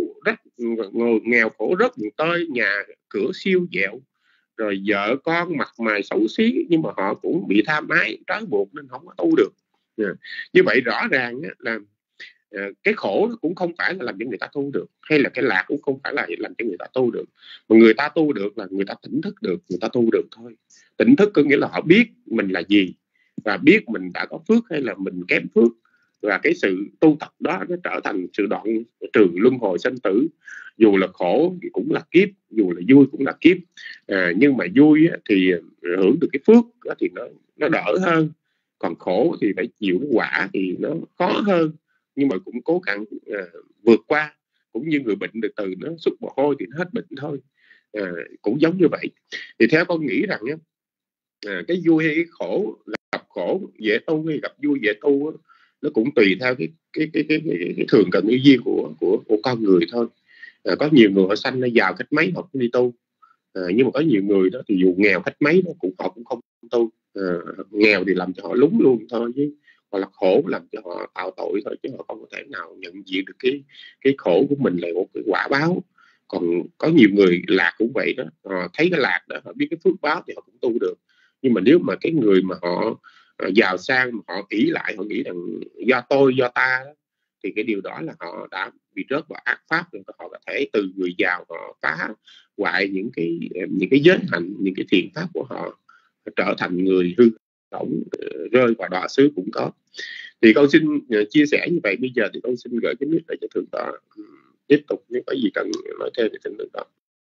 rất tơi, nhà cửa siêu dẹo, rồi vợ con mặt mày xấu xí, nhưng mà họ cũng bị tham ái trói buộc nên không có tu được. Như vậy rõ ràng là cái khổ cũng không phải là làm cho người ta tu được, hay là cái lạc cũng không phải là làm cho người ta tu được. Mà người ta tu được là người ta tỉnh thức được, người ta tu được thôi. Tỉnh thức có nghĩa là họ biết mình là gì, và biết mình đã có phước hay là mình kém phước. Và cái sự tu tập đó nó trở thành sự đoạn trừ luân hồi sanh tử. Dù là khổ thì cũng là kiếp, dù là vui cũng là kiếp. Nhưng mà vui thì hưởng được cái phước thì nó đỡ hơn, còn khổ thì phải chịu cái quả thì nó khó hơn. nhưng mà cũng cố gắng vượt qua. Cũng như người bệnh từ từ nó xuất mồ hôi thì nó hết bệnh thôi, cũng giống như vậy. Thì theo con nghĩ rằng cái vui hay cái khổ, gặp khổ dễ tu hay gặp vui dễ tu, nó cũng tùy theo cái thường cần ý duyên của con người thôi. Có nhiều người họ sanh ra giàu cách mấy họ cũng đi tu, nhưng mà có nhiều người đó thì dù nghèo cách mấy họ cũng không tu. Nghèo thì làm cho họ lúng luôn thôi, chứ hoặc là khổ làm cho họ tạo tội thôi, chứ họ không có thể nào nhận diện được cái khổ của mình là một cái quả báo. Còn có nhiều người lạc cũng vậy đó, họ thấy cái lạc đó, họ biết cái phước báo thì họ cũng tu được. Nhưng mà nếu mà cái người mà họ giàu sang mà họ ỷ lại, họ nghĩ rằng do tôi do ta đó, thì cái điều đó là họ đã bị rớt vào ác pháp rồi. Họ có thể từ người giàu họ phá hoại những cái giới hạnh, những cái thiện pháp của họ, trở thành người hư hỏng, rơi vào đọa xứ cũng có. Thì con xin chia sẻ như vậy. Bây giờ thì con xin gửi cái mic lại cho thượng tọa tiếp tục, nếu có gì cần nói thêm thì xin thượng tọa.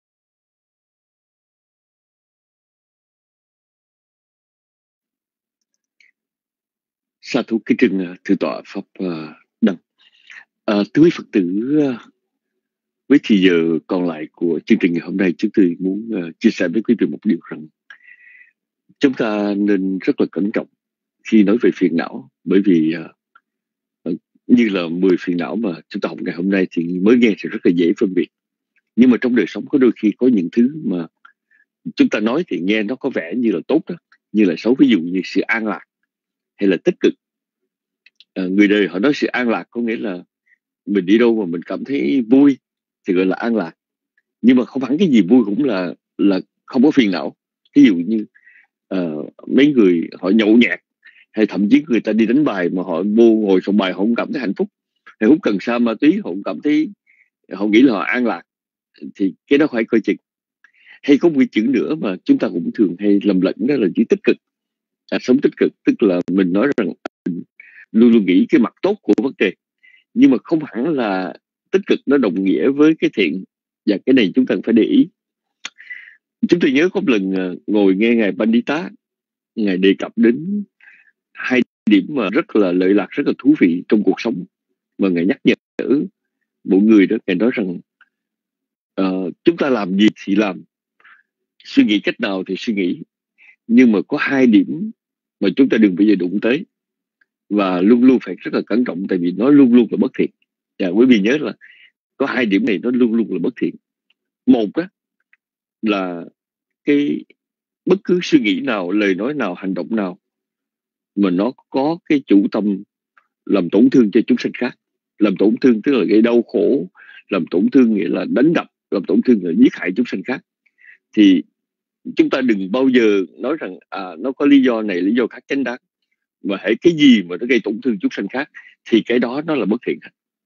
Sa thú kính trân thượng tọa pháp Đăng. Thưa quý Phật tử, với thì giờ còn lại của chương trình ngày hôm nay, chúng tôi muốn chia sẻ với quý vị một điều rằng chúng ta nên rất là cẩn trọng khi nói về phiền não, bởi vì như là 10 phiền não mà chúng ta học ngày hôm nay thì mới nghe thì rất là dễ phân biệt. Nhưng mà trong đời sống có đôi khi có những thứ mà chúng ta nói thì nghe nó có vẻ như là tốt đó, như là xấu. Ví dụ như sự an lạc hay là tích cực. Người đời họ nói sự an lạc có nghĩa là mình đi đâu mà mình cảm thấy vui thì gọi là an lạc. Nhưng mà không hẳn cái gì vui cũng là không có phiền não. Ví dụ như mấy người họ nhậu nhẹt, hay thậm chí người ta đi đánh bài mà họ vô ngồi sòng bài họ không cảm thấy hạnh phúc, hay hút cần sa ma túy họ không cảm thấy, họ nghĩ là họ an lạc, thì cái đó phải coi chừng. Hay có một cái chữ nữa mà chúng ta cũng thường hay lầm lẫn, đó là chữ tích cực. Sống tích cực tức là mình nói rằng mình luôn luôn nghĩ cái mặt tốt của vấn đề, nhưng mà không hẳn là tích cực nó đồng nghĩa với cái thiện. Và cái này chúng ta phải để ý. Chúng tôi nhớ có một lần ngồi nghe ngài Pandita, ngài đề cập đến 2 điểm mà rất là lợi lạc, rất là thú vị trong cuộc sống, mà ngài nhắc nhở mọi người đó. Ngài nói rằng chúng ta làm gì thì làm, suy nghĩ cách nào thì suy nghĩ, nhưng mà có 2 điểm mà chúng ta đừng bao giờ đụng tới, và luôn luôn phải rất là cẩn trọng, tại vì nó luôn luôn là bất thiện. Quý vị nhớ là có 2 điểm này nó luôn luôn là bất thiện. Một đó là cái bất cứ suy nghĩ nào, lời nói nào, hành động nào mà nó có cái chủ tâm làm tổn thương cho chúng sinh khác. Làm tổn thương tức là gây đau khổ, làm tổn thương nghĩa là đánh đập, làm tổn thương là giết hại chúng sinh khác. Thì chúng ta đừng bao giờ nói rằng nó có lý do này, lý do khác chính đáng, mà hãy cái gì mà nó gây tổn thương chúng sinh khác thì cái đó nó là bất thiện.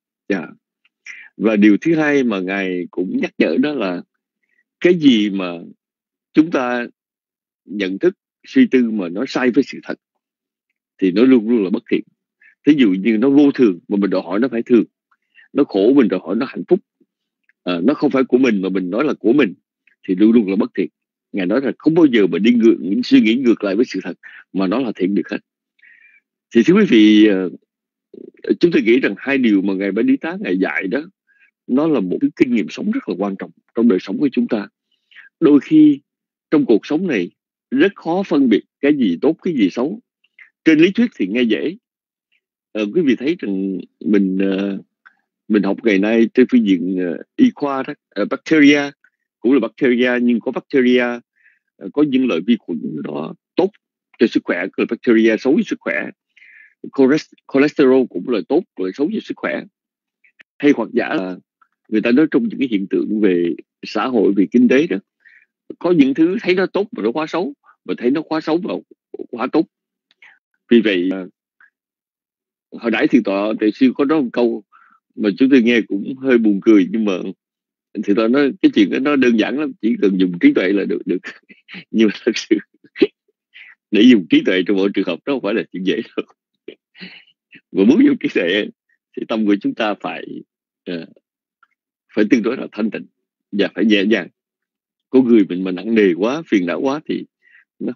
Và điều thứ hai mà ngài cũng nhắc nhở đó là cái gì mà chúng ta nhận thức, suy tư mà nó sai với sự thật thì nó luôn luôn là bất thiện. Thí dụ như nó vô thường mà mình đòi hỏi nó phải thường, nó khổ mình đòi hỏi nó hạnh phúc, nó không phải của mình mà mình nói là của mình thì luôn luôn là bất thiện. Ngài nói là không bao giờ mà đi những suy nghĩ ngược lại với sự thật mà nó là thiện được hết. Thì thưa quý vị, chúng tôi nghĩ rằng 2 điều mà ngài Pandita ngài dạy đó, nó là một cái kinh nghiệm sống rất là quan trọng trong đời sống của chúng ta. Đôi khi trong cuộc sống này rất khó phân biệt cái gì tốt, cái gì xấu. Trên lý thuyết thì nghe dễ. Quý vị thấy rằng mình học ngày nay trên phương diện y khoa đó, bacteria cũng là bacteria, nhưng có bacteria có những loại vi khuẩn đó tốt cho sức khỏe, có bacteria xấu cho sức khỏe. Cholesterol cũng là tốt, loại xấu cho sức khỏe. Hay hoặc giả là người ta nói trong những cái hiện tượng về xã hội, về kinh tế đó, có những thứ thấy nó tốt mà nó quá xấu, và thấy nó quá xấu mà quá tốt. Vì vậy hồi nãy thì thầy sư có nói một câu mà chúng tôi nghe cũng hơi buồn cười, nhưng mà thì tôi nói cái chuyện đó nó đơn giản lắm, chỉ cần dùng trí tuệ là được. Nhưng mà thật sự để dùng trí tuệ trong mọi trường hợp đó không phải là chuyện dễ đâu. Và muốn dùng trí tuệ thì tâm của chúng ta phải tương đối là thanh tịnh và phải nhẹ nhàng. Có người mình mà nặng nề quá, phiền não quá thì nó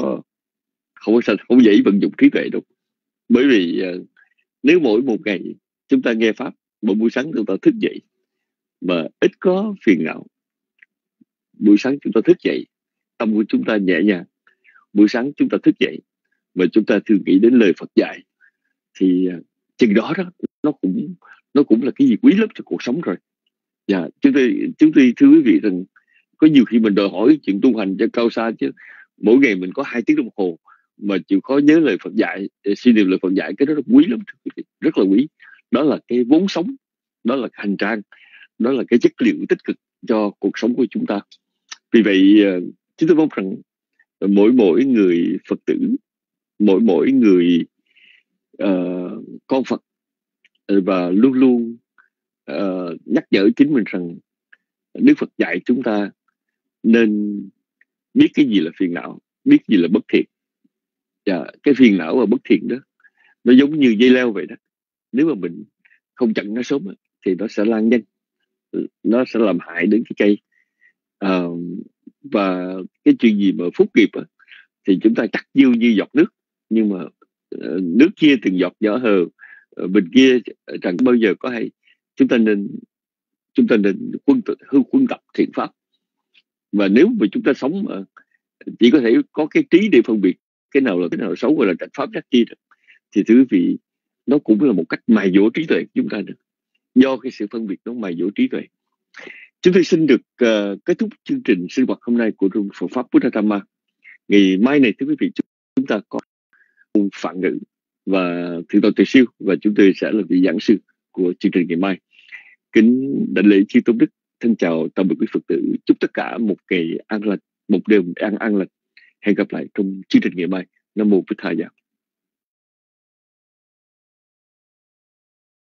không dễ vận dụng trí tuệ đâu. Bởi vì nếu mỗi một ngày chúng ta nghe pháp, một buổi sáng chúng ta thức dậy mà ít có phiền não, buổi sáng chúng ta thức dậy tâm của chúng ta nhẹ nhàng, buổi sáng chúng ta thức dậy mà chúng ta thường nghĩ đến lời Phật dạy, thì chừng đó nó cũng là cái gì quý lắm cho cuộc sống rồi. Dạ, chúng tôi thưa quý vị rằng có nhiều khi mình đòi hỏi chuyện tu hành cho cao xa, chứ mỗi ngày mình có 2 tiếng đồng hồ mà chịu khó nhớ lời Phật dạy, suy niệm lời Phật dạy, cái đó rất quý lắm, rất là quý. Đó là cái vốn sống, đó là cái hành trang, đó là cái chất liệu tích cực cho cuộc sống của chúng ta. Vì vậy chúng tôi mong rằng mỗi người Phật tử, mỗi người con Phật, và luôn luôn nhắc nhở chính mình rằng Đức Phật dạy chúng ta nên biết cái gì là phiền não, biết gì là bất thiện. Cái phiền não và bất thiện đó nó giống như dây leo vậy đó. Nếu mà mình không chặn nó sớm thì nó sẽ lan nhanh, nó sẽ làm hại đến cái cây. Và cái chuyện gì mà phúc nghiệp thì chúng ta chắc nhiêu như giọt nước, nhưng mà nước kia từng giọt nhỏ hờ, bình kia chẳng bao giờ có hay. Chúng ta nên quân tập thiện pháp. Và nếu mà chúng ta sống mà chỉ có thể có cái trí để phân biệt cái nào xấu, gọi là trạch pháp đắc chi, thì thưa quý vị, nó cũng là một cách mài dỗ trí tuệ của chúng ta được. Do cái sự phân biệt nó mài dỗ trí tuệ. Chúng tôi xin được kết thúc chương trình sinh hoạt hôm nay của Trung Phật Pháp Buddha Dhamma. Ngày mai này thưa quý vị, chúng ta có một phạn ngữ và thượng tọa Tuệ Siêu, và chúng tôi sẽ là vị giảng sư của chương trình ngày mai. Kính đảnh lễ chư tôn đức, thân chào tạm biệt quý Phật tử. Chúc tất cả một ngày an lành, một đêm an lành. Hẹn gặp lại trong chương trình ngày mai. Nam mô Bích Thầy.